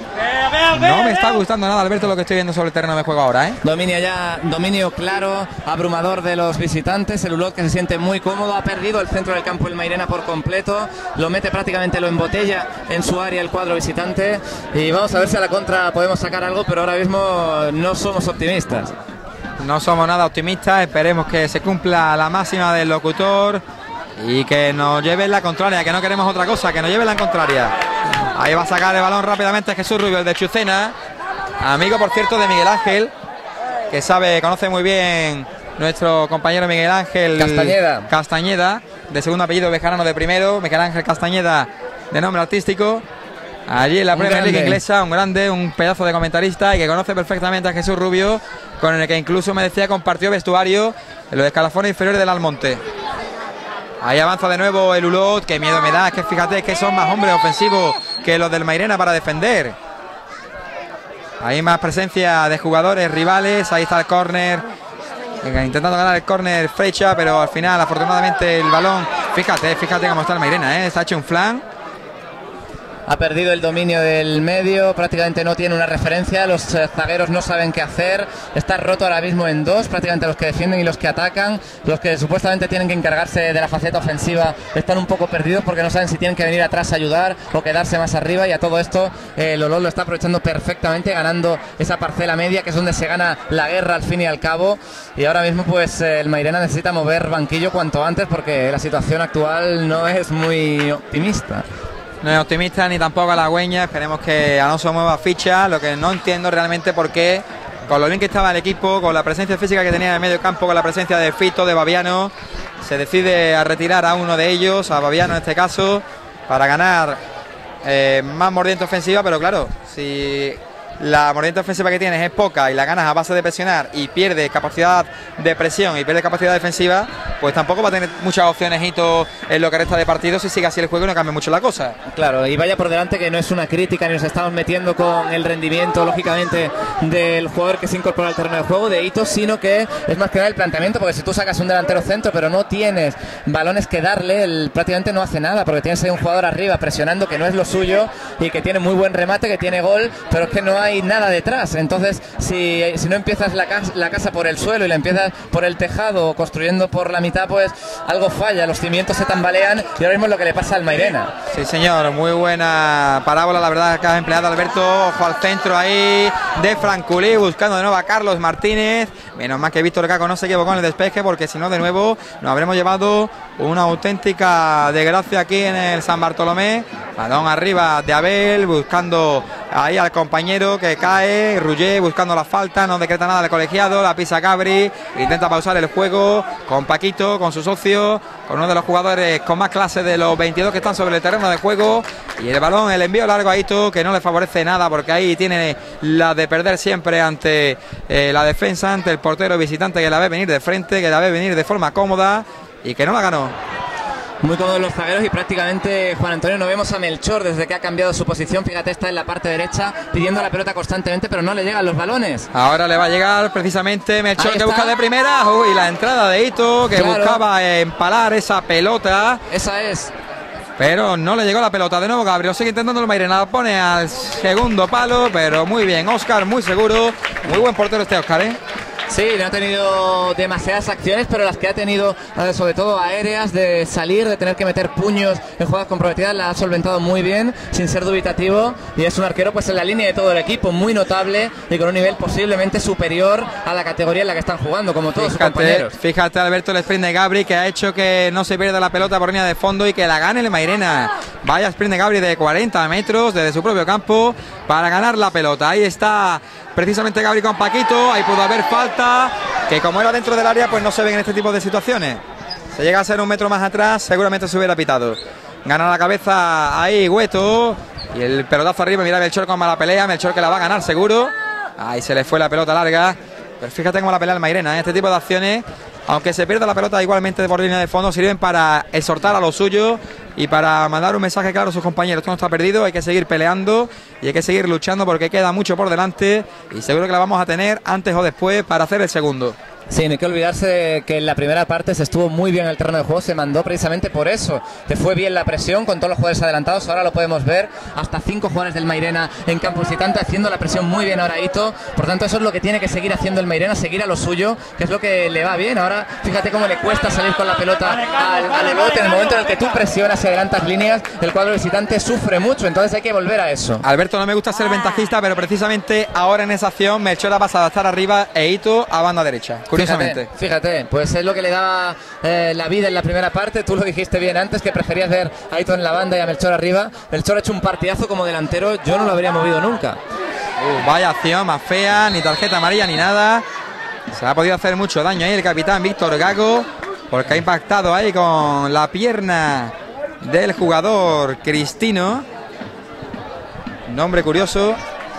No me está gustando nada, Alberto, lo que estoy viendo sobre el terreno de juego ahora, Dominio claro, abrumador de los visitantes. El Olot, que se siente muy cómodo, ha perdido el centro del campo el Mairena por completo, lo mete prácticamente, lo embotella en su área el cuadro visitante, y vamos a ver si a la contra podemos sacar algo, pero ahora mismo no somos optimistas. No somos nada optimistas, esperemos que se cumpla la máxima del locutor y que nos lleven la contraria, que no queremos otra cosa, que nos lleven la contraria. Ahí va a sacar el balón rápidamente Jesús Rubio, el de Chucena, amigo por cierto de Miguel Ángel, que conoce muy bien nuestro compañero Miguel Ángel Castañeda, de segundo apellido, bejarano de primero. Miguel Ángel Castañeda, de nombre artístico, allí en la Premier League inglesa, un grande, un pedazo de comentarista y que conoce perfectamente a Jesús Rubio, con el que incluso, me decía, compartió vestuario en los escalafones inferiores del Almonte. Ahí avanza de nuevo el Olot, qué miedo me da, es que fíjate que son más hombres ofensivos que los del Mairena para defender. Hay más presencia de jugadores rivales, ahí está el córner, intentando ganar el córner Freixa, pero al final afortunadamente el balón, fíjate cómo está el Mairena, está hecho un flan. Ha perdido el dominio del medio, prácticamente no tiene una referencia, los zagueros no saben qué hacer, está roto ahora mismo en dos, prácticamente los que defienden y los que atacan. Los que supuestamente tienen que encargarse de la faceta ofensiva están un poco perdidos porque no saben si tienen que venir atrás a ayudar o quedarse más arriba, y a todo esto el Olot lo está aprovechando perfectamente, ganando esa parcela media, que es donde se gana la guerra al fin y al cabo. Y ahora mismo pues el Mairena necesita mover banquillo cuanto antes, porque la situación actual no es muy optimista. No es optimista ni tampoco halagüeña. Esperemos que Alonso mueva ficha. Lo que no entiendo realmente por qué, con lo bien que estaba el equipo, con la presencia física que tenía en el medio campo, con la presencia de Fito, de Baviano, se decide a retirar a uno de ellos, a Baviano en este caso, para ganar más mordiente ofensiva. Pero claro, si la mordiente ofensiva que tienes es poca y la ganas a base de presionar y pierdes capacidad de presión y pierdes capacidad defensiva, pues tampoco va a tener muchas opciones Hito en lo que resta de partido si sigue así el juego y no cambia mucho la cosa. Claro, y vaya por delante que no es una crítica ni nos estamos metiendo con el rendimiento, lógicamente, del jugador que se incorpora al terreno de juego, de Hito, sino que es más que nada el planteamiento, porque si tú sacas un delantero centro pero no tienes balones que darle, él prácticamente no hace nada, porque tienes ahí un jugador arriba presionando que no es lo suyo y que tiene muy buen remate, que tiene gol, pero es que no hay nada detrás. Entonces, si no empiezas la casa por el suelo y la empiezas por el tejado o construyendo por la mitad, pues algo falla, los cimientos se tambalean y ahora mismo es lo que le pasa al Mairena. Sí, señor, muy buena parábola, la verdad, que ha empleado Alberto. Ojo al centro ahí de Franculí, buscando de nuevo a Carlos Martínez. Menos mal que Víctor Gago no se equivocó en el despeje, porque si no, de nuevo nos habremos llevado una auténtica desgracia aquí en el San Bartolomé. Balón arriba de Abel, buscando ahí al compañero que cae. Rugger buscando la falta, no decreta nada el colegiado, la pisa Gabri, intenta pausar el juego con Paquito, con su socio, con uno de los jugadores con más clase de los 22 que están sobre el terreno de juego. Y el balón, el envío largo a Ito, que no le favorece nada, porque ahí tiene la de perder siempre ante la defensa, ante el portero visitante, que la ve venir de frente, que la ve venir de forma cómoda y que no la ganó. Muy cómodos los zagueros y prácticamente, Juan Antonio, no vemos a Melchor desde que ha cambiado su posición. Fíjate, está en la parte derecha pidiendo la pelota constantemente, pero no le llegan los balones. Ahora le va a llegar precisamente Melchor, que busca de primera. Uy, la entrada de Ito, que buscaba empalar esa pelota. Esa es. Pero no le llegó la pelota. De nuevo Gabriel sigue intentando el Mairena, la pone al segundo palo, pero muy bien Óscar, muy seguro. Muy buen portero este Óscar, ¿eh? Sí, no ha tenido demasiadas acciones, pero las que ha tenido, sobre todo aéreas, de salir, de tener que meter puños en jugadas comprometidas, la ha solventado muy bien, sin ser dubitativo, y es un arquero pues en la línea de todo el equipo, muy notable y con un nivel posiblemente superior a la categoría en la que están jugando, como todos sus compañeros. Fíjate, Alberto, el sprint de Gabri, que ha hecho que no se pierda la pelota por línea de fondo y que la gane el Mairena. Vaya sprint de Gabri de 40 metros desde su propio campo para ganar la pelota. Ahí está precisamente Gabri con Paquito, ahí pudo haber falta, que como era dentro del área pues no se ven en este tipo de situaciones. Se llega a ser un metro más atrás, seguramente se hubiera pitado. Gana la cabeza ahí Hueto, y el pelotazo arriba, mira Melchor con mala pelea, Melchor que la va a ganar seguro. Ahí se le fue la pelota larga, pero fíjate cómo la pelea el Mairena, ¿eh? Este tipo de acciones, aunque se pierda la pelota igualmente por línea de fondo, sirven para exhortar a lo suyo y para mandar un mensaje claro a sus compañeros. Esto no está perdido, hay que seguir peleando y hay que seguir luchando, porque queda mucho por delante y seguro que la vamos a tener antes o después para hacer el segundo. Sí, no hay que olvidarse que en la primera parte se estuvo muy bien en el terreno de juego, se mandó precisamente por eso, que fue bien la presión con todos los jugadores adelantados. Ahora lo podemos ver, hasta 5 jugadores del Mairena en campo visitante haciendo la presión muy bien ahora Ito. Por tanto, eso es lo que tiene que seguir haciendo el Mairena, seguir a lo suyo, que es lo que le va bien. Ahora fíjate cómo le cuesta salir con la pelota al bote. En el momento en el que tú presionas y adelantas líneas, el cuadro visitante sufre mucho, entonces hay que volver a eso. Alberto, no me gusta ser ventajista, pero precisamente ahora en esa acción Melchor ha pasado a estar arriba e Ito a banda derecha. Curiosamente. Fíjate, pues es lo que le daba la vida en la primera parte. Tú lo dijiste bien antes, que preferías ver a Ito en la banda y a Melchor arriba. Melchor ha hecho un partidazo como delantero, yo no lo habría movido nunca. Vaya acción más fea, ni tarjeta amarilla ni nada. Se ha podido hacer mucho daño ahí el capitán Víctor Gago, porque ha impactado ahí con la pierna del jugador Cristino. Nombre curioso.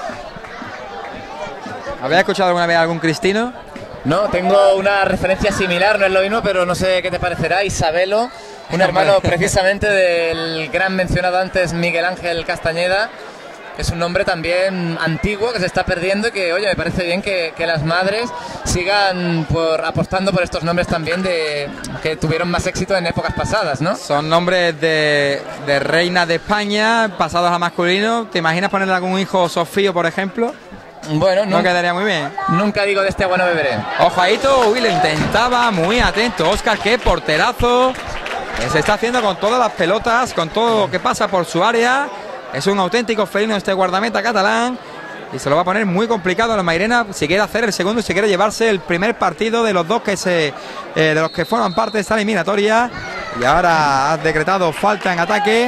¿Habéis escuchado alguna vez algún Cristino? No, tengo una referencia similar, no es lo mismo, pero no sé qué te parecerá. Isabelo, un hermano precisamente del gran mencionado antes Miguel Ángel Castañeda, que es un nombre también antiguo que se está perdiendo y que, oye, me parece bien que las madres sigan apostando por estos nombres también que tuvieron más éxito en épocas pasadas, ¿no? Son nombres de reina de España pasados a masculino. ¿Te imaginas ponerle algún hijo Sofío, por ejemplo? Bueno, no quedaría muy bien. Nunca digo de este agua no beberé. Ojadito, uy, lo intentaba, muy atento Óscar, qué porterazo que se está haciendo con todas las pelotas, con todo lo que pasa por su área. Es un auténtico felino este guardameta catalán y se lo va a poner muy complicado a los Mairena si quiere hacer el segundo y si quiere llevarse el primer partido de los dos de los que forman parte de esta eliminatoria. Y ahora ha decretado falta en ataque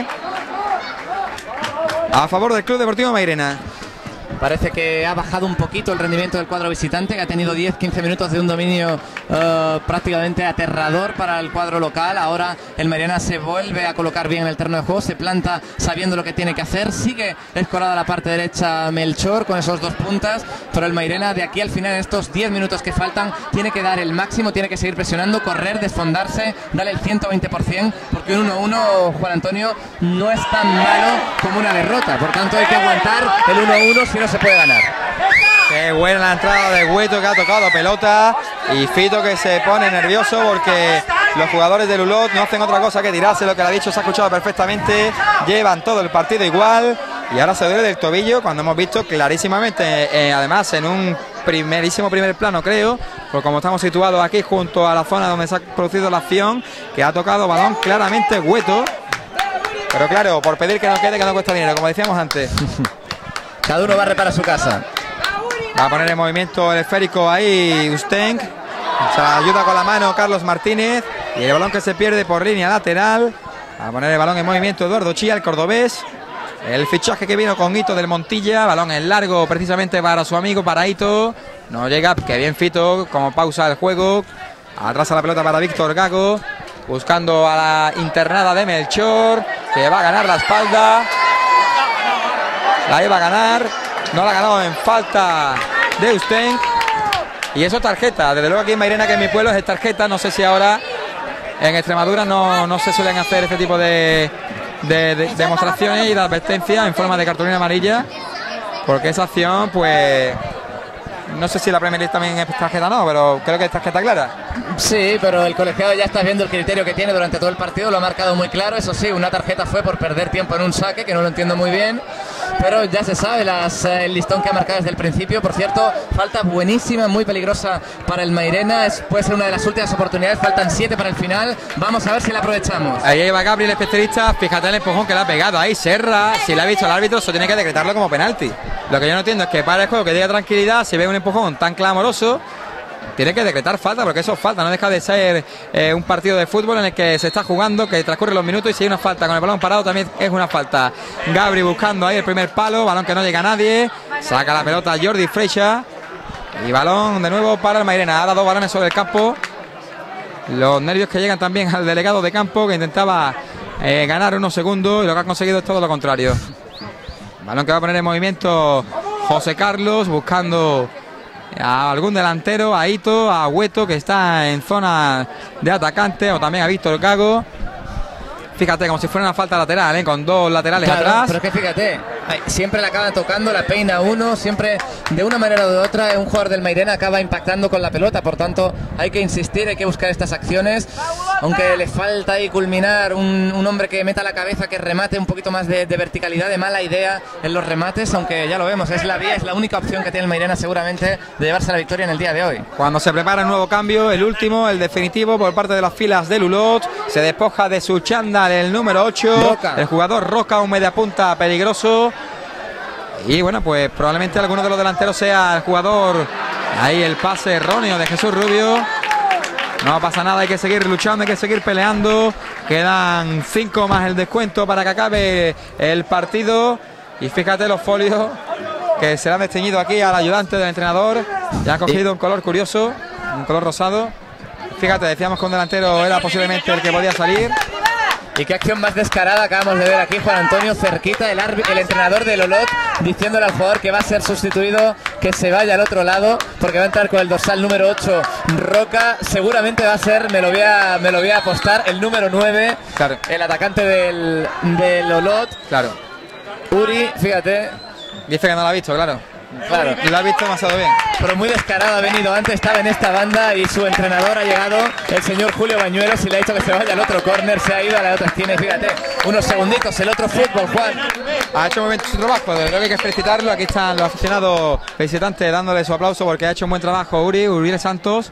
a favor del Club Deportivo Mairena. Parece que ha bajado un poquito el rendimiento del cuadro visitante, que ha tenido 10-15 minutos de un dominio prácticamente aterrador para el cuadro local. Ahora el Mairena se vuelve a colocar bien en el terreno de juego, se planta sabiendo lo que tiene que hacer. Sigue escorada la parte derecha Melchor con esos 2 puntas, pero el Mairena de aquí al final, en estos 10 minutos que faltan, tiene que dar el máximo, tiene que seguir presionando, correr, desfondarse, darle el 120%, porque un 1-1, Juan Antonio, no es tan malo como una derrota. Por tanto, hay que aguantar el 1-1 si no se puede ganar. Qué buena la entrada de Hueto, que ha tocado pelota, y Fito que se pone nervioso porque los jugadores del Ulot no hacen otra cosa que tirarse. Lo que le ha dicho se ha escuchado perfectamente, llevan todo el partido igual y ahora se duele del tobillo cuando hemos visto clarísimamente, además en un primer plano creo, porque como estamos situados aquí junto a la zona donde se ha producido la acción, que ha tocado balón claramente Hueto, pero claro, por pedir que no quede, que no cuesta dinero, como decíamos antes. Cada uno barre para su casa. Va a poner en movimiento el esférico ahí Ustenk, se la ayuda con la mano Carlos Martínez, y el balón que se pierde por línea lateral. Va a poner el balón en movimiento Eduardo Chía, el cordobés. El fichaje que vino con Hito del Montilla, balón en largo precisamente para su amigo, para Hito. No llega, que bien Fito, como pausa el juego. Atrasa la pelota para Víctor Gago, buscando a la internada de Melchor, que va a ganar la espalda. La iba a ganar, no la ha ganado en falta de Ustenk. Y eso es tarjeta, desde luego aquí en Mairena, que es mi pueblo, es tarjeta. No sé si ahora en Extremadura no se suelen hacer este tipo de demostraciones y de advertencias en forma de cartulina amarilla, porque esa acción, pues no sé si la Premier League también es tarjeta o no, pero creo que es tarjeta clara. Sí, pero el colegiado ya está viendo el criterio que tiene durante todo el partido, lo ha marcado muy claro. Eso sí, una tarjeta fue por perder tiempo en un saque, que no lo entiendo muy bien, pero ya se sabe el listón que ha marcado desde el principio. Por cierto, falta buenísima, muy peligrosa para el Mairena, puede ser una de las últimas oportunidades, faltan 7 para el final, vamos a ver si la aprovechamos. Ahí va Gabriel, especialista, fíjate el empujón que le ha pegado ahí Serra. Si le ha visto al árbitro, eso tiene que decretarlo como penalti. Lo que yo no entiendo es que para el juego, que diga tranquilidad, si ve un empujón tan clamoroso, tiene que decretar falta, porque eso es falta, no deja de ser un partido de fútbol en el que se está jugando, que transcurren los minutos, y si hay una falta con el balón parado también es una falta. Gabri buscando ahí el primer palo, balón que no llega a nadie, saca la pelota Jordi Freixa, y balón de nuevo para el Mairena. Ahora 2 balones sobre el campo, los nervios que llegan también al delegado de campo, que intentaba ganar unos segundos, y lo que ha conseguido es todo lo contrario. Balón que va a poner en movimiento José Carlos, buscando a algún delantero, a Hito, a Hueto, que está en zona de atacante, o también a Víctor Gago. Fíjate, como si fuera una falta lateral, con 2 laterales atrás. Pero es que fíjate, siempre la acaba tocando, la peina uno, siempre de una manera o de otra un jugador del Mairena acaba impactando con la pelota. Por tanto, hay que insistir, hay que buscar estas acciones, aunque le falta ahí culminar un hombre que meta la cabeza, que remate un poquito más de verticalidad, de mala idea en los remates, aunque ya lo vemos, es la única opción que tiene el Mairena seguramente de llevarse la victoria en el día de hoy. Cuando se prepara el nuevo cambio, el último, el definitivo por parte de las filas del Ulot, se despoja de su chándal el número 8, Roca. El jugador Roca, un mediapunta peligroso. Y bueno, pues probablemente alguno de los delanteros sea el jugador. Ahí el pase erróneo de Jesús Rubio. No pasa nada, hay que seguir luchando, hay que seguir peleando. Quedan 5 más el descuento para que acabe el partido. Y fíjate los folios que se le han desteñido aquí al ayudante del entrenador. Ya ha cogido un color curioso, un color rosado. Fíjate, decíamos que un delantero era posiblemente el que podía salir. Y qué acción más descarada acabamos de ver aquí, Juan Antonio, cerquita el entrenador del Olot, diciéndole al jugador que va a ser sustituido, que se vaya al otro lado, porque va a entrar con el dorsal número 8 Roca. Seguramente va a ser, me lo voy a apostar, el número 9, claro, el atacante del Olot. Claro. Uri, fíjate. Dice que no lo ha visto, claro. Claro. Y lo ha visto demasiado bien. Pero muy descarado ha venido antes, estaba en esta banda y su entrenador ha llegado, el señor Julio Bañuelos, y le ha dicho que se vaya al otro córner, se ha ido a la otra esquina. Fíjate, unos segunditos, el otro fútbol, Juan. Ha hecho un momento su trabajo, creo que hay que felicitarlo. Aquí están los aficionados visitantes dándole su aplauso porque ha hecho un buen trabajo Uribe Santos.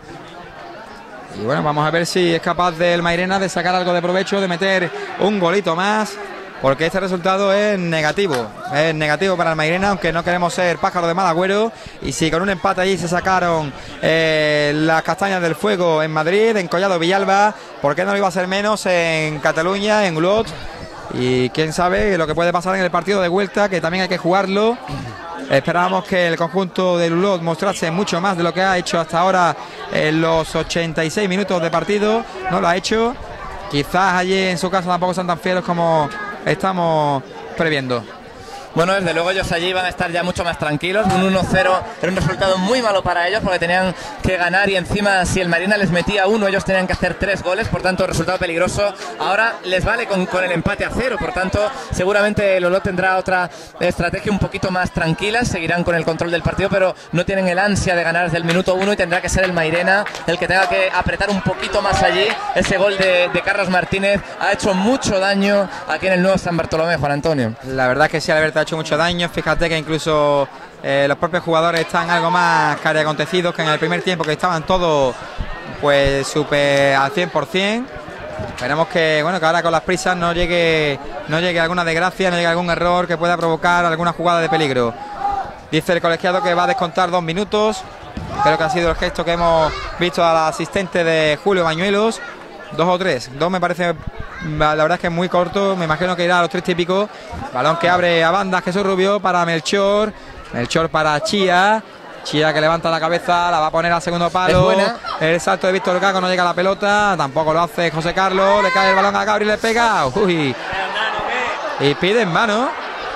Y bueno, vamos a ver si es capaz del Mairena de sacar algo de provecho, de meter un golito más, porque este resultado es negativo para el Mairena, aunque no queremos ser pájaros de mal agüero. Y si con un empate allí se sacaron las castañas del fuego en Madrid, en Collado Villalba, ¿por qué no lo iba a ser menos en Cataluña, en Olot? Y quién sabe lo que puede pasar en el partido de vuelta, que también hay que jugarlo. Esperábamos que el conjunto del Olot mostrase mucho más de lo que ha hecho hasta ahora en los 86 minutos de partido. No lo ha hecho. Quizás allí en su casa tampoco son tan fieles como estamos previendo. Bueno, desde luego ellos allí van a estar ya mucho más tranquilos. Un 1-0 era un resultado muy malo para ellos, porque tenían que ganar, y encima si el Mairena les metía 1, ellos tenían que hacer 3 goles, por tanto resultado peligroso. Ahora les vale con el empate a 0, por tanto seguramente el Olot tendrá otra estrategia un poquito más tranquila, seguirán con el control del partido, pero no tienen el ansia de ganar desde el minuto 1, y tendrá que ser el Mairena el que tenga que apretar un poquito más allí. Ese gol de Carlos Martínez ha hecho mucho daño aquí en el nuevo San Bartolomé, Juan Antonio. La verdad es que sí, Alberto, ha hecho mucho daño. Fíjate que incluso los propios jugadores están algo más cariacontecidos que en el primer tiempo, que estaban todos pues súper al 100%. Esperemos que, bueno, que ahora con las prisas no llegue alguna desgracia, no llegue algún error que pueda provocar alguna jugada de peligro. Dice el colegiado que va a descontar 2 minutos. Creo que ha sido el gesto que hemos visto al asistente de Julio Bañuelos. 2 o 3, 2 me parece, la verdad es que es muy corto. Me imagino que irá a los 3 típicos. Balón que abre a bandas Jesús Rubio para Melchor. Melchor para Chía. Chía que levanta la cabeza, la va a poner al segundo palo. El salto de Víctor Gago, no llega a la pelota. Tampoco lo hace José Carlos. Le cae el balón a Gabriel, le pega. Uy. Y pide en mano.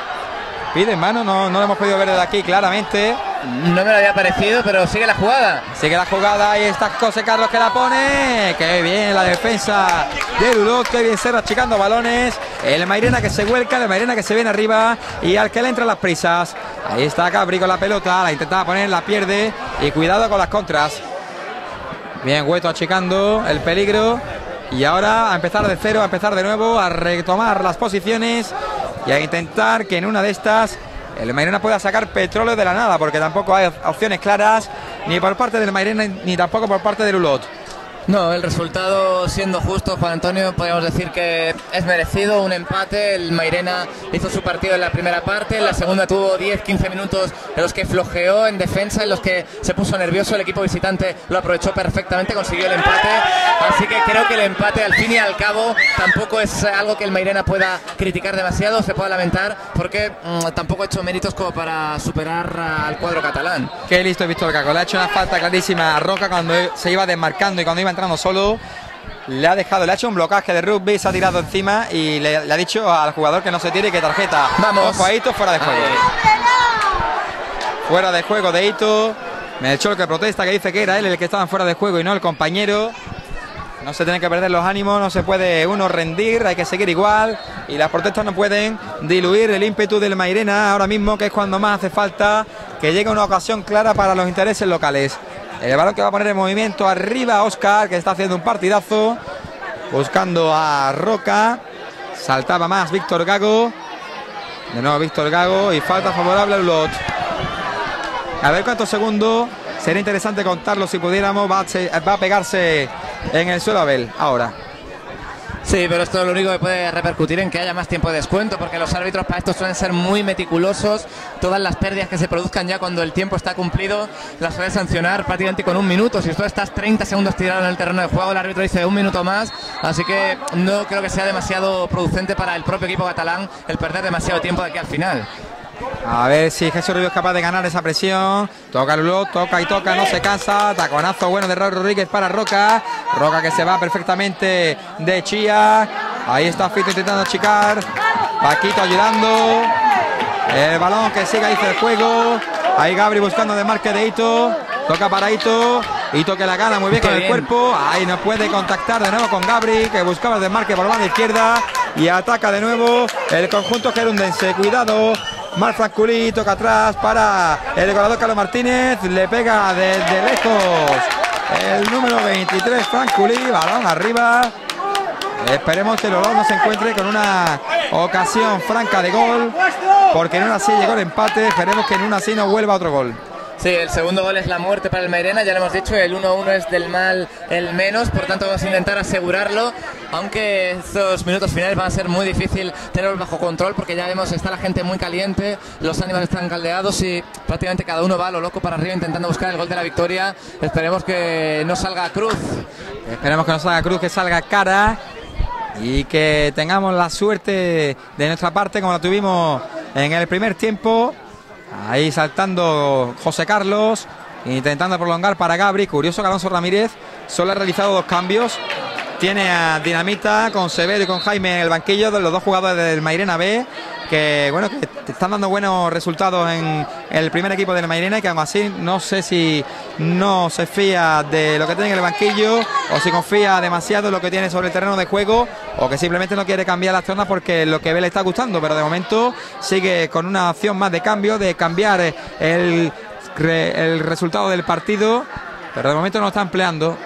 Pide en mano, no lo hemos podido ver desde aquí claramente. No me lo había parecido, pero sigue la jugada. Sigue la jugada, ahí está José Carlos que la pone. Qué bien la defensa de Lulot, qué bien Serra achicando balones. El Mairena que se vuelca, el Mairena que se viene arriba y al que le entran las prisas. Ahí está Gabri con la pelota, la intentaba poner, la pierde y cuidado con las contras. Bien Hueto achicando el peligro y ahora a empezar de cero, a empezar de nuevo, a retomar las posiciones y a intentar que en una de estas el Mairena pueda sacar petróleo de la nada, porque tampoco hay opciones claras ni por parte del Mairena ni tampoco por parte del Lulot. No, el resultado, siendo justo, Juan Antonio, podríamos decir que es merecido, un empate. El Mairena hizo su partido en la primera parte, en la segunda tuvo 10-15 minutos en los que flojeó en defensa, en los que se puso nervioso. El equipo visitante lo aprovechó perfectamente, consiguió el empate, así que creo que el empate al fin y al cabo tampoco es algo que el Mairena pueda criticar demasiado, se pueda lamentar, porque tampoco ha hecho méritos como para superar al cuadro catalán. Qué listo Víctor Gago, le ha hecho una falta clarísima a Roca cuando se iba desmarcando y cuando iba entrando solo. Le ha hecho un blocaje de rugby, se ha tirado encima y le ha dicho al jugador que no se tire y que tarjeta. Vamos. Ojo a Hito, fuera de juego. Fuera de juego de Hito. Melchor que protesta, que dice que era él el que estaba fuera de juego y no el compañero. No se tienen que perder los ánimos, no se puede uno rendir, hay que seguir igual. Y las protestas no pueden diluir el ímpetu del Mairena ahora mismo, que es cuando más hace falta que llegue una ocasión clara para los intereses locales. El balón que va a poner en movimiento arriba Óscar, que está haciendo un partidazo, buscando a Roca. Saltaba más Víctor Gago. De nuevo Víctor Gago y falta favorable al Lulot. A ver cuántos segundos. Sería interesante contarlo si pudiéramos. Va a pegarse en el suelo Abel ahora. Sí, pero esto lo único que puede repercutir en que haya más tiempo de descuento, porque los árbitros para esto suelen ser muy meticulosos. Todas las pérdidas que se produzcan ya cuando el tiempo está cumplido las suele sancionar prácticamente con 1 minuto. Si tú estás 30 segundos tirado en el terreno de juego, el árbitro dice 1 minuto más, así que no creo que sea demasiado producente para el propio equipo catalán el perder demasiado tiempo de aquí al final. A ver si Jesús Rubio es capaz de ganar esa presión. Toca Lulot, toca y toca, no se cansa. Taconazo bueno de Raúl Rodríguez para Roca. Roca que se va perfectamente de Chía. Ahí está Fito intentando achicar. Paquito ayudando. El balón que sigue ahí el juego. Ahí Gabri buscando desmarque de Hito. Toca para Hito. Hito que la gana muy bien con el cuerpo. Ahí no puede contactar de nuevo con Gabri, que buscaba el desmarque por la banda izquierda. Y ataca de nuevo el conjunto gerundense. Cuidado. Mar Franculí toca atrás para el goleador Carlos Martínez. Le pega desde lejos el número 23 Franculí. Balón arriba. Esperemos que el Lulot no se encuentre con una ocasión franca de gol, porque en una sí llegó el empate. Esperemos que en una sí no vuelva otro gol. Sí, el segundo gol es la muerte para el Mairena, ya lo hemos dicho, el 1-1 es del mal el menos, por tanto vamos a intentar asegurarlo, aunque estos minutos finales van a ser muy difícil tenerlos bajo control, porque ya vemos, está la gente muy caliente, los ánimos están caldeados y prácticamente cada uno va a lo loco para arriba intentando buscar el gol de la victoria. Esperemos que no salga Cruz. Esperemos que no salga Cruz, que salga Cara y que tengamos la suerte de nuestra parte como la tuvimos en el primer tiempo. Ahí saltando José Carlos, intentando prolongar para Gabri. Curioso que Alonso Ramírez solo ha realizado 2 cambios. Tiene a Dinamita con Severo y con Jaime en el banquillo, de los 2 jugadores del Mairena B, que bueno, que están dando buenos resultados en el primer equipo del Mairena, y que aún así no sé si no se fía de lo que tiene en el banquillo, o si confía demasiado en lo que tiene sobre el terreno de juego, o que simplemente no quiere cambiar las zonas porque lo que ve le está gustando. Pero de momento sigue con una opción más de cambio, de cambiar el resultado del partido, pero de momento no lo está empleando.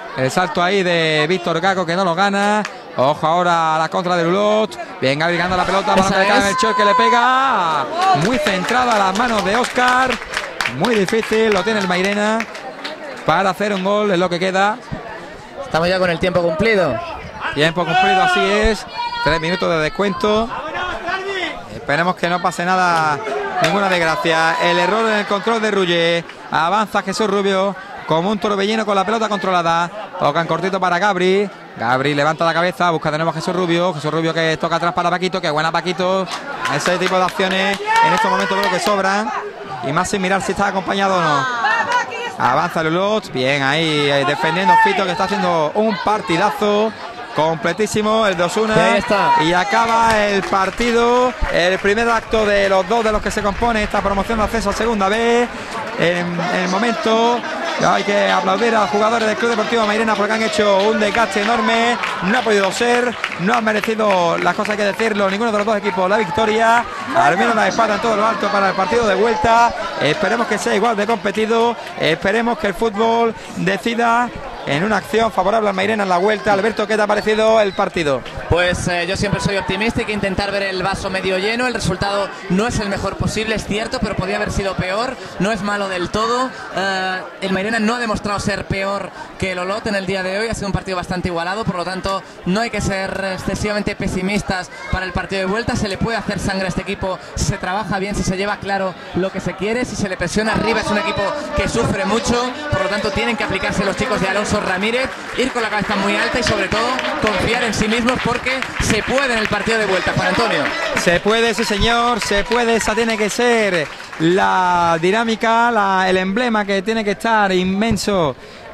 El salto ahí de Víctor Gago que no lo gana. Ojo ahora a la contra de Lulot. Bien, Gabriel ganando la pelota. Para que el choque le pega. Muy centrada a las manos de Óscar. Muy difícil, lo tiene el Mairena para hacer un gol, es lo que queda. Estamos ya con el tiempo cumplido. Tiempo cumplido, así es. 3 minutos de descuento. Esperemos que no pase nada, ninguna desgracia. El error en el control de Ruller. Avanza Jesús Rubio como un torbellino con la pelota controlada. Tocan cortito para Gabri. Gabri levanta la cabeza, busca de nuevo a Jesús Rubio. Jesús Rubio que toca atrás para Paquito. Que buena Paquito. Ese tipo de acciones en estos momentos creo que sobran. Y más sin mirar si está acompañado o no. Avanza Lulot. Bien ahí defendiendo Fito, que está haciendo un partidazo. Completísimo el 2-1 y acaba el partido, el primer acto de los dos de los que se compone esta promoción de acceso a segunda B. En el momento hay que aplaudir a los jugadores del Club Deportivo Mairena porque han hecho un desgaste enorme. No ha podido ser, no han merecido, las cosas hay que decirlo, ninguno de los dos equipos la victoria. Al menos la espada en todo lo alto para el partido de vuelta. Esperemos que sea igual de competido, esperemos que el fútbol decida en una acción favorable al Mairena en la vuelta. Alberto, ¿qué te ha parecido el partido? Pues yo siempre soy optimista y que intentar ver el vaso medio lleno. El resultado no es el mejor posible, es cierto, pero podría haber sido peor. No es malo del todo. El Mairena no ha demostrado ser peor que el Olot en el día de hoy. Ha sido un partido bastante igualado, por lo tanto no hay que ser excesivamente pesimistas para el partido de vuelta. Se le puede hacer sangre a este equipo si se trabaja bien, si se lleva claro lo que se quiere, si se le presiona arriba. Es un equipo que sufre mucho, por lo tanto tienen que aplicarse los chicos de Alonso Ramírez, ir con la cabeza muy alta y sobre todo confiar en sí mismos porque se puede en el partido de vuelta. Juan Antonio. Se puede, sí señor, se puede. Esa tiene que ser la dinámica, el emblema que tiene que estar inmerso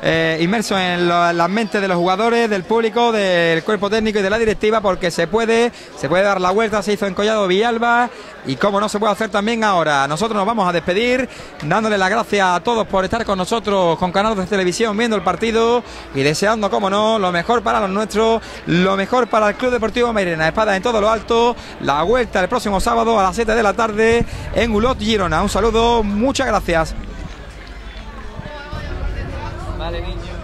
en las mentes de los jugadores, del público, del cuerpo técnico y de la directiva, porque se puede dar la vuelta. Se hizo en Collado Villalba y como no se puede hacer también ahora. Nosotros nos vamos a despedir dándole las gracias a todos por estar con nosotros con canales de televisión viendo el partido y deseando, como no, lo mejor para los nuestros, lo mejor para el Club Deportivo Mairena. Espada en todo lo alto, la vuelta el próximo sábado a las 7 de la tarde en Ulot, Girona. Un saludo, muchas gracias. Vale, niño.